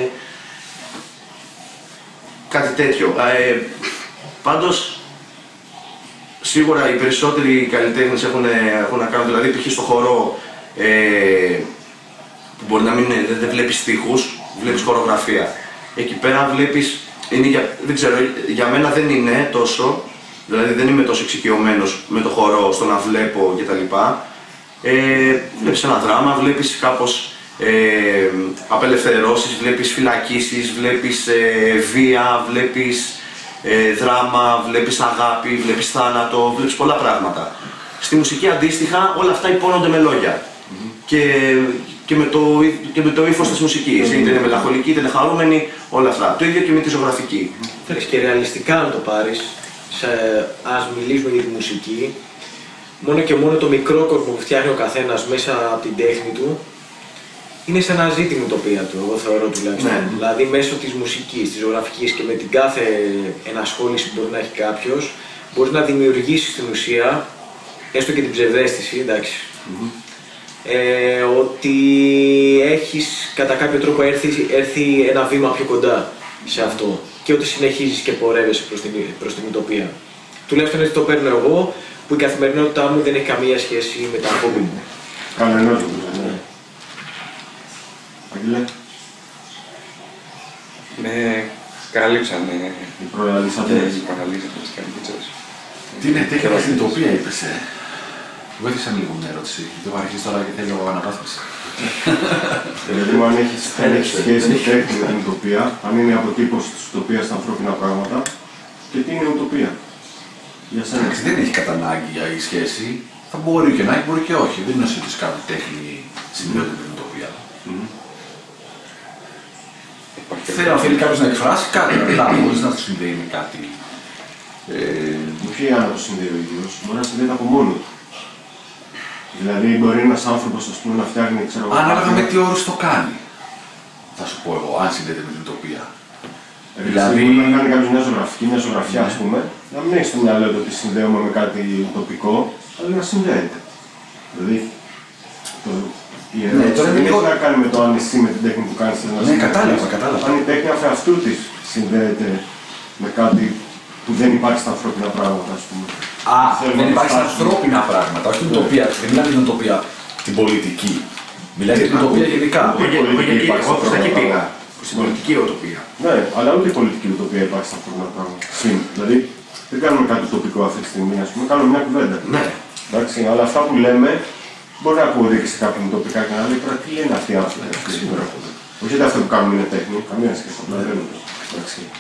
κάτι τέτοιο. Ε, πάντως, σίγουρα οι περισσότεροι καλλιτέχνες έχουν, έχουν να κάνουν, δηλαδή π.χ. στο χορό, ε, που μπορεί να μην είναι, δεν, δεν βλέπεις στίχους, βλέπεις χορογραφία. Εκεί πέρα βλέπεις, είναι για, δεν ξέρω, για μένα δεν είναι τόσο, δηλαδή δεν είμαι τόσο εξοικειωμένος με το χορό στο να βλέπω κτλ. Ε, βλέπεις ένα δράμα, βλέπεις κάπως ε, απελευθερώσεις, βλέπεις φυλακίσεις, βλέπεις ε, βία, βλέπεις ε, δράμα, βλέπεις αγάπη, βλέπεις θάνατο, βλέπεις πολλά πράγματα. Στη μουσική αντίστοιχα όλα αυτά υπόνονται με λόγια. Mm-hmm. και, και, με το, και με το ύφος της μουσικής, mm-hmm. είτε είναι μελαγχολική, είτε είναι χαρούμενη, όλα αυτά. Το ίδιο και με τη ζωγραφική. Mm-hmm. Και ρεαλιστικά να το πάρεις, σε, ας μιλήσουμε για τη μουσική, μόνο και μόνο το μικρό κόσμο που φτιάχνει ο καθένας μέσα από την τέχνη του, είναι σε ένα ζήτημα ουτοπία του, εγώ θεωρώ τουλάχιστον. Ναι. Δηλαδή μέσω της μουσικής, της ζωγραφικής και με την κάθε ενασχόληση που μπορεί να έχει κάποιος, μπορεί να δημιουργήσει στην ουσία, έστω και την ψευδαίσθηση, εντάξει, mm-hmm. ε, ότι έχεις κατά κάποιο τρόπο έρθει, έρθει ένα βήμα πιο κοντά σε αυτό και ότι συνεχίζεις και πορεύεσαι προς την, προς την ουτοπία. Τουλάχιστον έτσι το παίρνω εγώ, που η καθημερινότητά μου δεν έχει καμία σχέση με τα χόμπι μου. Κανένα ναι. Αγγελέ. Με καλύψανε. Οι προαναλύσαντες. Οι προαναλύσαντες καλύψες. Τι είναι τέχνη στην ουτοπία, είπες, ε. Βοήθησε με λίγο μια ερώτηση. Το έχω αρχίσει τώρα και θέλω αναβάθμιση. Δηλαδή, αν έχει σχέση με τέχνη με την ουτοπία, αν είναι η αποτύπωση της ουτοπίας στα ανθρώπινα πράγματα, και τι είναι ουτοπία. Για σένα. Εντάξει, δεν έχει κατά ανάγκη η σχέση. Θα μπορεί και να έχει, μπορεί και όχι. Δεν είναι ότι κάθε τέχνη συνδέεται με την ουτοπία. Θέλει κάποιος να εκφράσει κάτι, αλλά χωρίς να το συνδέει με κάτι. Όχι για να το συνδέει ο ίδιος, μπορεί να συνδέεται από μόνο του. Δηλαδή, μπορεί ένας άνθρωπος να φτιάχνει, ξέρω εγώ. Ανάλογα με τι όρους το κάνει. Θα σου πω εγώ, αν συνδέεται με την ουτοπία. Δηλαδή, μπορεί να κάνει κάποιος μια ζωγραφική, μια ζωγραφιά, ας πούμε, να μην έχει στο μυαλό του ότι συνδέομαι με κάτι τοπικό, αλλά να συνδέεται. Δηλαδή, το, η ερώτηση δεν έχει να κάνει με το αν εσύ με την τέχνη που κάνεις να ναι, κατάλαβα, κατάλαβα. Αν η τέχνη αφ' αυτού της συνδέεται με κάτι που δεν υπάρχει στα ανθρώπινα πράγματα, ας πούμε. Α, δεν υπάρχει στα ανθρώπινα πράγματα, όχι την ουτοπία. Δεν μιλάμε για την ουτοπία την πολιτική. Μιλάει για την ουτοπία γενικά. Όπως εκεί πήγα. Στην πολιτική ουτοπία. Ναι, αλλά ούτε η πολιτική ουτοπία υπάρχει στα ανθρώπινα πράγματα. Δηλαδή, δεν κάνουμε κάτι τοπικό αυτή τη στιγμή, ας πούμε, κάνουμε μια κουβέντα. Ναι. Εντάξει, αλλά αυτά που λέμε μπορεί να ακούγονται και σε κάποιον τοπικά και να λέει τώρα τι λένε αυτοί οι άνθρωποι. Όχι ότι αυτό που κάνουμε είναι τέχνη, καμία σχέση.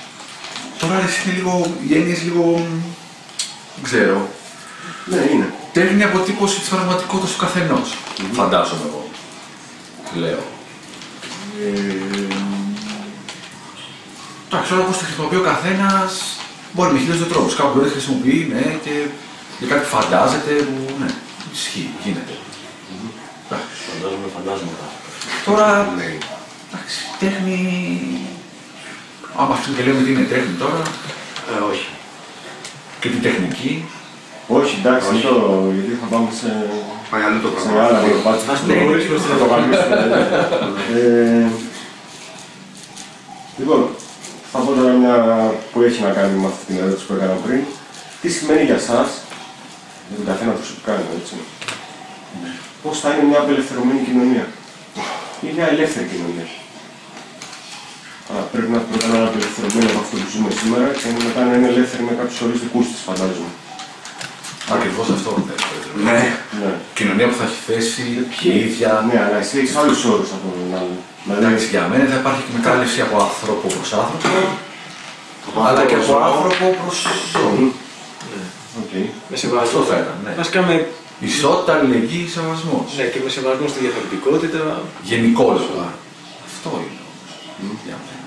Τώρα είναι λίγο, οι έννοιες λίγο, δεν ξέρω. Ναι, είναι. τέχνη αποτύπωση της πραγματικότητας του καθενός. Mm-hmm. Φαντάζομαι εγώ. Λέω. Ε, εντάξει, όλα όπως τη χρησιμοποιεί ο καθένας μπορεί με χίλιους δύο τρόπους. Κάπου μπορεί να χρησιμοποιεί, ναι, και για κάτι που φαντάζεται, που ναι, ισχύει, γίνεται. Mm-hmm. Φαντάζομαι, φαντάζομαι. Τώρα, εντάξει, τέχνη... Άμα αυτήν και λέμε τι είναι τέχνη τώρα... Ε, όχι. Και την τεχνική... Όχι, εντάξει, όχι. Το, γιατί θα πάμε σε... Πάει αλλού το σε πράγμα. άλλα μονοπάτια. Ας το χωρίσουμε Θα το γαμίσουμε. ε, Λοιπόν, θα πω τώρα μια που έχει να κάνει με αυτή την ερώτηση που έκανα πριν. Τι σημαίνει για εσάς, για τον καθένα προσωπικά, έτσι, πώς θα είναι μια απελευθερωμένη κοινωνία ή μια ελεύθερη κοινωνία. Άρα πρέπει να πρώτα να είναι απελευθερωμένη από αυτό που ζούμε σήμερα και μετά να είναι ελεύθερη με κάποιους όρους δικούς της, φαντάζομαι. Ακριβώς αυτό θέλω. Ναι. Ναι. Κοινωνία που θα έχει θέσει η ίδια. Ναι, αλλά εσύ έχεις άλλους όρους από τον άλλο. Εντάξει, για μένα θα υπάρχει και μετάλλευση από άνθρωπο προς άνθρωπο, αλλά και από άνθρωπο προς ζώο. Με σεβασμό. Αυτό θα ήταν, ναι. Βασικά με... Ισότητα, αλληλεγγύη, σεβασμός. Ναι, και με σεβασμό στη διαφορετικότητα. Γενικόλογα. Αυτό είναι όμως. Για μένα.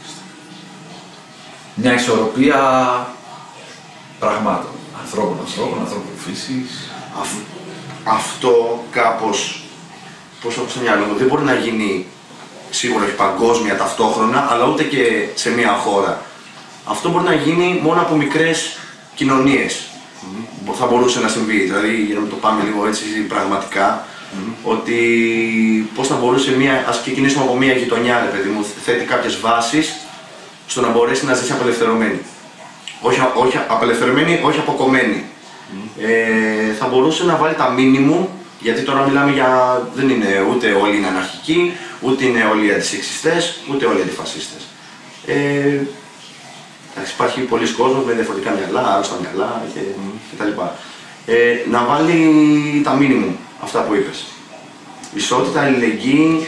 Μια ισορροπία πραγμάτων. Ανθρώπων, ανθρώπων, ανθρώπων φύσης. Αυ- αυτό κάπως, πώς έχω στο μυαλό μου, δεν μπορεί να γίνει σίγουρα όχι παγκόσμια ταυτόχρονα, αλλά ούτε και σε μια χώρα. Αυτό μπορεί να γίνει μόνο από μικρές κοινωνίες. Mm-hmm. Θα μπορούσε να συμβεί, δηλαδή για να το πάμε λίγο έτσι πραγματικά, mm-hmm. ότι πώς θα μπορούσε μια, ας ξεκινήσουμε από μια γειτονιά, ρε παιδί μου, θέτει κάποιες βάσεις στο να μπορέσει να ζήσει απελευθερωμένη. Όχι, όχι απελευθερωμένη, όχι αποκομμένη. Mm. Ε, θα μπορούσε να βάλει τα μίνιμουμ, γιατί τώρα μιλάμε για... δεν είναι ούτε όλοι είναι αναρχικοί, ούτε είναι όλοι αντισεξιστές, ούτε όλοι αντιφασίστες. Ε, υπάρχει πολλοί κόσμος με διαφορετικά μυαλά, άρρωστα μυαλά και, mm. κτλ. Ε, να βάλει τα μίνιμουμ, αυτά που είπες. Ισότητα, αλληλεγγύη,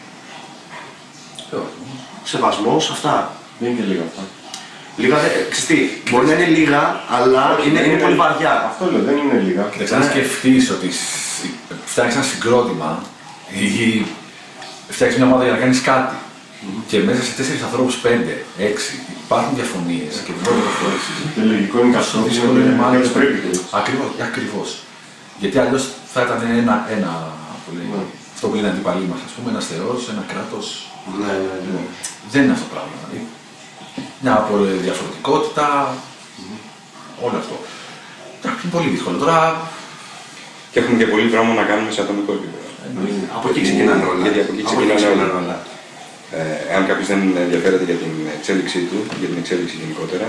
σεβασμός, αυτά. Δεν είναι και λίγα αυτά. Λίγα, ξυστή. Μπορεί να είναι λίγα, αλλά Όχι, είναι, είναι, είναι πολύ βαριά. Αυτό λέω, δεν είναι λίγα. Κοιτάξτε, αν σκεφτείς ότι φτιάχνεις ένα συγκρότημα ή φτιάχνεις μια ομάδα για να κάνεις κάτι mm-hmm. και μέσα σε τέσσερις ανθρώπους, πέντε, έξι, υπάρχουν διαφωνίες και δεν μπορούν να προχωρήσεις. Το λογικό είναι καθόλου δύσκολο είναι μάλλον. πρέπει. Ακριβώς, ακριβώς. Γιατί αλλιώς θα ήταν ένα, ένα πολύ, ναι. αυτό που είναι αντιπαλή μας, ας πούμε, ένας θεός, ένα κράτος. Ναι, ναι, ναι. Δεν είναι αυτό το πράγμα. Μια διαφορετικότητα, mm-hmm. όλο αυτό. Είναι πολύ δύσκολο. Τώρα... Και έχουμε και πολύ δρόμο να κάνουμε σε ατομικό επίπεδο. Mm. Από εκεί ξεκινάνε όλα. Γιατί από εκεί ξεκινάνε όλα. όλα. Ε, αν κάποιος δεν ενδιαφέρεται για την εξέλιξή του, για την εξέλιξη γενικότερα,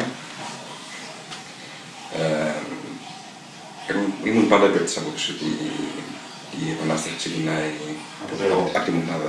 ε, εγώ ήμουν πάντα υπέρ της άποψης ότι η επανάσταση ξεκινάει από τη μονάδα.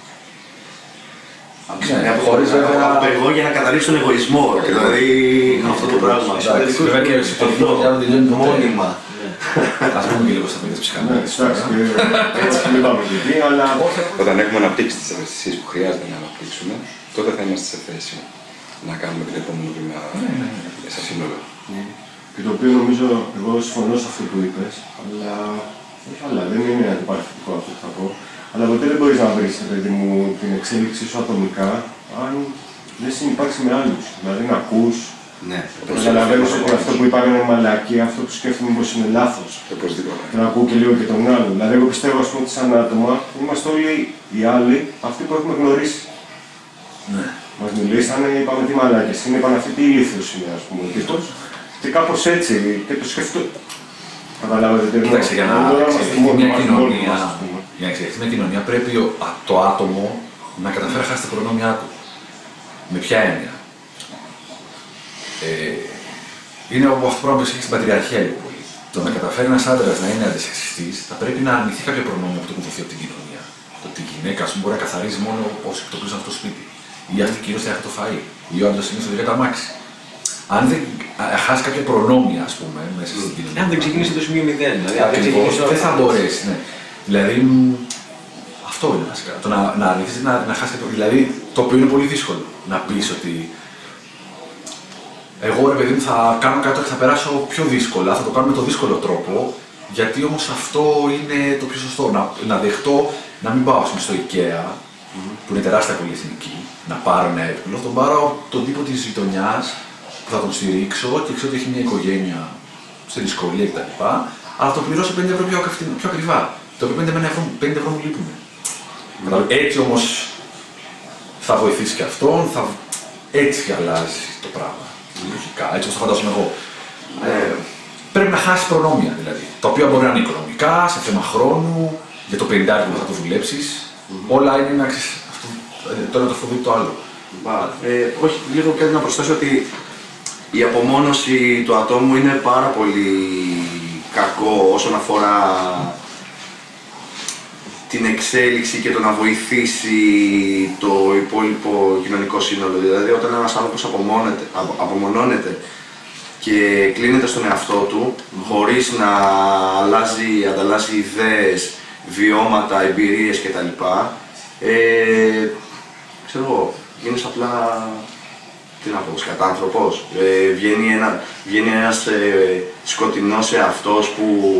Χωρίς βέβαια από το εγώ για να καταλήξει τον εγωισμό, δηλαδή αυτό το πράγμα. Βέβαια και εσωτερική δουλειά δεν τελειώνει μόνιμα. Ας πούμε και λίγο στα παιδιά της ψυχανάλυσης. Έτσι και μην πάμε εκεί, αλλά... Όταν έχουμε αναπτύξει τις ευαισθησίες που χρειάζεται να αναπτύξουμε, τότε θα είμαστε σε θέση να κάνουμε το επόμενο βήμα σε σύνολο. Και το οποίο νομίζω, εγώ συμφωνώ σε αυτό που είπες, αλλά... όχι άλλα, δεν είναι αντιπαραθετικό αυτό που θα πω. Αλλά ποτέ δεν μπορείς να βρεις, παιδί μου, την εξέλιξή σου ατομικά, αν δεν συνυπάρξει με άλλους. Δηλαδή να ακούς, ναι, να καταλαβαίνεις ότι αυτό που είπαν είναι μαλακή, αυτό που σκέφτομαι πως είναι λάθος. Και να ακούω και λίγο και τον άλλον. Δηλαδή, εγώ πιστεύω ας πούμε, ότι σαν άτομα είμαστε όλοι οι άλλοι αυτοί που έχουμε γνωρίσει. Ναι. Μας μιλήσανε, είπαμε τι μαλάκες είναι, είπαν αυτή τι ηλίθιος είναι, ας πούμε. Και, και κάπως έτσι, και το σκεφτώ. Καταλάβατε τι εννοώ. Κοίταξε, για να εξελιχθεί μια κοινωνία, για να εξελιχθεί μια κοινωνία πρέπει το άτομο να καταφέρει να χάσει τα προνόμια του. Με ποια έννοια. Ε, είναι από αυτό το πράγμα που έχει στην πατριαρχία λίγο πολύ. Το να καταφέρει ένας άντρας να είναι αντισεξιστής θα πρέπει να αρνηθεί κάποια προνόμια που του έχουν δοθεί από την κοινωνία. Το ότι η γυναίκα ας πούμε, μπορεί να καθαρίζει μόνο όσοι εκτοπίζουν αυτό το σπίτι. Ή αυτή κυρίως θα έχει το φαΐ. Ή ο άντρας είναι στο δικά τα αμάξι. Αν δεν χάσει κάποια προνόμια, ας πούμε, μέσα στην κοινωνία. Αν δεν ξεκινήσει το σημείο μηδέν, δηλαδή. Ακριβώς, δεν θα μπορέσει, ναι. Δηλαδή, αυτό είναι βασικά. Το να, να αρνηθείς να, να χάσει κάποιο. Δηλαδή, το οποίο είναι πολύ δύσκολο. Να πεις ότι εγώ ρε παιδί μου θα κάνω κάτι και θα περάσω πιο δύσκολα, θα το κάνω με το δύσκολο τρόπο Γιατί όμως αυτό είναι το πιο σωστό. Να, να δεχτώ να μην πάω στο IKEA, mm-hmm. που είναι τεράστια πολυεθνική, να πάρω ένα έπιπλο, τον πάρω τον τύπο της γειτονιάς που θα τον στηρίξω και ξέρω ότι έχει μια οικογένεια σε δυσκολία κτλ. Αλλά θα το πληρώσω πενήντα ευρώ πιο, πιο ακριβά. Το οποίο πενήντα ευρώ μου λείπουν. Mm-hmm. Έτσι όμως θα βοηθήσει και αυτόν, θα... έτσι αλλάζει το πράγμα. Λογικά, έτσι όπως το φαντάζομαι εγώ. Ε, πρέπει να χάσει προνόμια δηλαδή. Τα οποία μπορεί να είναι οικονομικά, σε θέμα χρόνου, για το πενήντα που θα το δουλέψεις. Mm-hmm. Όλα είναι να ξέρεις. Το ένα το φοβεί το άλλο. Ε, όχι, λίγο κάτι να προσθέσω ότι η απομόνωση του ατόμου είναι πάρα πολύ κακό όσον αφορά την εξέλιξη και το να βοηθήσει το υπόλοιπο κοινωνικό σύνολο. Δηλαδή, όταν ένας άνθρωπος απομονώνεται και κλείνεται στον εαυτό του, χωρίς να αλλάζει, ανταλλάσσει ιδέες, βιώματα, εμπειρίες κτλ. Ε, ξέρω εγώ, γίνεις απλά, τι να πω, σκατάνθρωπος. Ε, βγαίνει, ένα, βγαίνει ένας ε, σκοτεινός εαυτός που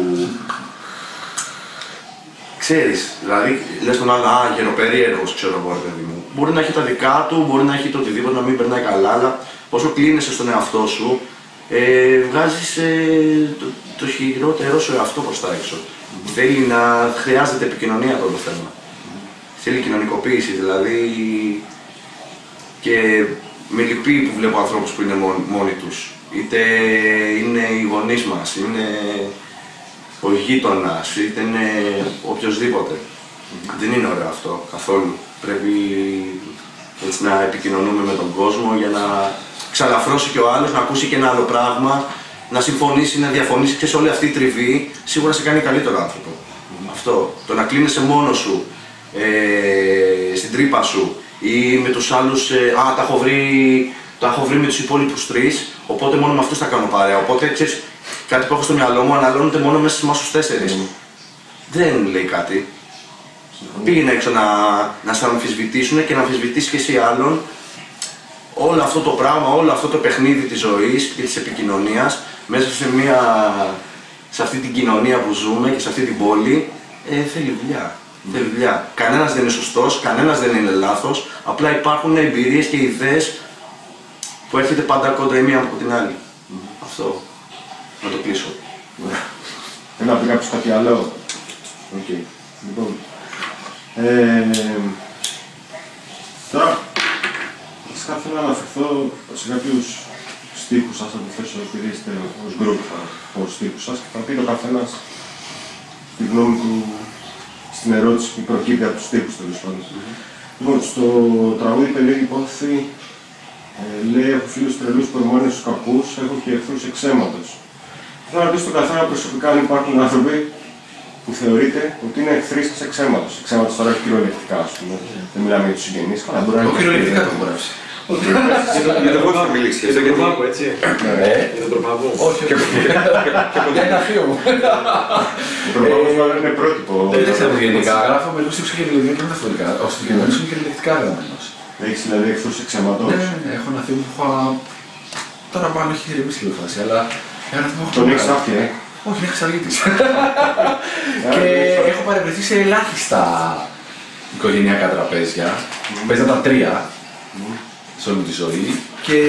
ξέρεις, δηλαδή λες τον άλλο, α, γεροπερίεργος, ξέρω εγώ, παιδί μου. Μπορεί να έχει τα δικά του, μπορεί να έχει το οτιδήποτε, να μην περνάει καλά, αλλά όσο κλείνεσαι στον εαυτό σου, ε, βγάζεις ε, το, το χειρότερο σου εαυτό προς τα έξω. Mm-hmm. Θέλει να χρειάζεται επικοινωνία αυτό το θέμα. Mm-hmm. Θέλει κοινωνικοποίηση, δηλαδή. Και με λυπεί που βλέπω ανθρώπους που είναι μόνοι, μόνοι τους. Είτε είναι οι γονείς μας, είναι ο γείτονας, είτε είναι οποιοσδήποτε. Mm-hmm. Δεν είναι ωραίο αυτό καθόλου. Πρέπει έτσι, να επικοινωνούμε με τον κόσμο για να ξαλαφρώσει και ο άλλος, να ακούσει και ένα άλλο πράγμα, να συμφωνήσει, να διαφωνήσει. Και σε όλη αυτή η τριβή σίγουρα σε κάνει καλύτερο άνθρωπο. Mm-hmm. Αυτό. Το να κλείνεσαι μόνος σου, ε, στην τρύπα σου ή με τους άλλους, ε, α, τα έχω βρει, τα έχω βρει με τους υπόλοιπους τρεις, οπότε μόνο με αυτούς θα κάνω παρέα. Οπότε ξέρεις, κάτι που έχω στο μυαλό μου αναλώνεται μόνο μέσα σε εμάς τους τέσσερις. Mm. Δεν λέει κάτι. Mm. Πήγαινε έξω να, να σε αμφισβητήσουν και να αμφισβητήσεις και εσύ άλλον. Όλο αυτό το πράγμα, όλο αυτό το παιχνίδι της ζωής και της επικοινωνίας μέσα σε, μια, σε αυτή την κοινωνία που ζούμε και σε αυτή την πόλη, ε, θέλει δουλειά. Mm. Θέλει δουλειά. Κανένας δεν είναι σωστός, κανένας δεν είναι λάθος, απλά υπάρχουν εμπειρίες και ιδέες που έρχεται πάντα κόντρα η μία από την άλλη. Mm. Αυτό. Να το κλείσω. Θέλω να πει κάποιος κάτι άλλο. Οκ. Okay. Λοιπόν. Ε, τώρα, βασικά θέλω να αναφερθώ σε κάποιους στίχους σας, αν το θέσω επειδή είστε ως γκρουπ από στίχους σας και θα πει το καθένας τη γνώμη του στην ερώτηση που προκύπτει από τους στίχους τέλος πάντων. Mm-hmm. Λοιπόν, στο τραγούδι «Περίεργη υπόθεση» ε, λέει «Έχω φίλους τρελούς, προμόνες στους κακούς, έχω και εχθρούς εξαίματος». Θέλω να πει στον καθένα προσωπικά αν υπάρχουν άνθρωποι που θεωρείτε ότι είναι εχθροί σας εξαίματος. Εξαίματος τώρα έχει κυριολεκτικά, ας πούμε. Δεν μιλάμε για τους συγγενείς, αλλά μπορεί να είναι. Όχι κυριολεκτικά το γράψει. Για τον Πάπο θα μιλήσει. Για τον Πάπο, έτσι. Για τον Πάπο. Όχι, για ένα θείο μου. Ο προπάγος μάλλον είναι πρότυπο. Δεν ξέρω γενικά. Γράφω με λίγους τύπους κυριολεκτικά και μεταφορικά. Ο συγκεκριμένος είναι κυριολεκτικά γραμμένος. Έχεις δηλαδή εχθρούς εξαίματος. Ναι, έχω ένα θείο που έχω. Τώρα μάλλον έχει ηρεμήσει λίγο φάση, αλλά. Τον έχεις ταύτη, ε. Όχι, είναι Χρυσαυγίτης. Και έχω παρευρεθεί σε ελάχιστα οικογενειακά τραπέζια. Παίζα τα τρία σε όλη μου τη ζωή. Και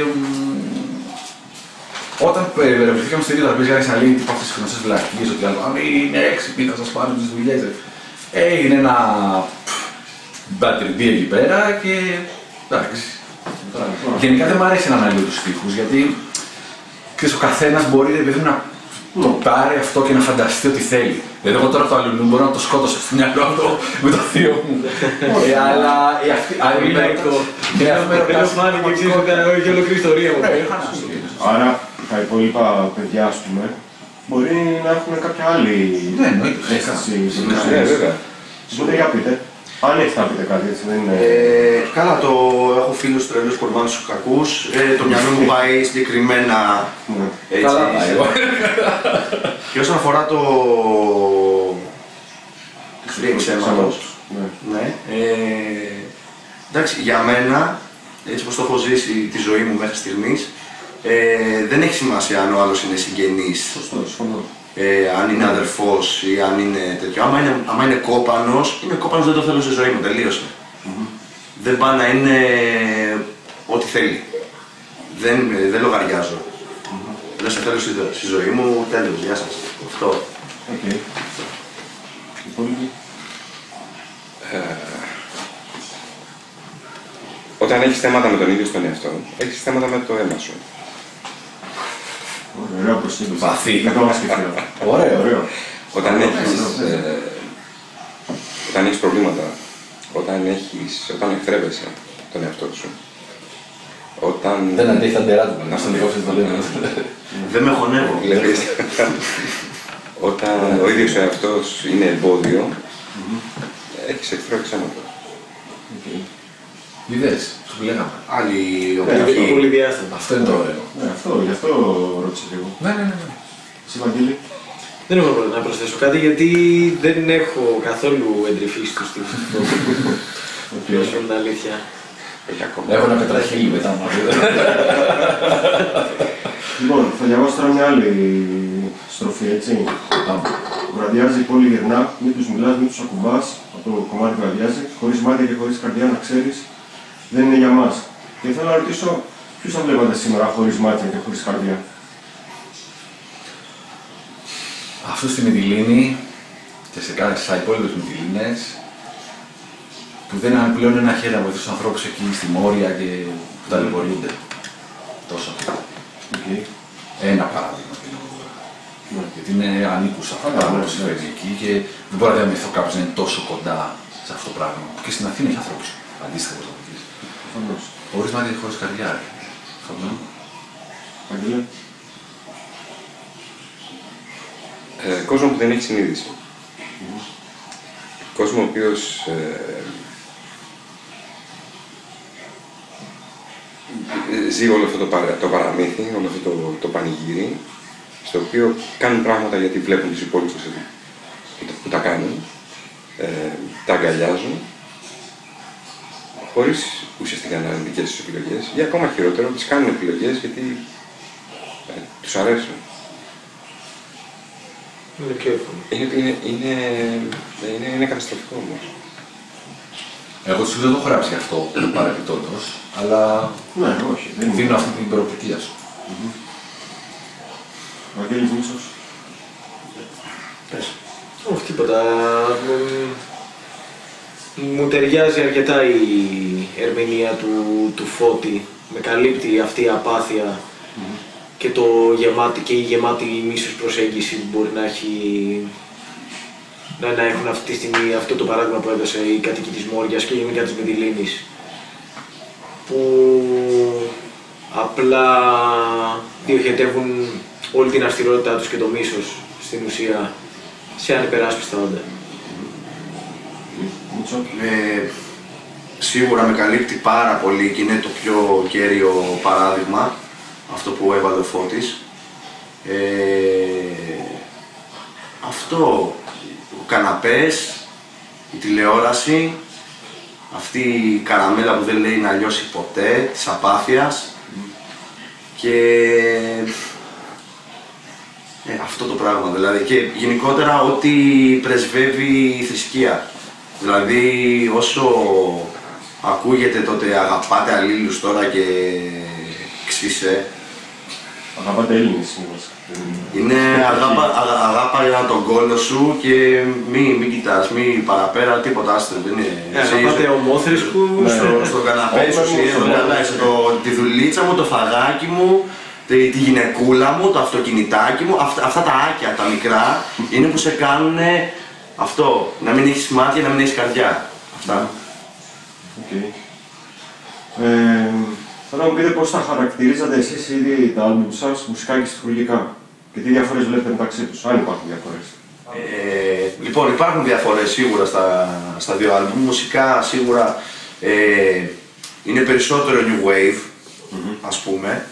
όταν παρευρεθήκαμε στο ίδιο τραπέζι, άρχισα να λέει τύπου αυτές τις γνωστές βλακίες, ότι άλλο, αν είναι έξυπνοι, θα σας πάρουν τις δουλειές. Έγινε ένα μπατριμπί εκεί πέρα και εντάξει. Γενικά δεν μου αρέσει να αναλύω τους στίχους, γιατί ξέρεις, ο καθένας μπορεί δηλαδή, να το πάρει αυτό και να φανταστεί ότι θέλει. Δηλαδή, εγώ τώρα το αλληλού μπορώ να το σκότωσω στο μυαλό μου με το θείο μου. Αλλά αυτή είναι το. Δεν φάνηκε και ξέρεις ότι έχει ολόκληρη ιστορία μου. Άρα τα υπόλοιπα παιδιά, ας πούμε, μπορεί να έχουν κάποια άλλη αίσθηση. Ναι, βέβαια. Οπότε για πείτε. Αν έχετε να πείτε κάτι, έτσι δεν είναι. Ε, καλά, το έχω φίλους τρελούς κορβάνους στους κακούς. Ε, το μυαλό μου πάει συγκεκριμένα. Έτσι, καλά πάει. Και όσον αφορά το. Εχθροί εξαίματος. Ναι. Ε, εντάξει, για μένα, έτσι όπως το έχω ζήσει τη ζωή μου μέχρι στιγμής, ε, δεν έχει σημασία αν ο άλλος είναι συγγενής. Σωστό, συμφωνώ. ε, αν είναι αδερφός ή αν είναι τέτοιο. Άμα είναι, άμα είναι κόπανος, είναι κόπανος, δεν το θέλω στη ζωή μου, τελείωσε. Mm-hmm. Δεν πάει να είναι ό,τι θέλει. Δεν, δεν λογαριάζω. Mm-hmm. Δεν σε θέλω στη, στη ζωή μου, τέλος, γεια σας. Αυτό. Okay. Ε, όταν έχεις θέματα με τον ίδιο στον εαυτό, έχεις θέματα με το αίμα σου. Ωραία προσέγγιση. Βαθύ. Ωραίο, ωραίο. Όταν έχεις, ε, όταν έχεις προβλήματα, όταν, έχεις, όταν εχθρεύεσαι τον εαυτό σου, όταν... Δεν αντέχει τα ντερά του, να στον διώξεις το λέμε. Δεν με χωνεύω. Όταν ο ίδιος ο εαυτός είναι εμπόδιο, έχεις εχθρό εξάματο. Είδες, σου που λέγαμε. Άλλοι Είναι πολύ διάστημα. Αυτό είναι το ωραίο. Ναι, αυτό, γι' αυτό ρώτησα λίγο. Ναι, ναι, ναι. Εσύ, Βαγγέλη. Δεν έχω να προσθέσω κάτι γιατί δεν έχω καθόλου εντρυφήσει του τύπους. Ποιος είναι την αλήθεια. Έχω ένα πετραχύλι μετά να δείτε. Λοιπόν, θα διαβάσω τώρα μια άλλη στροφή, έτσι. Βραδιάζει πολύ γερνά, μην τους μιλάς, μην τους ακουμπάς. Από το κομμάτι βραδιάζει, χωρίς μάτια και χωρίς καρδιά, να ξέρεις, δεν είναι για μας. Και θέλω να ρωτήσω, ποιους θα βλέπατε σήμερα χωρίς μάτια και χωρίς καρδιά? Αυτό στη Μυτιλήνη και σε κάθε υπόλοιπες Μυτιλήνες που δεν είναι πλέον ένα χέρι να βοηθούν τους ανθρώπους εκεί στη Μόρια και που ταλαιπωρούνται. Τόσο αυτό. Okay. Ένα παράδειγμα. Ναι. Γιατί είναι ανήκουσα αυτά τα πράγματα που συμβαίνει εκεί και δεν μπορεί να διαμειωθώ κάποιος να είναι τόσο κοντά σε αυτό το πράγμα. Και στην Αθήνα έχει ανθρώπους αντίστοιχα όπως θα πεις. Προφανώς. Χωρίς μάτια και χωρίς καρδιά. Αγγέλε. Ε, κόσμο που δεν έχει συνείδηση. Mm-hmm. Κόσμο ο οποίος ε, ζει όλο αυτό το, παρα, το παραμύθι, όλο αυτό το, το πανηγύρι, στο οποίο κάνουν πράγματα γιατί βλέπουν τους υπόλοιπους που, που τα κάνουν, ε, τα αγκαλιάζουν, χωρίς ουσιαστικά να είναι δικές τους επιλογές, ή ακόμα χειρότερο, τις κάνουν επιλογές γιατί ε, τους αρέσουν. Είναι πιο εύκολο. Είναι, είναι, είναι, είναι, είναι καταστροφικό όμως. Εγώ σου δεν το έχω γράψει αυτό παρεπιπτόντως, αλλά ναι, όχι, δεν δίνω αυτή την προοπτική σου. Mm-hmm. Βαγγέλης Μίσος. Πες. Όχι τίποτα. Μου ταιριάζει αρκετά η ερμηνεία του, του Φώτη. Με καλύπτει αυτή η απάθεια mm-hmm. και, το γεμάτη, και η γεμάτη μίσος προσέγγιση που μπορεί να έχει να, να έχουν αυτή τη στιγμή αυτό το παράδειγμα που έδωσε η κατοίκη της Μόριας και γενικά της Μυτιλήνης, που απλά διοχετεύουν όλη την αυστηρότητά τους και το μίσος στην ουσία σε ανυπεράσπιστα όντα. Ε, σίγουρα με καλύπτει πάρα πολύ και είναι το πιο κέριο παράδειγμα αυτό που έβαλε ο Φώτης. Ε, αυτό, ο καναπές, η τηλεόραση, αυτή η καραμέλα που δεν λέει να λιώσει ποτέ, της απάθειας και ε, αυτό το πράγμα δηλαδή, και γενικότερα ό,τι πρεσβεύει η θρησκεία. Δηλαδή όσο ακούγεται τότε αγαπάτε αλλήλους τώρα και ξύσε. Αγαπάτε Έλληνες είναι. Είναι αγάπα, αγα, αγάπα για τον κόλλο σου και μην μη κοιτάς, μην παραπέρα, τίποτα άστρο, δεν είναι. Ε, αγαπάτε ομόθρησκους. Στο, στο καναπέ σου, τη δουλίτσα μου, το φαγάκι μου, τη, τη γυναικούλα μου, το αυτοκινητάκι μου, αυτά, αυτά τα άκια, τα μικρά, είναι που σε κάνουν αυτό, να μην έχεις μάτια, να μην έχεις καρδιά. Αυτά. Okay. Ε, θέλω να μου πείτε πώς θα χαρακτηρίζατε εσείς ήδη τα άλμπουμ σας μουσικά και στιχουργικά και τι διαφορές βλέπετε μεταξύ τους, αν υπάρχουν διαφορές. Ε, λοιπόν, υπάρχουν διαφορές σίγουρα στα, στα δύο άλμπουμ. Μουσικά σίγουρα ε, είναι περισσότερο new wave, mm-hmm. ας πούμε.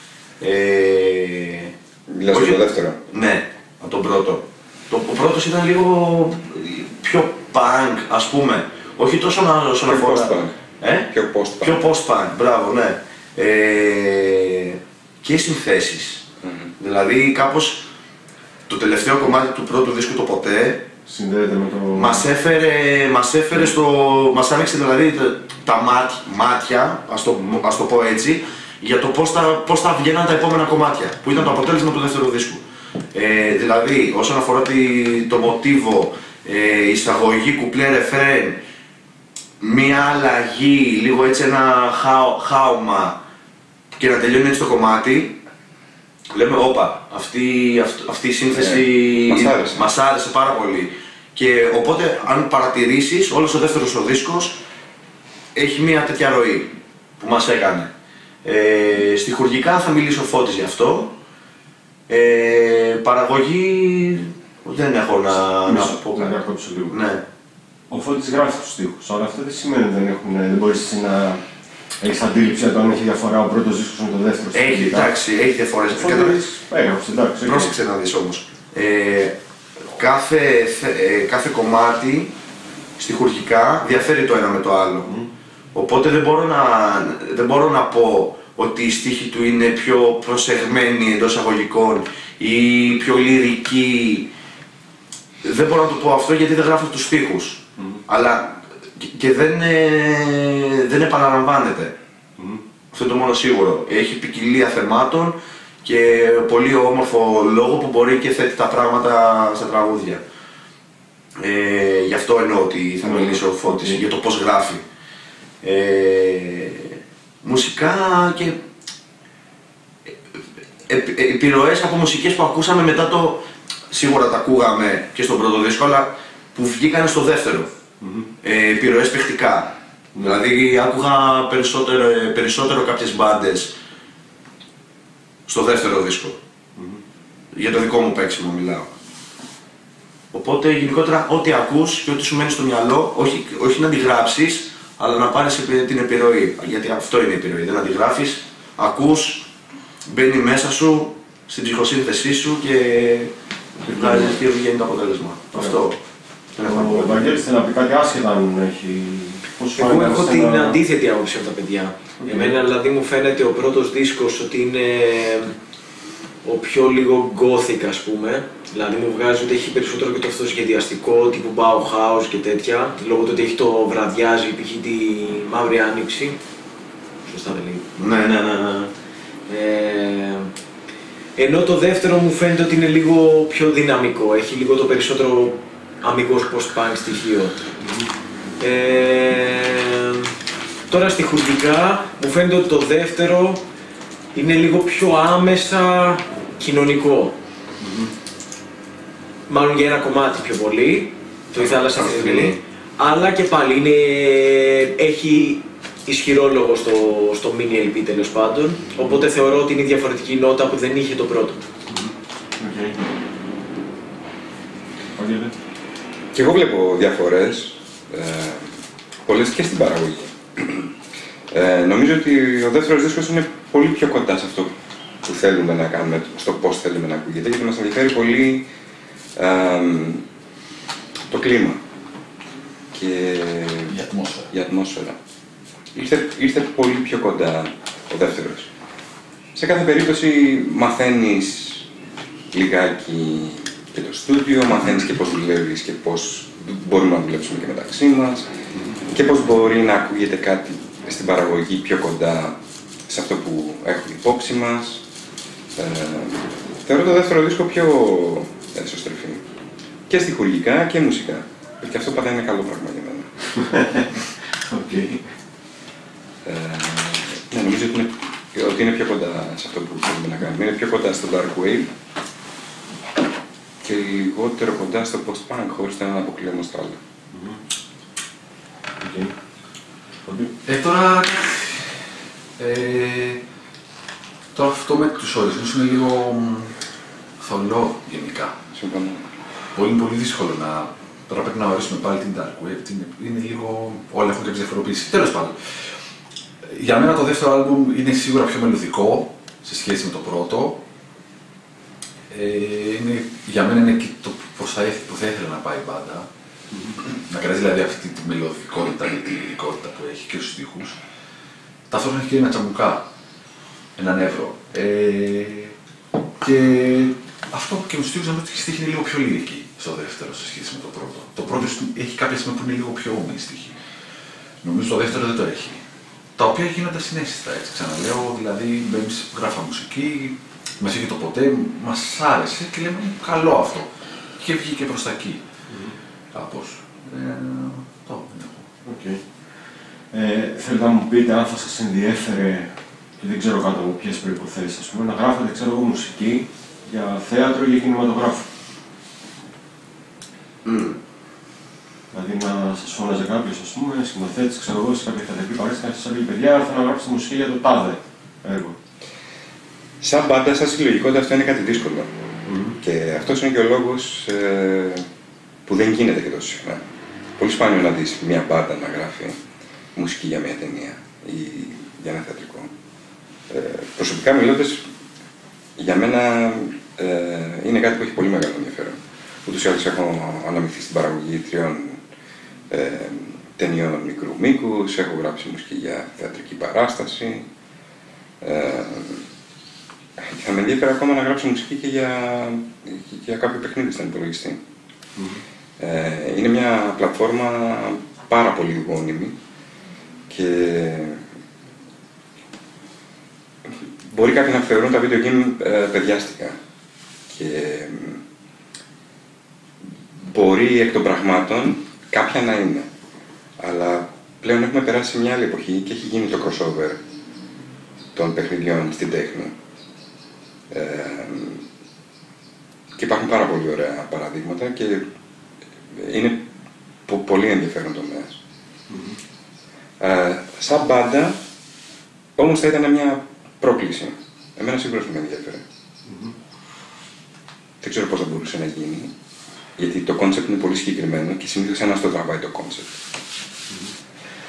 Ε, Μιλάς για το δεύτερο. Ναι, από τον πρώτο. Το, ο πρώτος ήταν λίγο πιο punk, ας πούμε. Όχι τόσο όσον αφορά. Post-punk. Ε? Πιο post-punk. Πιο post-punk, μπράβο, ναι. Ε, και οι συνθέσεις. Mm-hmm. Δηλαδή κάπως το τελευταίο κομμάτι του πρώτου δίσκου, το Ποτέ, συνδέεται με το... μας έφερε, μας έφερε στο... μας άνοιξε δηλαδή τα μάτια, μάτια ας, το, ας το πω έτσι, για το πώς θα, πώς θα βγαίναν τα επόμενα κομμάτια, που ήταν το αποτέλεσμα του δεύτερου δίσκου. Ε, δηλαδή, όσον αφορά τη, το μοτίβο, ε, εισαγωγή, κουπλέ, ρεφρέν, μία αλλαγή, λίγο έτσι ένα χάου, χάουμα και να τελειώνει έτσι το κομμάτι, λέμε, όπα, αυτή, αυτή, αυτή η σύνθεση ε, μας, άρεσε. μας άρεσε πάρα πολύ. Και οπότε, αν παρατηρήσεις, όλος ο δεύτερος ο δίσκος έχει μία τέτοια ροή που μας έκανε. Ε, στιχουργικά θα μιλήσει ο Φώτης γι' αυτό. Ε, παραγωγή δεν έχω να, να σου πω κάτι. Να διακόψω λίγο. Ναι. Ο Φώτης γράφει τους στίχους, αλλά αυτό δεν σημαίνει ότι δεν, έχουν, δεν μπορείς εσύ να έχεις αντίληψη για το αν έχει διαφορά ο πρώτος δίσκος με το δεύτερο. Έχει, εντάξει, έχει διαφορές. Ο Φώτης έγραψε, εντάξει. Πρόσεξε να δεις όμως. Ε, κάθε, ε, κάθε κομμάτι στιχουργικά διαφέρει το ένα με το άλλο. Mm. Οπότε δεν μπορώ, να, δεν μπορώ να πω ότι η στίχη του είναι πιο προσεγμένη εντός αγωγικών ή πιο λυρική. Δεν μπορώ να το πω αυτό γιατί δεν γράφω τους στίχους. Mm. Αλλά και, και δεν, ε, δεν επαναλαμβάνεται. Mm. Αυτό είναι το μόνο σίγουρο. Έχει ποικιλία θεμάτων και πολύ όμορφο λόγο που μπορεί και θέτει τα πράγματα στα τραγούδια. Ε, γι' αυτό εννοώ ότι θα μιλήσω ο Φώτης για το πώς γράφει. Ε, μουσικά και ε, ε, επιρροές από μουσικές που ακούσαμε μετά το... Σίγουρα τα ακούγαμε και στον πρώτο δίσκο, αλλά που βγήκαν στο δεύτερο. Mm-hmm. ε, επιρροές παιχτικά. Mm-hmm. Δηλαδή άκουγα περισσότερο, περισσότερο κάποιες μπάντες στο δεύτερο δίσκο. Mm-hmm. Για το δικό μου παίξιμο μιλάω. Οπότε γενικότερα ό,τι ακούς και ό,τι σου μένει στο μυαλό, όχι, όχι να αντιγράψεις, αλλά να πάρεις την επιρροή. Γιατί αυτό είναι η επιρροή. Δεν αντιγράφεις, ακούς, μπαίνει μέσα σου, στην ψυχοσύνθεσή σου και βγάζεις και βγαίνει το αποτέλεσμα. Yeah. Αυτό. Ο Βαγγέλης θέλει να πει κάτι άσχετα αν έχει... Εγώ έχω την ένα... αντίθετη άποψη από τα παιδιά. Okay. Εμένα δηλαδή μου φαίνεται ο πρώτος δίσκος ότι είναι ο πιο λίγο gothic, ας πούμε. Δηλαδή μου βγάζει ότι έχει περισσότερο και το αυτοσχεδιαστικό, τύπου Bauhaus και τέτοια. Λόγω του ότι έχει το βραδιάζει, π.χ. τη Μαύρη Άνοιξη. Σωστά δεν λέει. Ναι, ναι, ναι, ναι. Ε, ενώ το δεύτερο μου φαίνεται ότι είναι λίγο πιο δυναμικό. Έχει λίγο το περισσότερο αμυγός post-punk στοιχείο. Mm-hmm. ε, τώρα στιχουργικά μου φαίνεται ότι το δεύτερο είναι λίγο πιο άμεσα κοινωνικό. Mm-hmm. Μάλλον για ένα κομμάτι πιο πολύ, το η θάλασσα αυτή. Αλλά και πάλι είναι, έχει ισχυρό λόγο στο, στο mini ελ πι τέλος πάντων. Οπότε θεωρώ ότι είναι η διαφορετική νότα που δεν είχε το πρώτο. Okay. Okay. Και εγώ βλέπω διαφορές, ε, πολλές και στην παραγωγή. Ε, νομίζω ότι ο δεύτερος δίσκος είναι πολύ πιο κοντά σε αυτό που θέλουμε να κάνουμε, στο πώς θέλουμε να ακούγεται, γιατί μας ενδιαφέρει πολύ ε, το κλίμα και η ατμόσφαιρα. Η ατμόσφαιρα. Ήρθε, ήρθε πολύ πιο κοντά ο δεύτερος. Σε κάθε περίπτωση μαθαίνεις λιγάκι και το στούντιο, μαθαίνεις και πώς δουλεύεις και πώς μπορούμε να δουλέψουμε και μεταξύ μας και πώς μπορεί να ακούγεται κάτι στην παραγωγή πιο κοντά σε αυτό που έχουμε υπόψη μας. Ε, θεωρώ το δεύτερο δίσκο πιο εσωστρεφή. Και στιχουργικά και μουσικά. Και αυτό πάντα είναι καλό πράγμα για μένα. Okay. Ε, ναι, νομίζω ότι είναι, ότι είναι πιο κοντά σε αυτό που θέλουμε να κάνουμε. Είναι πιο κοντά στο Dark Wave και λιγότερο κοντά στο post-punk, χωρίς να αποκλείουμε στο άλλο. Mm-hmm. Okay. Ε, τώρα, ε, τώρα αυτό με τους ορισμούς είναι λίγο θολό γενικά. Συμφωνώ. Πολύ, πολύ δύσκολο να... Τώρα πρέπει να ορίσουμε πάλι την Dark Wave, είναι, είναι λίγο... όλα έχουν κάποιες διαφοροποίησεις. Τέλος πάντων, για μένα το δεύτερο άλμπουμ είναι σίγουρα πιο μελωδικό σε σχέση με το πρώτο. Ε, είναι, για μένα είναι και το πώς θα, που θα ήθελα να πάει η μπάντα. Mm-hmm. Να κρατήσει δηλαδή αυτή τη μελωδικότητα και τη λυρικότητα που έχει και στους στίχους. Ταυτόχρονα έχει και ένα τσαμπουκά, ένα νεύρο. Ε, και αυτό και με τους στίχους νομίζω ότι η στίχη είναι λίγο πιο λυρική στο δεύτερο σε σχέση με το πρώτο. Το πρώτο έχει κάποια στιγμή που είναι λίγο πιο όμοια στίχη. Νομίζω το δεύτερο δεν το έχει. Τα οποία γίνονται συνέστητα, έτσι ξαναλέω, δηλαδή εμείς γράφαμε μουσική, μας είχε το ποτέ, μας άρεσε και λέμε καλό αυτό. Και βγήκε προς τα εκεί. Mm-hmm. Κάπως. Ε, το δεν έχω. Okay. Ε, θέλετε να μου πείτε αν θα σας ενδιέφερε, και δεν ξέρω κάτω από ποιες προϋποθέσεις, ας πούμε, να γράφετε, ξέρω εγώ, μουσική για θέατρο ή για κινηματογράφο. Mm. Δηλαδή να σας φώναζε κάποιος, ας πούμε, σκηνοθέτης, ξέρω εγώ, σε κάποια θεατρική παράσταση και να σας έλεγε παιδιά, έρθω να γράψετε μουσική για το τάδε έργο. Σαν πάντα, σαν συλλογικότητα, αυτό είναι κάτι δύσκολο. Mm. Και αυτός είναι και ο λόγος ε, που δεν γίνεται και τόσο συχνά. Πολύ σπάνιο να δεις μια μπάντα να γράφει μουσική για μια ταινία ή για ένα θεατρικό. Ε, προσωπικά μιλώντας, για μένα ε, είναι κάτι που έχει πολύ μεγάλο ενδιαφέρον. Ούτως ή άλλως έχω αναμειχθεί στην παραγωγή τριών ε, ταινιών μικρού μήκους, έχω γράψει μουσική για θεατρική παράσταση. Ε, και θα με ενδιαφέρει ακόμα να γράψω μουσική και για, και για κάποιο παιχνίδι στον υπολογιστή. Mm-hmm. Ε, είναι μια πλατφόρμα πάρα πολύ γόνιμη και μπορεί κάποιοι να θεωρούν τα video game ε, παιδιάστικα και μπορεί εκ των πραγμάτων κάποια να είναι, αλλά πλέον έχουμε περάσει σε μια άλλη εποχή και έχει γίνει το crossover των παιχνιδιών στην τέχνη. Ε, και υπάρχουν πάρα πολύ ωραία παραδείγματα και είναι πο πολύ ενδιαφέρον τομέας. Mm-hmm. ε, σαν μπάντα, όμως θα ήταν μια πρόκληση. Εμένα σίγουρα δεν με ενδιαφέρει. Mm-hmm. Δεν ξέρω πώς θα μπορούσε να γίνει, γιατί το κόνσεπτ είναι πολύ συγκεκριμένο και συνήθως ένας το τραβάει το κόνσεπτ. Mm-hmm.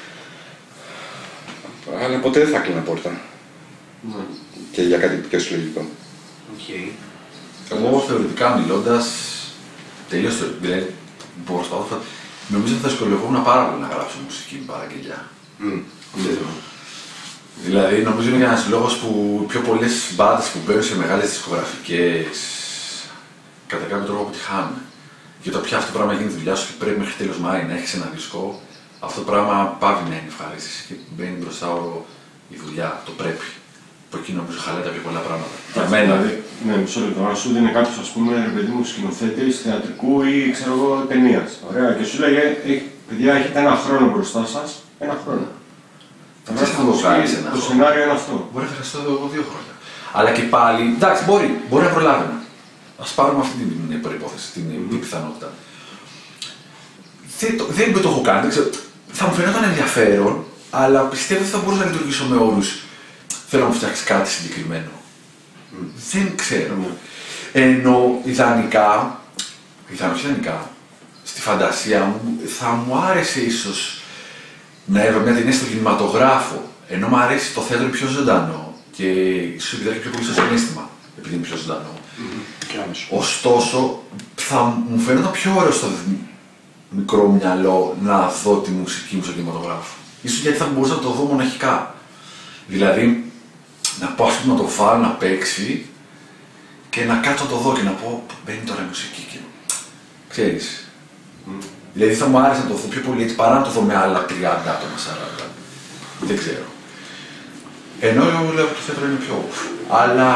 Αλλά ποτέ δεν θα κλείνα πόρτα. Mm-hmm. Και για κάτι πιο συλλογικό. Okay. Εγώ θεωρητικά μιλώντας, τελείως δηλαδή, προσπαθώ, νομίζω ότι θα δυσκολευόμουν πάρα πολύ να γράψω μουσική με παραγγελιά. Mm. Mm. Δηλαδή, νομίζω είναι ένας λόγος που πιο πολλές μπάντες που μπαίνουν σε μεγάλες δισκογραφικές κατά κάποιο τρόπο αποτυχάνουν. Και το πια αυτό το πράγμα γίνει δουλειά σου και πρέπει μέχρι τέλος Μάη να έχεις ένα δίσκο, αυτό το πράγμα πάβει να είναι ευχαρίστηση και μπαίνει μπροστά η δουλειά, το πρέπει. Από εκεί νομίζω χαλάει τα πιο πολλά πράγματα. Για μένα. Δηλαδή, ναι, μισό λεπτό. Αν σου δίνει κάποιος, ας πούμε, ρε παιδί μου, σκηνοθέτης θεατρικού ή ξέρω εγώ ταινίας. Ωραία, και σου λέγε, παιδιά, έχετε ένα χρόνο μπροστά σας. Ένα χρόνο. Θα γράψετε μουσική, το σενάριο είναι αυτό. Μπορεί να χρειαστώ εγώ δύο χρόνια. Αλλά και πάλι, εντάξει, μπορεί, μπορεί να προλάβαινα. Ας πάρουμε αυτή την προϋπόθεση, την, mm-hmm. την πιθανότητα. Δεν, το, δεν το έχω κάνει, δεν ξέρω. Θα μου φαινόταν ενδιαφέρον, αλλά πιστεύω ότι θα μπορούσα να λειτουργήσω με όρους. Θέλω να μου φτιάξει κάτι συγκεκριμένο. Mm. Δεν ξέρω. Mm. Ενώ ιδανικά, ιδανικά, ιδανικά, στη φαντασία μου θα μου άρεσε ίσως να έβαλα μια ταινία στον κινηματογράφο. Ενώ μου αρέσει το θέατρο πιο ζωντανό και ίσως επιδρέχει πιο πολύ στο συναίσθημα, επειδή είναι πιο ζωντανό. Mm. Ωστόσο, θα μου φαίνονταν πιο ωραίο στο μικρό μυαλό να δω τη μουσική μου στον κινηματογράφο. Ίσως γιατί θα μπορούσα να το δω μοναχικά. Δηλαδή, να πάω να το βάλω να παίξει και να κάτσω να το δω και να πω μπαίνει τώρα η μουσική και ξέρεις. Mm. Δηλαδή θα μου άρεσε να το δω πιο πολύ έτσι παρά να το δω με άλλα τριάντα άτομα, σαράντα. Δεν ξέρω. Ενώ εγώ λέω ότι το θέατρο είναι πιο off. Αλλά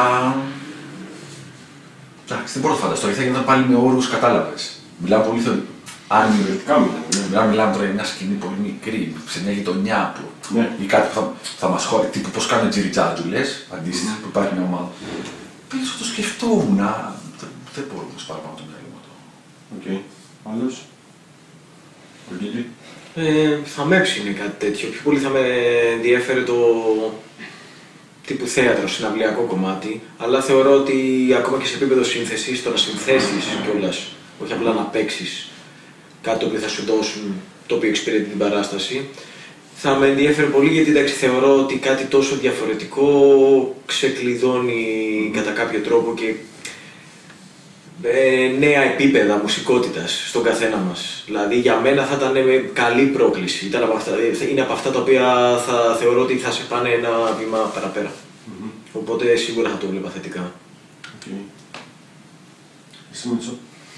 εντάξει, δεν μπορώ να το φανταστώ γιατί θα γινόταν πάλι με όρους, κατάλαβες. Μιλάω πολύ θεωρητικά. Αν μιλάμε, μιλάμε τώρα για μια σκηνή πολύ μικρή, σε μια γειτονιά που ναι. ή κάτι που θα, θα μας χωρεί, τύπου πώς κάνουν τζιριτζάτζουλες, αντίστοιχα που υπάρχει μια ομάδα. Πίσω το σκεφτόμουν, δεν, δεν μπορώ να σπάρω πάνω το μυαλό μου αυτό. Οκ. Άλλος. Κοκκίλη. Ε, θα με έψινε κάτι τέτοιο. Πιο πολύ θα με ενδιέφερε το τύπου θέατρο, συναυλιακό κομμάτι, αλλά θεωρώ ότι ακόμα και σε επίπεδο σύνθεσης, το να συνθέσεις κιόλας, όχι απλά να παίξεις κάτι το οποίο θα σου δώσουν, το οποίο εξυπηρετεί την παράσταση. Θα με ενδιαφέρει πολύ γιατί εντάξει, θεωρώ ότι κάτι τόσο διαφορετικό ξεκλειδώνει mm. κατά κάποιο τρόπο και ε, νέα επίπεδα μουσικότητας στον καθένα μας. Δηλαδή για μένα θα ήταν καλή πρόκληση. Ήταν από αυτά, είναι από αυτά τα οποία θα θεωρώ ότι θα σε πάνε ένα βήμα παραπέρα. Mm-hmm. Οπότε σίγουρα θα το βλέπα θετικά. Okay. Εσύ Μίτσο.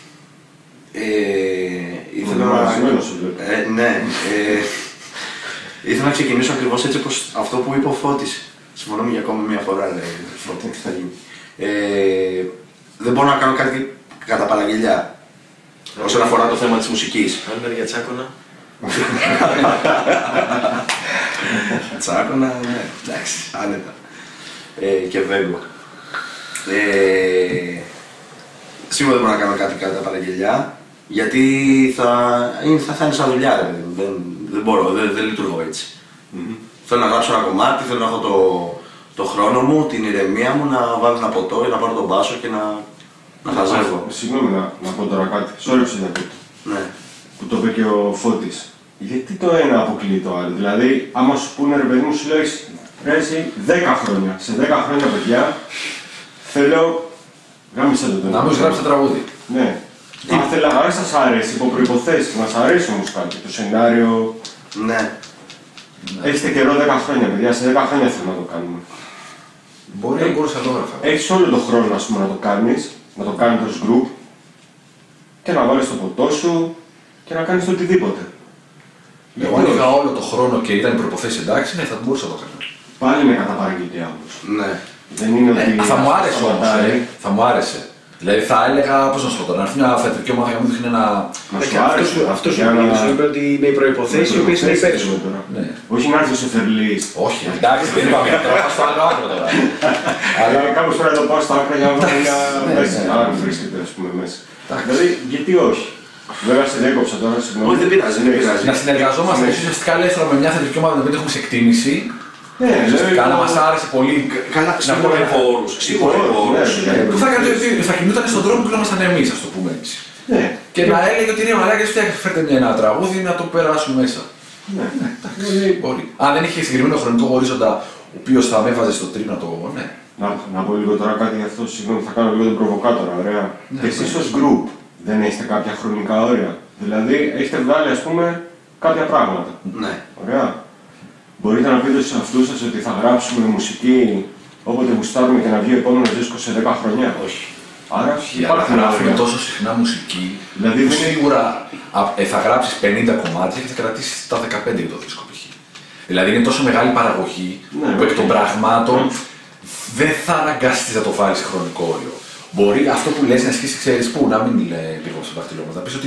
Ε, ήθελα Μου να... αρεσμένος σου βλέπω. Ε, ναι. Ε, ήθελα να ξεκινήσω ακριβώς έτσι όπως αυτό που είπε ο Φώτης. Συμφωνώ για ακόμη μια φορά, λέει. Φώτη, τι θα γίνει. Ε, δεν μπορώ να κάνω κάτι κατά παραγγελιά. Όσον αφορά το θέμα της μουσικής. Αν είναι για τσάκωνα. Τσάκωνα, ναι, εντάξει, άνετα. Ε, και βέγκο. Ε, σίγουρα δεν μπορώ να κάνω κάτι κατά παραγγελιά, γιατί θα, θα, θα είναι σαν δουλειά, ρε παιδί μου. Δεν, δεν μπορώ, δεν, δεν λειτουργώ έτσι. Mm-hmm. Θέλω να γράψω ένα κομμάτι, θέλω να έχω το, το χρόνο μου, την ηρεμία μου, να βάλω ένα ποτό, να πάρω τον μπάσο και να, να χαζεύω. Συγγνώμη να, να πω τώρα κάτι. Σόρεψε να πει. Ναι. Που το είπε και ο Φώτης. Γιατί το ένα αποκλείει το άλλο. Δηλαδή, άμα σου πούνε ρε παιδί μου, σου λέει ρε εσύ δέκα χρόνια. Σε δέκα χρόνια, παιδιά, θέλω. Γάμισε το τώρα. Να μου γράψει το τραγούδι. Ναι. Αν θέλα, αν σας αρέσει, υπό προϋποθέσεις, μας αρέσει όμως κάτι. Το σενάριο. Ναι. Έχετε καιρό δέκα χρόνια, παιδιά. Σε δέκα χρόνια θέλω να το κάνουμε. Μπορεί να μπορούσα να το έγραφα. Έχεις όλο τον χρόνο, ας πούμε, να το κάνεις, να το κάνεις ως group και να βάλεις το ποτό σου και να κάνεις το οτιδήποτε. Εγώ αν είχα όλο το χρόνο και ήταν οι προποθέσεις εντάξει, ναι, θα μπορούσα να το κάνω. Πάλι με κατά παραγγελιά όμως. Ναι. Δεν είναι ότι. Ε, θα μου άρεσε όμως, ε, θα μου άρεσε. Δηλαδή θα έλεγα, πώς να σου πω τώρα, να έρθει μια θεατρική ομάδα και να μου δείχνει ένα. Να σου άρεσε. Αυτό σου είπε ότι είναι οι προϋποθέσεις οι οποίες είναι υπέρ σου. Ναι. Όχι να έρθει ο Φερλής. Όχι, εντάξει, δεν είπαμε τώρα, πάω στο άλλο άκρο τώρα. Αλλά κάπως πρέπει να το πάω στα άκρα για να βρω μια μέση. ναι. Αν βρίσκεται, ας πούμε, μέσα. Δηλαδή, γιατί όχι. Βέβαια, σε διέκοψα τώρα, συγγνώμη. Όχι, δεν πειράζει, δεν πειράζει. Να συνεργαζόμαστε ουσιαστικά λες τώρα με μια θεατρική ομάδα που δεν έχουμε σε εκτίμηση. Ναι, Ουσιαστικά να μας άρεσε πολύ. Καλά, σίγουρα υπό όρους. Σίγουρα υπό όρους. Που θα, θα κινούταν στον δρόμο που ήμασταν εμείς, ας το πούμε έτσι. Ναι. Και να έλεγε ότι είναι μαλάκες, φέρτε μια ένα τραγούδι να το περάσουμε μέσα. Ναι. Μπορεί. Αν δεν είχε συγκεκριμένο χρονικό ορίζοντα, ο οποίος θα με έβαζε στο τρίμηνο το ναι. Να, να πω λίγο τώρα κάτι γι' αυτό, συγγνώμη, θα κάνω λίγο τον προβοκάτορα, ωραία. Ναι, Και εσείς ως group δεν έχετε κάποια χρονικά όρια. Δηλαδή, έχετε βγάλει, ας πούμε, κάποια πράγματα. Ναι. Ωραία. Μπορείτε να πείτε στους αυτούς σας ότι θα γράψουμε μουσική όποτε γουστάρουμε και να βγει ο επόμενος δίσκος σε δέκα χρόνια. Όχι. Άρα Υπάρχουν γράφουμε όρια. τόσο συχνά μουσική, Δηλαδή, που δεν είναι- σίγουρα α, ε, θα γράψεις πενήντα κομμάτια και θα κρατήσεις τα δεκαπέντε για το δίσκο π.χ. Δηλαδή είναι τόσο μεγάλη παραγωγή Ναι, που εκ των ναι. πραγμάτων δεν θα αναγκαστείς να το βάλεις σε χρονικό όριο. Μπορεί αυτό που λες να ισχύσει, ξέρεις πού, να μην είναι λίγο στο δάχτυλό μας. Να πεις ότι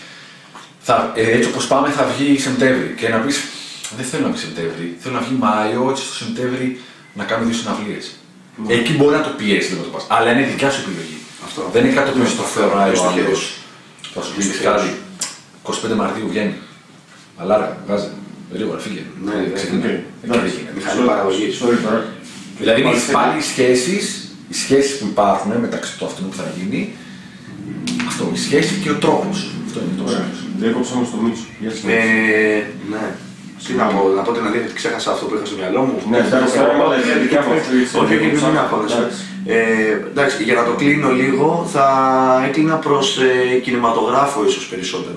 θα, ε, έτσι όπως πάμε θα βγει Σεπτέμβρη και να πεις δεν θέλω να βγει Σεπτέμβρη, θέλω να βγει Μάιο, έτσι στο Σεπτέμβρη να κάνω δύο συναυλίες. Ναι. Εκεί μπορεί να το πιέσει λίγο το πας, αλλά είναι δικιά σου επιλογή. Αυτό. Δεν είναι κάτι το οποίο στο φεράει ο στο χέρι άλλος. σου. Θα σου πει κάτι. είκοσι πέντε Μαρτίου βγαίνει. Αλάρα, βγάζει. Γρήγορα, φύγε. Ναι, Ε, ναι, ξεκινάει. ναι. Εκεί Εντάξει. δεν γίνεται. Μηχανή παραγωγής. Sorry, τώρα. Δηλαδή είναι Μάλιστα. πάλι οι σχέσεις, οι σχέσεις που υπάρχουν μεταξύ του αυτού που θα γίνει, αυτό, η σχέση και ο τρόπος. Αυτό είναι το Ωραία. σημείο. Διέκοψα όμως το Μίτσο. Γεια σας. Ε, ναι. Τι να πω, να πω την αλήθεια, ξέχασα αυτό που είχα στο μυαλό μου. Ναι, εντάξει, τώρα είναι όλα η δικιά μου αυτή. Όχι, όχι, μην αγχώνεσαι. Εντάξει. Ε, εντάξει, για να το κλείνω λίγο, θα έκλεινα προς ε, κινηματογράφο ίσως περισσότερο.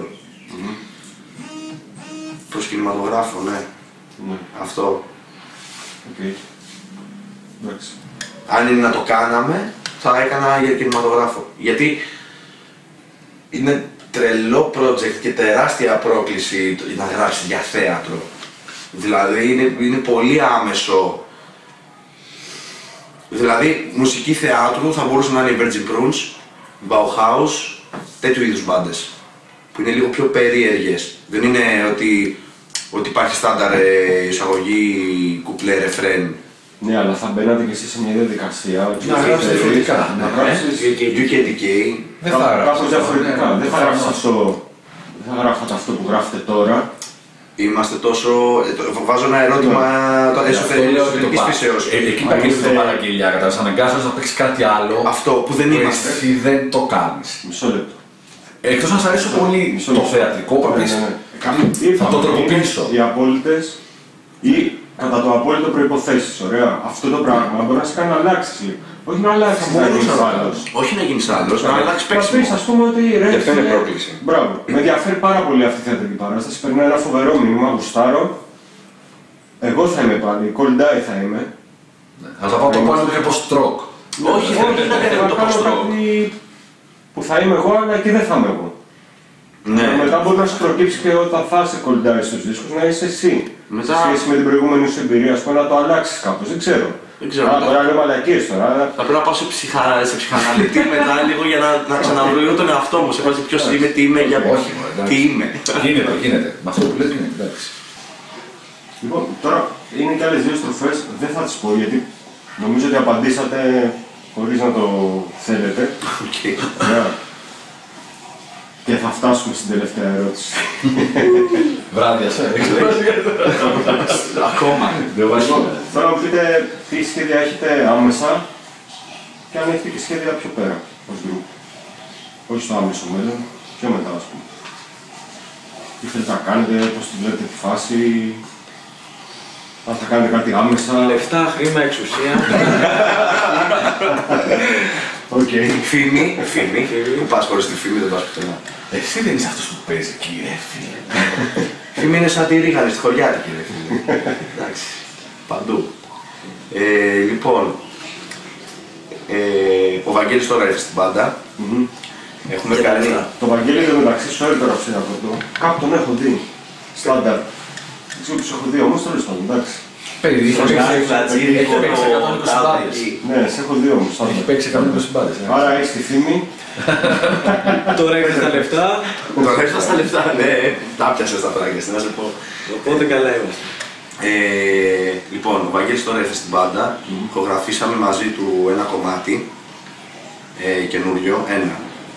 Προς κινηματογράφο, ναι. Ναι, Αυτό. οκ. Εντάξει. Αν είναι να το κάναμε, θα έκανα για κινηματογράφο. Γιατί είναι τρελό project και τεράστια πρόκληση να γράψει για θέατρο. Δηλαδή είναι, είναι πολύ άμεσο. Δηλαδή μουσική θεάτρου θα μπορούσε να είναι η Virgin Prunes, Bauhaus, τέτοιου είδους μπάντες. Που είναι λίγο πιο περίεργες. Δεν είναι ότι, ότι υπάρχει στάνταρ ε, εισαγωγή κουπλέ ρεφρέν. Ναι, αλλά θα μπαίνατε κι εσείς σε μια διαδικασία. Να γράψεις διαφορετικά, Να ναι. γράψεις γιου κέι ντι κέι. Δεν θα κάπως γράψεις. διαφορετικά. ναι, Δεν θα γράψεις αυτό. Δεν θα γράφατε αυτό που γράφετε τώρα. Είμαστε τόσο. ε, το- Βάζω ένα ερώτημα το εσωτερικής φύσεως. Εκεί πάει και το παραγγελιά, κατάλαβες. Αναγκάζεσαι να παίξεις κάτι άλλο Αυτό που δεν που είμαστε. εσύ δεν το κάνεις. Μισό λεπτό. Εκτός αν σ' αρέσει πολύ Μισό το λεπτό. θεατρικό, θα Ναι, πεις ναι, ναι. Ή θα το τροποποιήσω. Οι απόλυτες ή κατά το απόλυτο προϋποθέσεις. Ωραία. Αυτό το πράγμα μπορεί να σε κάνει να αλλάξεις λίγο. Όχι να αλλάξεις να γίνεις άλλος. Όχι να γίνεις άλλος, να αλλάξει Θα πεις, παίξιμο. ας πούμε ότι ρε. Και αυτό είναι φίλε, πρόκληση. Μπράβο. Με ενδιαφέρει πάρα πολύ αυτή η θεατρική παράσταση. Περνάει ένα φοβερό μήνυμα, γουστάρω. Εγώ θα είμαι πάλι, κολντάι θα είμαι. Θα τα πάω το πάνω και post-rock. Όχι, δεν είναι θα ακριβώς το κάνω post-rock. κάτι που θα είμαι εγώ, αλλά και δεν θα είμαι εγώ. Ναι. Και μετά μπορεί να σου προκύψει και όταν θα σε κολλητάρει στους δίσκους να είσαι εσύ. Μετά... Σε σχέση με την προηγούμενη σου εμπειρία, ας πούμε, να το αλλάξεις κάπως, δεν ξέρω. Δεν ξέρω. Άρα τώρα λέω μαλακίες τώρα. Αλλά... Θα πρέπει να πάω σε, ψυχα... σε ψυχαναλυτή μετά λίγο για να, να ξαναβρω λίγο τον εαυτό μου. Σε φάση ποιος είμαι, τι είμαι, για Όχι, τι είμαι. Γίνεται, γίνεται. Με αυτό που λες γίνεται, εντάξει. Λοιπόν, τώρα είναι και άλλες δύο στροφές, δεν θα τις πω γιατί νομίζω ότι απαντήσατε χωρίς να το θέλετε. Okay. Yeah. Και θα φτάσουμε στην τελευταία ερώτηση. Βράδια, σε Ακόμα. Τώρα μου πείτε τι σχέδια έχετε άμεσα και αν έχετε και σχέδια πιο πέρα ως group. Όχι στο άμεσο μέλλον, πιο μετά ας πούμε. Τι θέλετε να κάνετε, πώς τη βλέπετε τη φάση, αν θα κάνετε κάτι άμεσα. Λεφτά, χρήμα, εξουσία. Οκ. Φήμη, φήμη. Πού πας χωρίς τη φήμη, δεν πας πουθενά. Εσύ δεν είσαι αυτός που παίζει εκεί, ρε φίλε. Φήμη είναι σαν τη ρίγανη στη χωριάτικη, ρε φίλε. Εντάξει, παντού. Ε, λοιπόν, ε, ο Βαγγέλης τώρα ήρθε στην μπάντα. Mm-hmm. Έχουμε κάνει... Το Βαγγέλη εδώ μεταξύ, sorry τώρα ψήρα από το. Κάπου τον έχω δει. Στάνταρ. Δεν ξέρω τους έχω δει όμως, τέλος πάντων, εντάξει. Παιδί, έχει παίξει εκατόν είκοσι μπάντες. Ναι, σε έχω δει όμως. Έχει παίξει εκατόν είκοσι μπάντες. Άρα έχεις τη φήμη. Τώρα έχεις τα λεφτά. Τώρα ήρθα στα λεφτά, ναι. Τα πιάσες τα πράγματα, να σε πω. Οπότε καλά είμαστε. Ε, λοιπόν, ο Βαγγέλης τώρα ήρθε στην μπάντα. Ηχογραφήσαμε μαζί του ένα κομμάτι. Ε, καινούριο, ένα.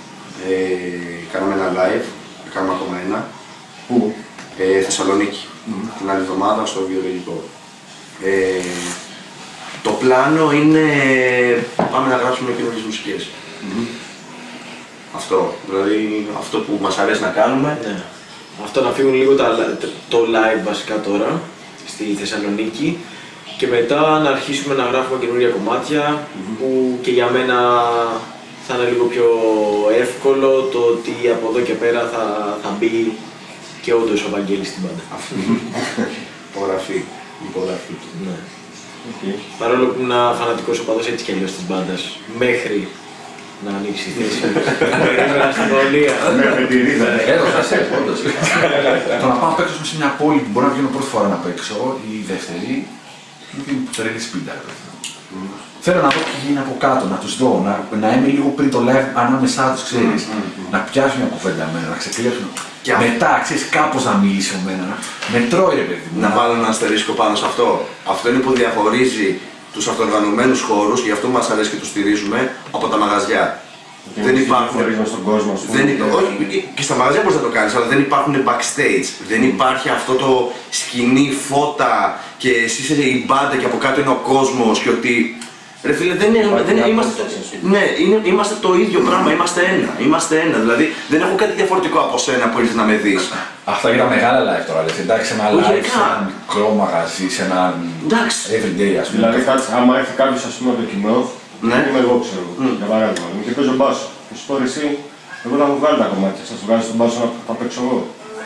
Ε, κάναμε ένα live, κάναμε ακόμα ένα. Πού? Ε, Θεσσαλονίκη. Mm. Την άλλη εβδομάδα στο βιολογικό. Ε, το πλάνο είναι πάμε να γράψουμε καινούριες μουσικές. Mm-hmm. Αυτό, δηλαδή αυτό που μας αρέσει να κάνουμε. Ναι. Αυτό να φύγουν λίγο τα, το live βασικά τώρα στη Θεσσαλονίκη και μετά να αρχίσουμε να γράφουμε καινούρια κομμάτια mm-hmm. που και για μένα θα είναι λίγο πιο εύκολο το ότι από εδώ και πέρα θα, θα μπει και όντως ο Βαγγέλης στην μπάντα. Υπογραφή. Υπογραφή. Ναι. Okay. Παρόλο που ήμουν φανατικός οπαδός έτσι κι αλλιώς της μπάντας, μέχρι να ανοίξει η θέση μου. Περίμενα στην Πολωνία. Με τη ρίδα. Εδώ θα σε όντως. Το να πάω να παίξω σε μια πόλη που μπορεί να βγαίνω πρώτη φορά να παίξω ή η δεύτερη, είναι που τρελή σπίτι. Θέλω να δω τι γίνει από κάτω, να τους δω, να, να είμαι λίγο πριν το live ανάμεσά τους, ξέρεις, mm, mm, mm. να πιάσουν μια κουβέντα μένα, να ξεκλέψουν. Και μετά, ξέρεις, κάπως να μιλήσω με μένα, με τρώει ρε παιδί μου. Να βάλω ένα αστερίσκο πάνω σε αυτό. Αυτό είναι που διαχωρίζει τους αυτοοργανωμένους χώρους, γι' αυτό μας αρέσει και τους στηρίζουμε, από τα μαγαζιά. Και δεν υπάρχουν. Στον κόσμο, δεν, όχι, και στα μαγαζιά μπορείς να το κάνεις, αλλά δεν υπάρχουν backstage. Δεν υπάρχει αυτό το σκηνή, φώτα και εσύ είσαι η μπάντα και από κάτω είναι ο κόσμος και ότι. Ρε φίλε, δεν, είναι, δεν είναι, είμαστε, ναι, είναι, είμαστε το ίδιο πράγμα, είμαστε ένα, είμαστε ένα, δηλαδή δεν έχω κάτι διαφορετικό από σένα που ήρθες να με δεις. Αυτά είναι τα μεγάλα live τώρα, λες, εντάξει, ένα live σε ένα μικρό μαγαζί, σε ένα everyday ας πούμε. Δηλαδή, κάτσε, άμα έρθει κάποιος ας πούμε από το κοινό, ναι. Είμαι εγώ ξέρω, mm. για παράδειγμα, και παίζω μπάσο. Και σου πω εσύ, εγώ θα μου βγάλω τα κομμάτια, θα σου βγάλεις τον μπάσο να τα παίξω εγώ.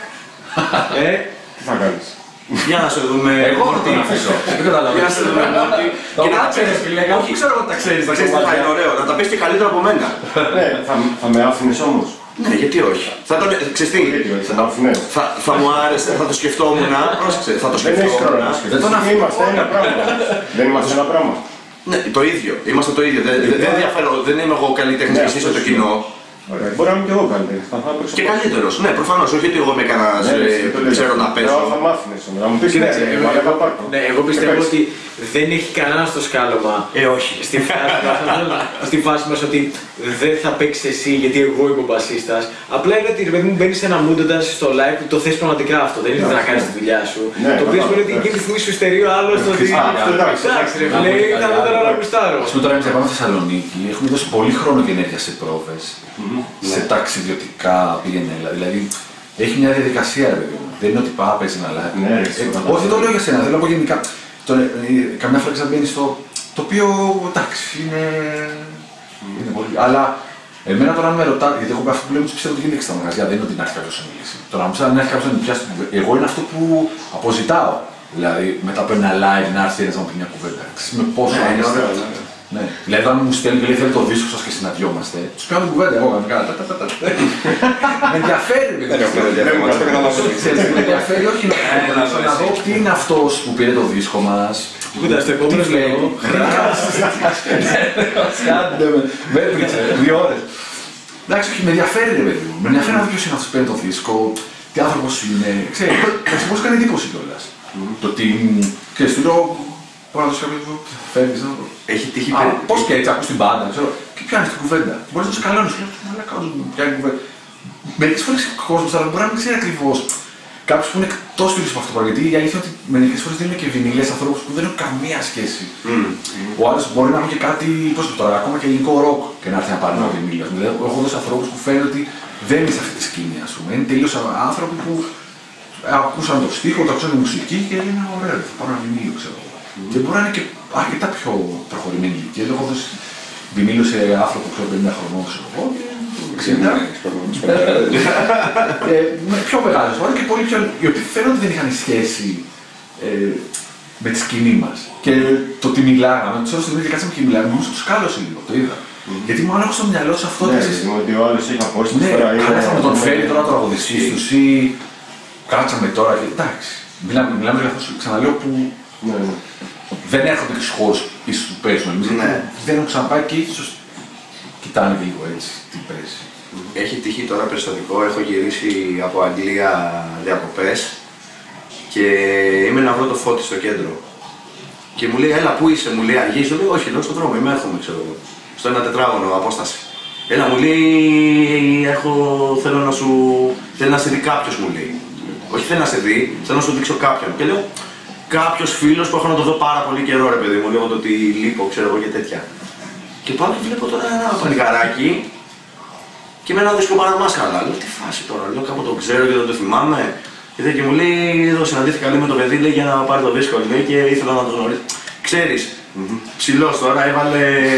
Ε, τι θα κάνεις. Για να σε δούμε. Εγώ θα την αφήσω. Δεν καταλαβαίνω. Για να σε δούμε. Και να τα ξέρεις, φίλε, όχι ξέρω ότι τα ξέρεις. Ξέρεις τι θα είναι ωραίο, να τα πεις και καλύτερα από μένα. Ναι, θα με άφηνες όμως. Ναι, γιατί όχι. Θα τον. Ξέρεις τι. Θα μου άρεσε, θα το σκεφτόμουν. Πρόσεξε, θα το σκεφτόμουν. Δεν τον είμαστε ένα πράγμα. Δεν είμαστε ένα πράγμα. Ναι, το ίδιο. Είμαστε το ίδιο. Δεν διαφέρω. Δεν είμαι εγώ καλλιτέχνης και εσύ είσαι το κοινό. Ωραία. Μπορεί να είμαι και εγώ καλύτερος. Και καλύτερος, ναι, προφανώς. Όχι ότι εγώ είμαι κανένας που ξέρω να παίζω. Θα μ' άφηνες όμως. Να μου πεις ναι, ναι, εγώ πιστεύω ότι δεν έχει κανένα στο σκάλωμα. Ε, όχι. Στη φάση, στη φάση μας ότι δεν θα παίξεις εσύ γιατί εγώ είμαι ο μπασίστας. Απλά είναι ότι ρε μου μπαίνεις σε ένα mood όταν είσαι στο live που το θες πραγματικά αυτό. Δεν είναι να κάνεις τη δουλειά σου. Το οποίο σημαίνει ότι εκείνη τη στιγμή σου στερεί ο άλλος το ότι. Εντάξει, ρε λέει, θα δω τώρα να γουστάρω. Α πούμε τώρα εμείς πάμε στη Θεσσαλονίκη, έχουμε δώσει πολύ χρόνο και ενέργεια σε πρόβες. Σε ταξιδιωτικά πήγαινε, δηλαδή έχει μια διαδικασία ρε παιδί μου. Δεν είναι ότι πάω παίζει ένα live. Ναι, ε, όχι, δεν το λέω για σένα, θέλω να πω γενικά. Τον, ε, καμιά φορά ξαναμπαίνει στο. Το οποίο εντάξει είναι. Mm. είναι πολύ. Αλλά εμένα τώρα αν με ρωτά, γιατί εγώ αυτό που λέμε του πιστεύω ότι γίνεται στα μαγαζιά, δεν είναι ότι να έρθει κάποιο να μιλήσει. Τώρα μου να έρθει κάποιο να μου πιάσει. Εγώ είναι αυτό που αποζητάω. Δηλαδή μετά από ένα live να έρθει ένα να μου πει μια κουβέντα. Ξέρεις με πόσο. Ναι, Ναι. Δηλαδή, αν μου στέλνει και λέει θέλει το δίσκο σας και συναντιόμαστε, τους κάνω κουβέντα. Εγώ κάνω κάτι. Με ενδιαφέρει, Δεν έχω ενδιαφέρον, αυτό καταλαβαίνω. με ενδιαφέρει, όχι να δω τι είναι αυτός που πήρε το δίσκο μας. Κοίτα, στο επόμενο βλέπει. Με έπριξε, δύο ώρες. Εντάξει, όχι, με ενδιαφέρει ρε παιδί μου. Με ενδιαφέρει να δω ποιος είναι αυτός που πήρε το δίσκο, τι άνθρωπος είναι. Ξέρεις, πώς κάνει εντύπωση κιόλας. Το ότι, ξέρεις, του λέω, πάω να το σκέφτομαι, φεύγεις να το... Έχει τύχει Α, πώς και έτσι, ακούς την μπάντα, ξέρω, και πιάνεις την κουβέντα. Μπορείς να το σκαλώνεις, σου λέει, αλλά κάνω πιάνει την κουβέντα. Μερικές φορές ο κόσμος αλλά μπορεί να μην ξέρει ακριβώς. Κάποιος που είναι εκτός του από αυτό το πράγμα, γιατί η αλήθεια είναι ότι μερικές φορές δίνουν και βινίλες ανθρώπους που δεν έχουν καμία σχέση. Mm. Ο άλλος μπορεί να έχουν και κάτι, πώς το τώρα, ακόμα και ελληνικό ροκ και να έρθει να πάρει ένα βινίλιο. Δηλαδή, έχω δώσει ανθρώπους που φαίνεται ότι δεν είναι σε αυτή τη σκηνή, ας πούμε. Είναι τελείως άνθρωποι που ακούσαν το στίχο, το ακούσαν τη μουσική και λένε ωραία, θα πάρω ένα βινίλιο, ξέρω. Mm. Και μπορεί να είναι και αρκετά πιο προχωρημένη ηλικία. Έχω δώσει βινίλιο σε άνθρωπο που πενήντα χρονών, ξέρω εγώ. εξήντα. Πιο μεγάλες φορές και πολύ πιο. Οι οποίοι φαίνονται ότι δεν είχαν σχέση ε, με τη σκηνή μας. Και το ότι μιλάγαμε, τους όλους και κάτσαμε και μιλάγαμε, όμως τους κάλωσε λίγο, το είδα. Mm. Γιατί μάλλον έχω στο μυαλό σου αυτό ναι, ότι ο άλλος έχει απόσταση. Ναι, καλά θα με τον φέρει τώρα το τραγουδιστής τους ή κάτσαμε τώρα και εντάξει. Μιλάμε, μιλάμε για αυτούς, ξαναλέω, που ναι, ναι. δεν έρχονται και στους χώρους ίσως που παίζουν. Ναι. Δεν έχουν ξαναπάει και ίσως κοιτάνε και λίγο έτσι τι παίζει. Έχει τύχει τώρα περιστατικό, έχω γυρίσει από Αγγλία διακοπές και είμαι να βρω το Φώτη στο κέντρο. Και μου λέει, έλα, πού είσαι, μου λέει, Αργής, λέω, όχι, λέω, στον δρόμο, είμαι, έρχομαι, ξέρω εγώ. Στο ένα τετράγωνο απόσταση. Έλα, μου λέει, έχω, θέλω να σου, θέλει να σε δει κάποιος, μου λέει. Όχι θέλει να σε δει, θέλω να σου δείξω κάποιον. Και λέω, κάποιος φίλος που έχω να το δω πάρα πολύ καιρό, ρε παιδί μου, λέω το ότι λείπω, ξέρω εγώ και τέτοια. Και πάω και βλέπω τώρα ένα πανηγαράκι και με ένα δίσκο παραμάσκαλα. Λέω, τι φάση τώρα, λέω, κάπου το ξέρω και δεν το θυμάμαι. Και μου λέει, εδώ συναντήθηκα λίγο με το παιδί, λέει, για να πάρει το δίσκο, λέει, και ήθελα να το γνωρίσω. Ξέρεις, mm-hmm. ψηλός τώρα, έβαλε,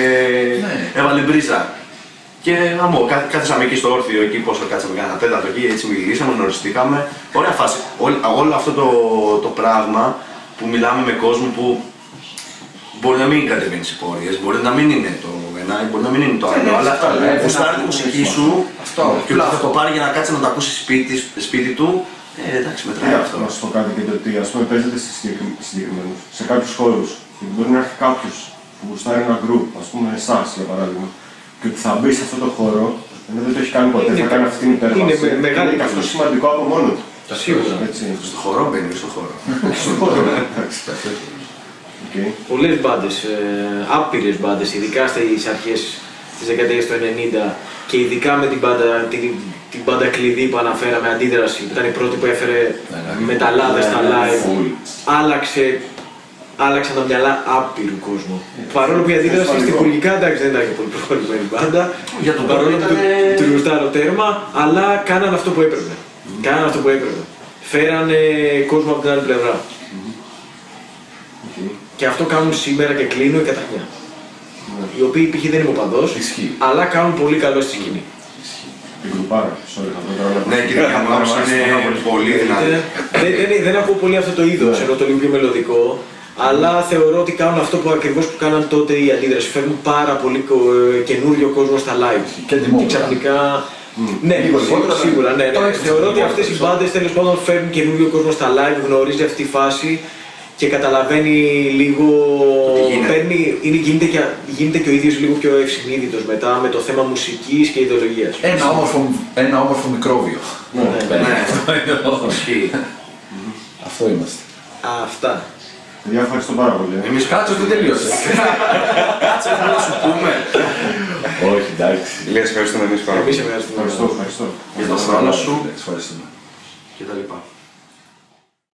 ναι. έβαλε μπρίζα. Και αμό, κάθισαμε εκεί στο όρθιο, εκεί πόσο κάτσαμε, κάνα τέταρτο εκεί, έτσι μιλήσαμε, γνωριστήκαμε. Ωραία φάση. Όλο, όλο αυτό το, το πράγμα που μιλάμε με κόσμο που μπορεί να μην κατεβαίνει σε πορείες, μπορεί να μην είναι το ένα, μπορεί να μην είναι το άλλο, αλλά που στάρει τη μουσική σου και ότι θα το πάρει για να κάτσει να το ακούσει σπίτι, σπίτι του, ε, εντάξει, μετράει αυτό. Να σου πω κάτι και το ότι ας πούμε παίζετε συγκεκριμένους, σε κάποιους χώρους, και μπορεί να έρθει κάποιος που γουστάρει ένα group, ας πούμε εσάς για παράδειγμα, και ότι θα μπει σε αυτό το χώρο, ενώ δεν το έχει κάνει ποτέ, θα κάνει αυτή την υπέρβαση. Είναι μεγάλη και αυτό σημαντικό από μόνο του. Σίγουρα. Στο χώρο μπαίνει, στο χώρο. Στο χώρο, εντάξει. Okay. Πολλές μπάντες, ε, άπειρες μπάντες, ειδικά στις αρχές της δεκαετίας του ενενήντα και ειδικά με την μπάντα, την, την μπάντα κλειδί που αναφέραμε, Αντίδραση, που ήταν η πρώτη που έφερε μεταλλάδες στα live, άλλαξε, άλλαξαν τα μυαλά άπειρου κόσμου. Παρόλο που η Αντίδραση στην Πουργικά, εντάξει, δεν ήταν και πολύ προχωρημένη μπάντα, για τον παρόλο που ήταν... του γουστάρω τέρμα, αλλά κάναν αυτό που έπρεπε. Mm. Κάναν αυτό που έπρεπε. Φέρανε κόσμο από την άλλη πλευρά. Και αυτό κάνουν σήμερα και κλείνω η Καταχνιά. Ναι. Οι οποίοι π.χ. δεν είμαι οπαδός, αλλά κάνουν πολύ καλό στη σκηνή. Την κουρουπάρα, sorry, θα το κάνω. Ναι, και η Καμάρος είναι πολύ δυνατή. Δεν ακούω πολύ αυτό το είδος, ενώ το λίγο πιο μελωδικό, αλλά θεωρώ ότι κάνουν αυτό που ακριβώς που κάναν τότε οι Αντίδραση. Φέρνουν πάρα πολύ καινούριο κόσμο στα live. Και ξαφνικά. Ναι, σίγουρα, ναι. Θεωρώ ότι αυτές οι μπάντες τέλος πάντων φέρνουν καινούριο κόσμο στα live, γνωρίζει αυτή τη φάση. Και καταλαβαίνει λίγο, παίρνει, είναι, γίνεται, και, γίνεται και ο ίδιος λίγο πιο ευσυνείδητος μετά με το θέμα μουσικής και ιδεολογίας. Ένα όμορφο, ένα όμορφο μικρόβιο. Ναι, ναι, ναι. Αυτό είναι το ισχύει. Αυτό είμαστε. Αυτά. Παιδιά, ευχαριστώ πάρα πολύ. Εμείς κάτσο δεν τελείωσε. Κάτσε να σου πούμε. Όχι, εντάξει. Λες, ευχαριστούμε εμείς πάρα πολύ. Εμείς ευχαριστούμε. Ευχαριστώ, ευχαριστώ. Για το χρόνο σου Ευχαριστούμε. και τα λοιπά.